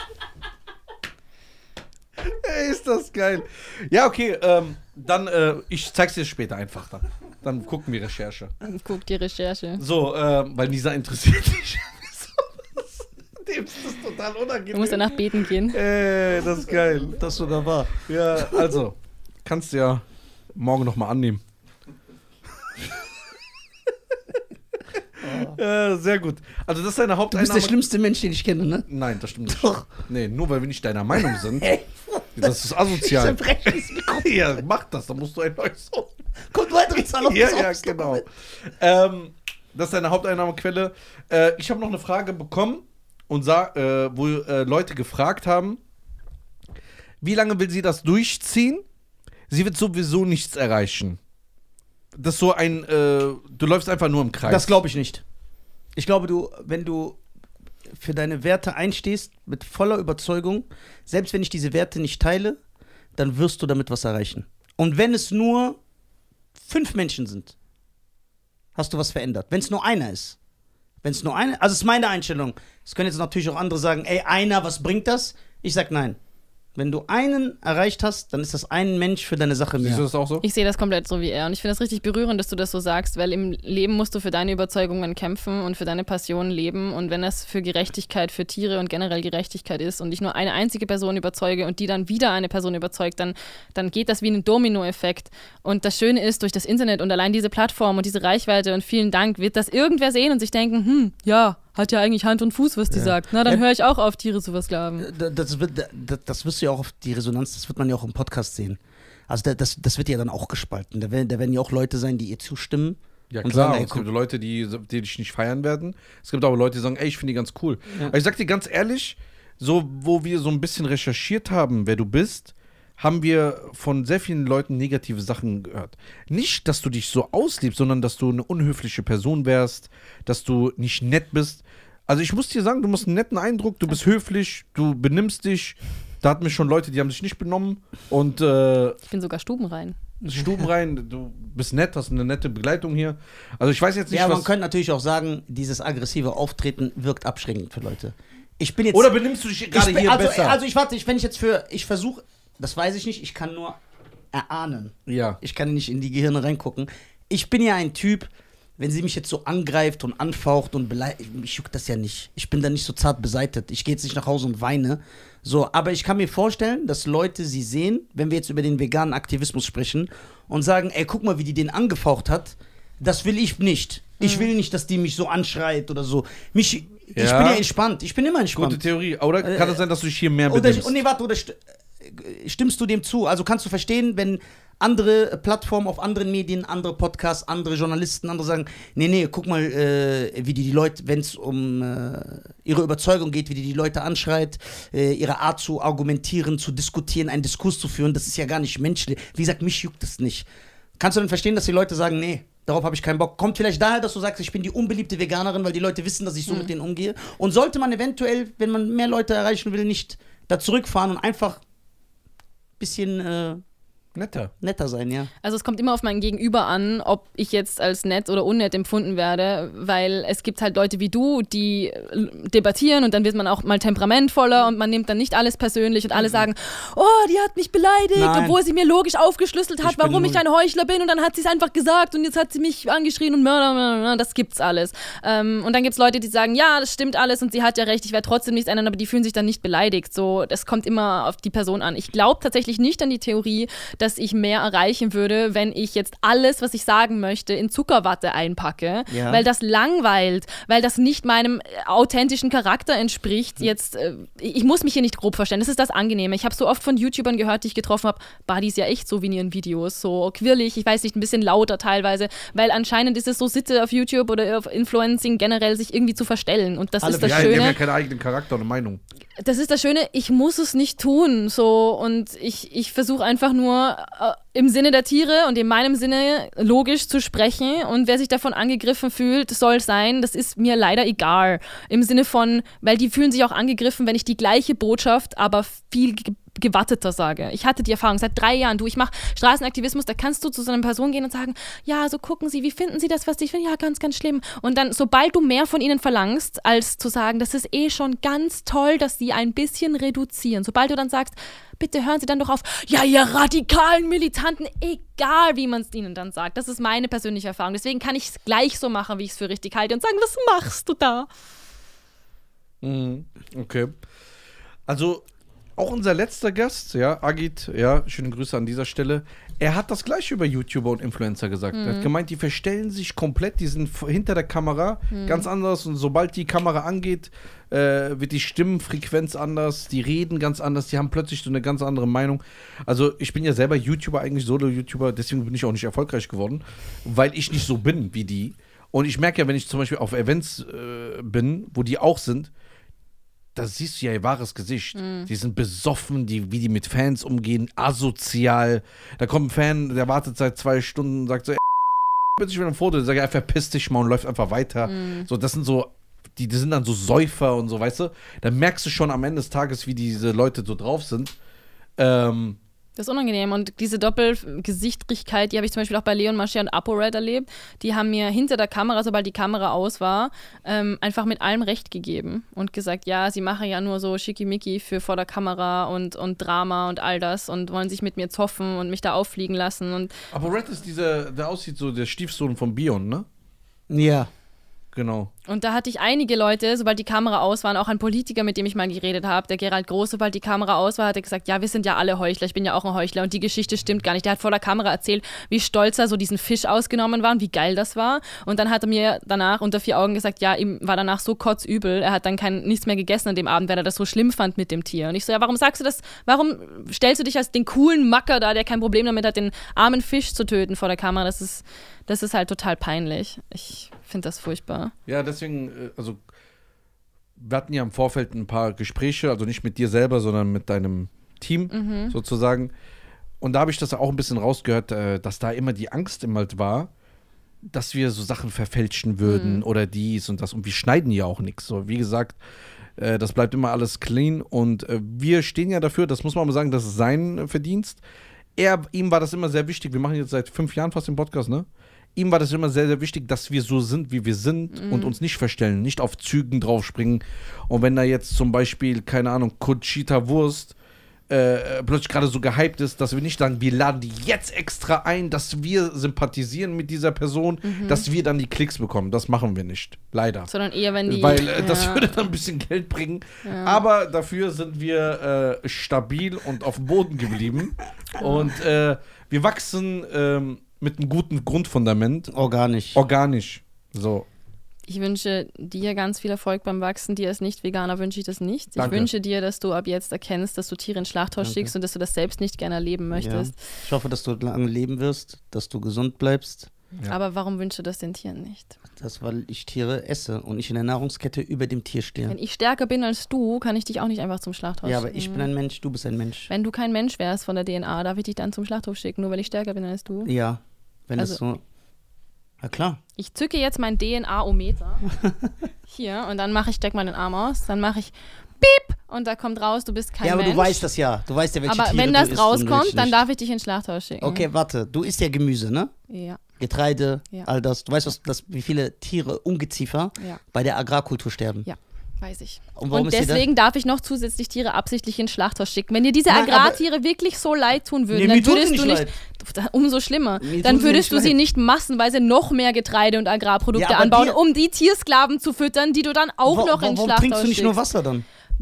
Ey, ist das geil. Ja, okay, dann, ich zeig's dir später einfach dann. Dann gucken wir Recherche. Guck die Recherche. So, weil Nisa interessiert dich. Dem ist das total unangenehm. Du musst danach beten gehen. Das ist geil. Das sogar wahr. Ja, also, kannst du ja morgen nochmal annehmen. Sehr gut. Also das ist deine Du Haupteinnahme. bist der schlimmste Mensch, den ich kenne, ne? Nein, das stimmt nicht. Doch. Nee, nur weil wir nicht deiner Meinung sind. Ey, Das ist ich asozial. zerbreche das Mikro. Ja, mach das, dann musst du ein neues holen. Kommt weiter, Zahl Ja, genau. Das ist deine Haupteinnahmequelle. Ich habe noch eine Frage bekommen, und wo Leute gefragt haben, wie lange will sie das durchziehen? Sie wird sowieso nichts erreichen. Das ist so du läufst einfach nur im Kreis. Das glaube ich nicht. Ich glaube, wenn du für deine Werte einstehst, mit voller Überzeugung, selbst wenn ich diese Werte nicht teile, dann wirst du damit was erreichen. Und wenn es nur 5 Menschen sind, hast du was verändert. Wenn es nur einer ist. Also es ist meine Einstellung. Es können jetzt natürlich auch andere sagen, ey, einer, was bringt das? Ich sag nein. Wenn du einen erreicht hast, dann ist das ein Mensch für deine Sache Siehst du mehr. das auch so? Ich sehe das komplett so wie er. Und ich finde das richtig berührend, dass du das so sagst, weil im Leben musst du für deine Überzeugungen kämpfen und für deine Passion leben. Und wenn das für Gerechtigkeit, für Tiere und generell Gerechtigkeit ist und ich nur eine einzige Person überzeuge und die dann wieder eine Person überzeugt, dann geht das wie ein Dominoeffekt. Und das Schöne ist, durch das Internet und allein diese Plattform und diese Reichweite und vielen Dank, wird das irgendwer sehen und sich denken, ja, hat ja eigentlich Hand und Fuß, was die sagt. Na, dann höre ich auch auf, Tiere zu versklaven. Das wirst du ja auch auf die Resonanz, das wird man ja auch im Podcast sehen. Also das wird ja dann auch gespalten. Da werden ja auch Leute sein, die ihr zustimmen. Ja und klar, sagen, ey, es gibt Leute, die dich nicht feiern werden. Es gibt aber Leute, die sagen, ey, ich finde die ganz cool. Ja. Aber ich sag dir ganz ehrlich, so wo wir so ein bisschen recherchiert haben, wer du bist, haben wir von sehr vielen Leuten negative Sachen gehört. Nicht, dass du dich so auslebst, sondern dass du eine unhöfliche Person wärst, dass du nicht nett bist. Also ich muss dir sagen, du machst einen netten Eindruck, du bist höflich, du benimmst dich. Da hatten wir schon Leute, die haben sich nicht benommen. Und Ich bin sogar stubenrein. stubenrein, du bist nett, hast eine nette Begleitung hier. Also ich weiß jetzt nicht, Ja, man was... könnte natürlich auch sagen, dieses aggressive Auftreten wirkt abschreckend für Leute. Ich bin jetzt... Oder benimmst du dich gerade hier besser? Also ich versuche, das weiß ich nicht, ich kann nur erahnen. Ja. Ich kann nicht in die Gehirne reingucken. Ich bin ja ein Typ, wenn sie mich jetzt so angreift und anfaucht und beleidigt, mich juckt das ja nicht. Ich bin da nicht so zart beseitet. Ich gehe jetzt nicht nach Hause und weine. So, aber ich kann mir vorstellen, dass Leute sie sehen, wenn wir jetzt über den veganen Aktivismus sprechen und sagen, ey, guck mal, wie die den angefaucht hat. Das will ich nicht. Ich will nicht, dass die mich so anschreit oder so. Ich bin ja entspannt. Ich bin immer entspannt. Gute Theorie. Oder kann es sein, dass du dich hier mehr Oder benimmst? stimmst du dem zu? Also kannst du verstehen, wenn andere Plattformen auf anderen Medien, andere Podcasts, andere Journalisten, andere sagen, nee, guck mal, wie die Leute, wenn es um ihre Überzeugung geht, wie die Leute anschreit, ihre Art zu argumentieren, zu diskutieren, einen Diskurs zu führen, das ist ja gar nicht menschlich. Wie gesagt, mich juckt das nicht. Kannst du dann verstehen, dass die Leute sagen, nee, darauf habe ich keinen Bock. Ein vielleicht daher, dass du sagst, ich bin die unbeliebte Veganerin, weil die Leute wissen, dass ich so mit denen umgehe. Und sollte man eventuell, wenn man mehr Leute erreichen will, nicht da zurückfahren und einfach ein bisschen netter sein, ja. Also es kommt immer auf mein Gegenüber an, ob ich jetzt als nett oder unnett empfunden werde, weil es gibt halt Leute wie du, die debattieren und dann wird man auch mal temperamentvoller und man nimmt dann nicht alles persönlich und alle sagen, oh, die hat mich beleidigt, Nein. obwohl sie mir logisch aufgeschlüsselt hat, warum ich ein Heuchler bin und dann hat sie es einfach gesagt und jetzt hat sie mich angeschrien und Mörder, das gibt's alles. Und dann gibt's Leute, die sagen, ja, das stimmt alles und sie hat ja recht, ich werde trotzdem nichts ändern, aber die fühlen sich dann nicht beleidigt. So, das kommt immer auf die Person an. Ich glaube tatsächlich nicht an die Theorie, dass ich mehr erreichen würde, wenn ich jetzt alles, was ich sagen möchte, in Zuckerwatte einpacke, weil das langweilt, weil das nicht meinem authentischen Charakter entspricht. Jetzt, ich muss mich hier nicht grob verstehen, das ist das Angenehme. Ich habe so oft von YouTubern gehört, die ich getroffen habe, die ist ja echt so wie in ihren Videos, so quirlig, ich weiß nicht, ein bisschen lauter teilweise, weil anscheinend ist es so Sitte auf YouTube oder auf Influencing generell, sich irgendwie zu verstellen. Und das ist das Schöne. Die haben ja keinen eigenen Charakter und Meinung. Das ist das Schöne, ich muss es nicht tun, so, und ich versuche einfach nur im Sinne der Tiere und in meinem Sinne logisch zu sprechen, und wer sich davon angegriffen fühlt, soll sein, das ist mir leider egal. Im Sinne von, weil die fühlen sich auch angegriffen, wenn ich die gleiche Botschaft, aber viel gewatteter sage. Ich hatte die Erfahrung seit 3 Jahren. Ich mache Straßenaktivismus, da kannst du zu so einer Person gehen und sagen, ja, so gucken Sie, wie finden Sie das, was ich finde? Ja, ganz, ganz schlimm. Und dann, sobald du mehr von ihnen verlangst, als zu sagen, das ist eh schon ganz toll, dass sie ein bisschen reduzieren. Sobald du dann sagst, bitte hören Sie dann doch auf, ja, ihr radikalen Militanten, egal wie man es ihnen dann sagt. Das ist meine persönliche Erfahrung. Deswegen kann ich es gleich so machen, wie ich es für richtig halte, und sagen, was machst du da? Okay. Also, auch unser letzter Gast, ja, Agit, ja, schöne Grüße an dieser Stelle. Er hat das Gleiche über YouTuber und Influencer gesagt. Er hat gemeint, die verstellen sich komplett, die sind hinter der Kamera ganz anders, und sobald die Kamera angeht, wird die Stimmenfrequenz anders, die reden ganz anders, die haben plötzlich so eine ganz andere Meinung. Also ich bin ja selber YouTuber, eigentlich Solo-YouTuber, deswegen bin ich auch nicht erfolgreich geworden, weil ich nicht so bin wie die. Und ich merke ja, wenn ich zum Beispiel auf Events bin, wo die auch sind, da siehst du ja ihr wahres Gesicht. Die sind besoffen, wie die mit Fans umgehen, asozial. Da kommt ein Fan, der wartet seit 2 Stunden und sagt so, ich will ein Foto. Der sagt, ja, verpiss dich mal und läuft einfach weiter. So, das sind so, die sind dann so Säufer und so, weißt du? Dann merkst du schon am Ende des Tages, wie diese Leute so drauf sind. Das ist unangenehm, und diese Doppelgesichtrigkeit, die habe ich zum Beispiel auch bei Leon Mascher und ApoRed erlebt. Die haben mir hinter der Kamera, sobald die Kamera aus war, einfach mit allem Recht gegeben und gesagt, ja, sie machen ja nur so Schickimicki für vor der Kamera und Drama und all das und wollen sich mit mir zoffen und mich da auffliegen lassen. Und ApoRed ist dieser, der aussieht so, der Stiefsohn von Bion, ne? Ja. Genau. Und da hatte ich einige Leute, sobald die Kamera aus war, auch ein Politiker, mit dem ich mal geredet habe, der Gerald Groß, sobald die Kamera aus war, hat er gesagt, ja, wir sind ja alle Heuchler, ich bin ja auch ein Heuchler, und die Geschichte stimmt gar nicht. Der hat vor der Kamera erzählt, wie stolz er so diesen Fisch ausgenommen war und wie geil das war, und dann hat er mir danach unter 4 Augen gesagt, ja, ihm war danach so kotzübel, er hat dann nichts mehr gegessen an dem Abend, weil er das so schlimm fand mit dem Tier. Und ich so, ja, warum sagst du das, warum stellst du dich als den coolen Macker da, der kein Problem damit hat, den armen Fisch zu töten vor der Kamera? Das ist halt total peinlich. Ich finde das furchtbar. Ja, deswegen, also wir hatten ja im Vorfeld ein paar Gespräche, also nicht mit dir selber, sondern mit deinem Team sozusagen. Und da habe ich das auch ein bisschen rausgehört, dass da immer die Angst im halt war, dass wir so Sachen verfälschen würden oder dies und das. Und wir schneiden ja auch nichts. So, wie gesagt, das bleibt immer alles clean. Und wir stehen ja dafür, das muss man mal sagen, das ist sein Verdienst. Ihm war das immer sehr wichtig. Wir machen jetzt seit 5 Jahren fast den Podcast, ne? Ihm war das immer sehr, sehr wichtig, dass wir so sind, wie wir sind und uns nicht verstellen, nicht auf Zügen draufspringen. Und wenn da jetzt zum Beispiel, keine Ahnung, Conchita Wurst plötzlich gerade so gehypt ist, dass wir nicht sagen, wir laden die jetzt extra ein, dass wir sympathisieren mit dieser Person, dass wir dann die Klicks bekommen. Das machen wir nicht, leider. Sondern eher, wenn die... Weil das würde dann ein bisschen Geld bringen. Ja. Aber dafür sind wir stabil und auf dem Boden geblieben. Und wir wachsen mit einem guten Grundfundament. Organisch. So. Ich wünsche dir ganz viel Erfolg beim Wachsen. Dir als Nicht-Veganer wünsche ich das nicht. Danke. Ich wünsche dir, dass du ab jetzt erkennst, dass du Tiere ins Schlachthaus schickst und dass du das selbst nicht gerne erleben möchtest. Ja. Ich hoffe, dass du lange leben wirst, dass du gesund bleibst. Ja. Aber warum wünschst du das den Tieren nicht? Das, weil ich Tiere esse und ich in der Nahrungskette über dem Tier stehe. Wenn ich stärker bin als du, kann ich dich auch nicht einfach zum Schlachthaus schicken. schicken. Ja, aber ich bin ein Mensch, du bist ein Mensch. Wenn du kein Mensch wärst von der DNA, darf ich dich dann zum Schlachthof schicken, nur weil ich stärker bin als du? Ja, wenn es so... Ja, klar. Ich zücke jetzt mein DNA-Ometer hier und dann steck mal den Arm aus, dann mache ich Piep und da kommt raus, du bist kein Mensch. Ja, aber du weißt das ja. Du weißt ja, welche aber Tiere wenn das du isst rauskommt, dann darf ich dich ins Schlachthaus schicken. Okay, warte. Du isst ja Gemüse, ne? Ja. Getreide, all das. Du weißt, wie viele Tiere, Ungeziefer bei der Agrarkultur sterben. Ja. Weiß ich. Und deswegen darf ich noch zusätzlich Tiere absichtlich ins Schlachthaus schicken. Wenn dir diese Agrartiere wirklich so leid tun würden, dann würdest du nicht, umso schlimmer, dann würdest du sie nicht massenweise noch mehr Getreide und Agrarprodukte anbauen, um die Tiersklaven zu füttern, die du dann auch noch ins Schlachthaus schickst. Warum trinkst du nicht nur Wasser dann?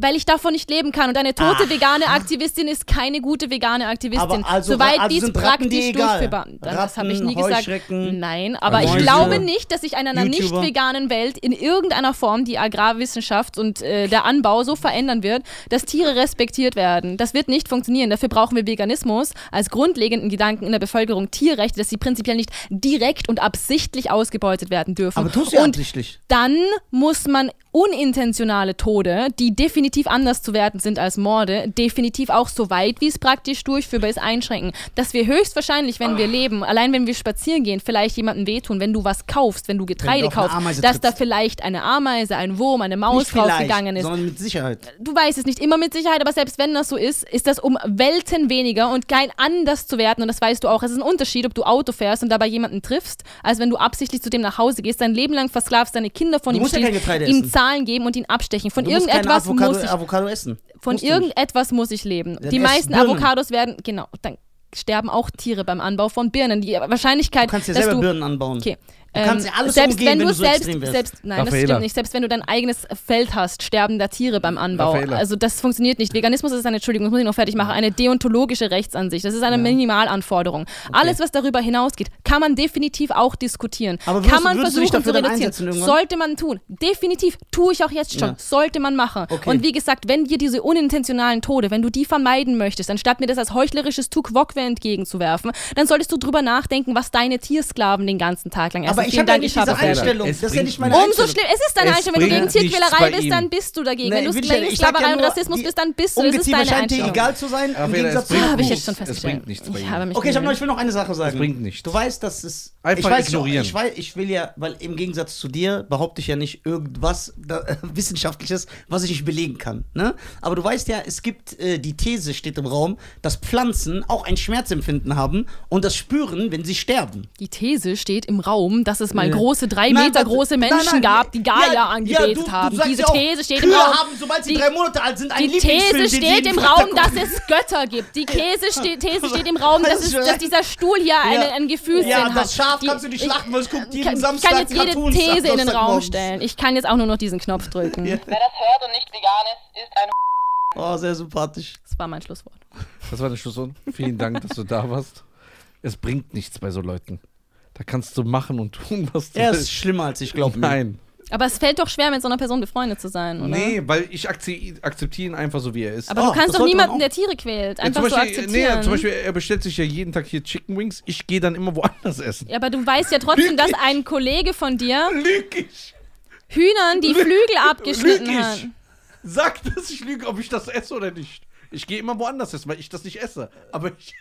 Weil ich davon nicht leben kann. Und eine tote vegane Aktivistin ist keine gute vegane Aktivistin. Aber also, Soweit also wie es sind Ratten dir praktisch egal? durchführbar. Das habe ich nie gesagt. Heuschrecken, Nein, aber ich Mäuse, glaube nicht, dass sich in einer nicht YouTuber. veganen Welt in irgendeiner Form die Agrarwissenschaft und der Anbau so verändern wird, dass Tiere respektiert werden. Das wird nicht funktionieren. Dafür brauchen wir Veganismus als grundlegenden Gedanken in der Bevölkerung, Tierrechte, dass sie prinzipiell nicht direkt und absichtlich ausgebeutet werden dürfen. Aber tust du ja und absichtlich. dann muss man unintentionale Tode, die definitiv anders zu werten sind als Morde, definitiv auch so weit, wie es praktisch durchführbar ist, einschränken. Dass wir höchstwahrscheinlich, wenn wir leben, allein wenn wir spazieren gehen, vielleicht jemandem wehtun, wenn du was kaufst, wenn du Getreide auf eine kaufst, Ameise dass da trittst. vielleicht eine Ameise, ein Wurm, eine Maus Nicht vielleicht, draufgegangen ist. sondern mit Sicherheit. Du weißt es nicht immer mit Sicherheit, aber selbst wenn das so ist, ist das um Welten weniger und kein anders zu werten. Und das weißt du auch. Es ist ein Unterschied, ob du Auto fährst und dabei jemanden triffst, als wenn du absichtlich zu dem nach Hause gehst, dein Leben lang versklavst, deine Kinder von Du ihm musst ja kein stehst, Getreide ihm essen. Zahlen geben und ihn abstechen. Von Du musst keine irgendetwas muss ich Avocado essen. von Musst du nicht. irgendetwas muss ich leben. Dann Die ess meisten Birnen. Avocados werden, genau, dann sterben auch Tiere beim Anbau von Birnen. Die Wahrscheinlichkeit, Du kannst dir dass selber du Birnen anbauen. Okay. Du kannst ja alles selbst umgehen, wenn wenn du du so extrem wärst. nein, das Raffaela. stimmt nicht. Selbst wenn du dein eigenes Feld hast, sterben da Tiere beim Anbau. Raffaela. Also das funktioniert nicht. Veganismus ist eine, Entschuldigung, das muss ich noch fertig machen, eine deontologische Rechtsansicht. Das ist eine Minimalanforderung. Alles, was darüber hinausgeht, kann man definitiv auch diskutieren. Aber kann man würdest du dich versuchen zu dafür dann reduzieren. einsetzen irgendwann? Sollte man tun. Definitiv. Tue ich auch jetzt schon. Ja. Sollte man machen. Okay. Und wie gesagt, wenn dir diese unintentionalen Tode, wenn du die vermeiden möchtest, anstatt mir das als heuchlerisches Tukwokwe entgegenzuwerfen, dann solltest du drüber nachdenken, was deine Tiersklaven den ganzen Tag lang essen. Aber ich Vielen habe ja Dank, nicht habe diese Fehler. Einstellung. Es Das ist ja bringt nicht meine Umso Einstellung. schlimmer. Es ist deine Es Einstellung. Wenn du gegen bringt nichts Tierquälerei bei bist, ihm. dann bist du dagegen. Nee, wenn du Willi, gegen ich sag Sklaverei ja und nur, Rassismus die bist, dann bist du. Das ist Ungeziefer deine scheint dir Einstellung. egal zu sein, im Raffaela, Gegensatz es zu bringt Habe ich nichts. jetzt schon Es festgestellt. bringt nichts bei Ich ihm. habe mich Okay, gewöhnt. ich will noch eine Sache sagen. Es bringt nichts. Du weißt, dass es. Einfach ich weiß, ignorieren. Ich will ja, weil im Gegensatz zu dir behaupte ich ja nicht irgendwas Wissenschaftliches, was ich nicht belegen kann. Ne? Aber du weißt ja, es gibt die These, steht im Raum, dass Pflanzen auch ein Schmerzempfinden haben und das spüren, wenn sie sterben. Die These steht im Raum, dass es mal große, 3 Nein, Meter warte, große nein, Menschen nein, gab, die Gaia ja, angebetet du haben. sagst Diese ja auch, These steht Kühe im Raum. haben, sobald sie 3 Monate alt sind, einen Die Lieblingsfilm, These den sie steht jeden im Freitag Raum, dass gucken. es Götter gibt. Die These steht im Raum, Das ist schon dass dieser Stuhl hier ein Gefühlssinn Ja, hat. das Schaf Die- kannst du nicht schlachten, weil es guckt jeden ich kann Samstag jetzt jede Cartoons ab These in den Raum Samstagmorgens. stellen. Ich kann jetzt auch nur noch diesen Knopf drücken. Ja. Wer das hört und nicht vegan ist ein Oh, sehr sympathisch. Das war mein Schlusswort. Das war der Schlusswort. Vielen Dank, dass du da warst. Es bringt nichts bei so Leuten. Da kannst du machen und tun, was du Er ist willst. schlimmer als ich glaube. Nein. Aber es fällt doch schwer, mit so einer Person befreundet zu sein, oder? Nee, weil ich akzeptiere ihn einfach so, wie er ist. Aber Oh, du kannst das doch sollte man niemanden, auch. der Tiere quält, Ja, einfach so akzeptieren. Nee, zum Beispiel, er bestellt sich ja jeden Tag hier Chicken Wings. Ich gehe dann immer woanders essen. Ja, aber du weißt ja trotzdem, dass ein Kollege von dir Lüg ich. Hühnern die Flügel abgeschnitten Lüg ich. hat. Sag, dass ich lüge, ob ich das esse oder nicht. Ich gehe immer woanders essen, weil ich das nicht esse. Aber ich...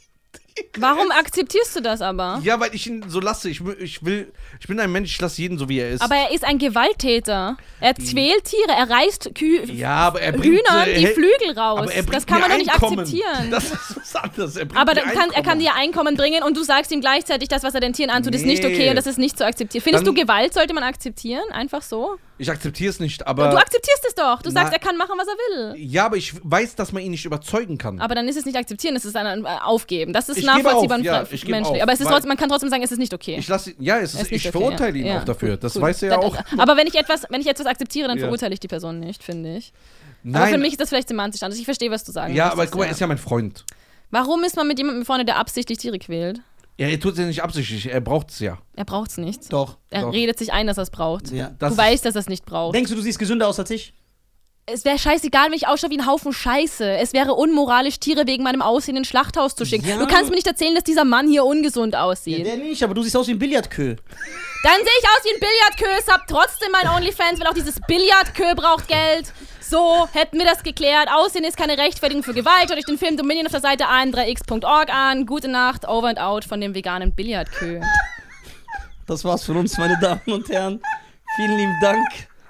Warum akzeptierst du das aber? Ja, weil ich ihn so lasse. Ich bin ein Mensch, ich lasse jeden so, wie er ist. Aber er ist ein Gewalttäter. Er quält Tiere, er reißt ja, aber er bringt... Hühnern die Flügel raus. aber er bringt Das kann man mir doch nicht Einkommen. akzeptieren. Das ist was anderes. Er bringt Aber mir dann er kann Einkommen. dir Einkommen bringen und du sagst ihm gleichzeitig, das, was er den Tieren antut, ist nicht Nee. okay und das ist nicht zu akzeptieren. Findest Dann- du, Gewalt sollte man akzeptieren? Einfach so? Ich akzeptiere es nicht, aber... Du akzeptierst es doch. Du sagst, Na- er kann machen, was er will. Ja, aber ich weiß, dass man ihn nicht überzeugen kann. Aber dann ist es nicht akzeptieren, es ist ein Aufgeben. Das ist Ich gebe nachvollziehbar auf, und ja, ich gebe menschlich. auf, Aber es ist weil- trotzdem, man kann trotzdem sagen, es ist nicht okay. Ich lasse, ja, Es ist nicht ich okay, verurteile ja. ihn Ja, auch dafür. Das Cool. weiß er ja auch. Aber wenn ich etwas verurteile, dann Ja. verurteile ich die Person nicht, finde ich. Aber Nein, für mich ist das vielleicht semantisch anders. Ich verstehe, was du sagen ja, möchtest, aber guck mal, er ist ja mein Freund. Warum ist man mit jemandem befreundet, der absichtlich Tiere quält? Ja, er tut es ja nicht absichtlich, er braucht es ja. Er braucht es nicht. Doch. Er Doch. redet sich ein, dass er es braucht. Ja. Das Du weißt, dass er es nicht braucht. Denkst du siehst gesünder aus als ich? Es wäre scheißegal, wenn ich ausschaue wie ein Haufen Scheiße. Es wäre unmoralisch, Tiere wegen meinem Aussehen ins Schlachthaus zu schicken. Ja. Du kannst mir nicht erzählen, dass dieser Mann hier ungesund Ja, aussieht. der nicht, aber du siehst aus wie ein Billardkö. Dann sehe ich aus wie ein Billardkö, hab trotzdem mein OnlyFans, weil auch dieses Billardkö braucht Geld. So, hätten wir das geklärt. Aussehen ist keine Rechtfertigung für Gewalt. Schaut euch den Film Dominion auf der Seite a3x.org an. Gute Nacht, over and out von dem veganen Billardkö. Das war's von uns, meine Damen und Herren. Vielen lieben Dank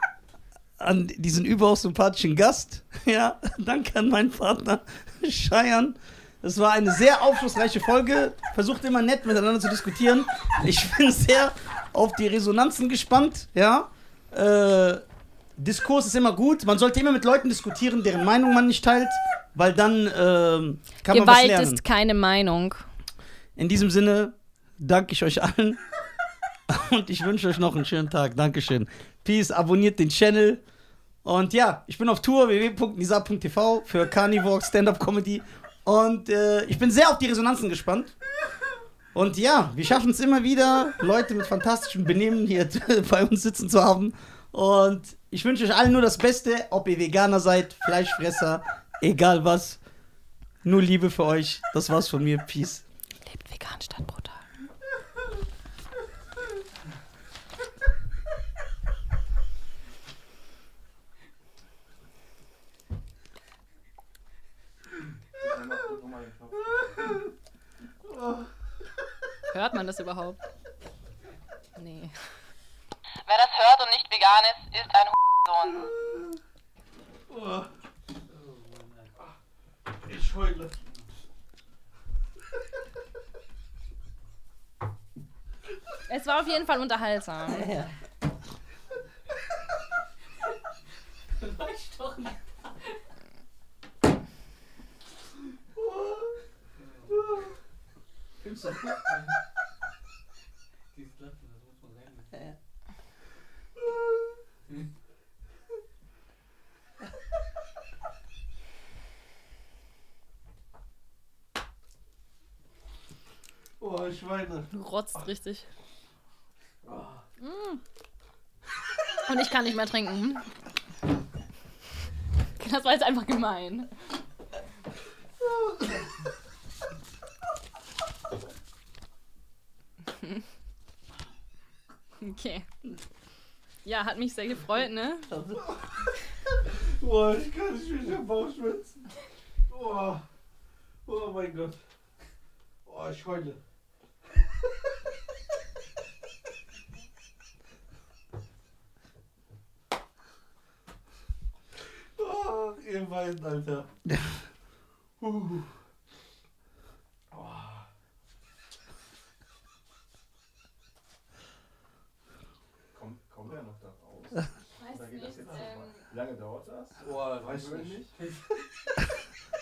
an diesen überaus sympathischen Gast. Ja, danke an meinen Partner Scheiern. Es war eine sehr aufschlussreiche Folge. Versucht immer nett miteinander zu diskutieren. Ich bin sehr auf die Resonanzen gespannt. Ja, Diskurs ist immer gut. Man sollte immer mit Leuten diskutieren, deren Meinung man nicht teilt, weil dann kann man was Gewalt lernen. ist keine Meinung. In diesem Sinne danke ich euch allen und ich wünsche euch noch einen schönen Tag. Dankeschön. Peace, abonniert den Channel Und ja, ich bin auf Tour, www.nisa.tv für Carnivore Stand-Up Comedy. Und ich bin sehr auf die Resonanzen gespannt. Und ja, wir schaffen es immer wieder, Leute mit fantastischem Benehmen hier bei uns sitzen zu haben. Und ich wünsche euch allen nur das Beste, ob ihr Veganer seid, Fleischfresser, egal was. Nur Liebe für euch. Das war's von mir. Peace. Lebt vegan statt brutal. Hört man das überhaupt? Nee. Wer das hört und nicht vegan ist ein Sohn. Ich heule. Es war auf jeden Fall unterhaltsam. Ja. Oh, ich weine. Du rotzt richtig. Mm. Und ich kann nicht mehr trinken. Das war jetzt einfach gemein. Okay. Ja, hat mich sehr gefreut, ne? Oh, ich kann nicht mehr Bauchschmerzen. Oh. Oh mein Gott. Oh, ich heule. Oh, ihr weint, Alter. Oh. Kommt der noch da raus? Weiß Oder geht das nicht, jetzt noch mal? Wie lange dauert das? Oh, weiß Gewöhnlich? nicht.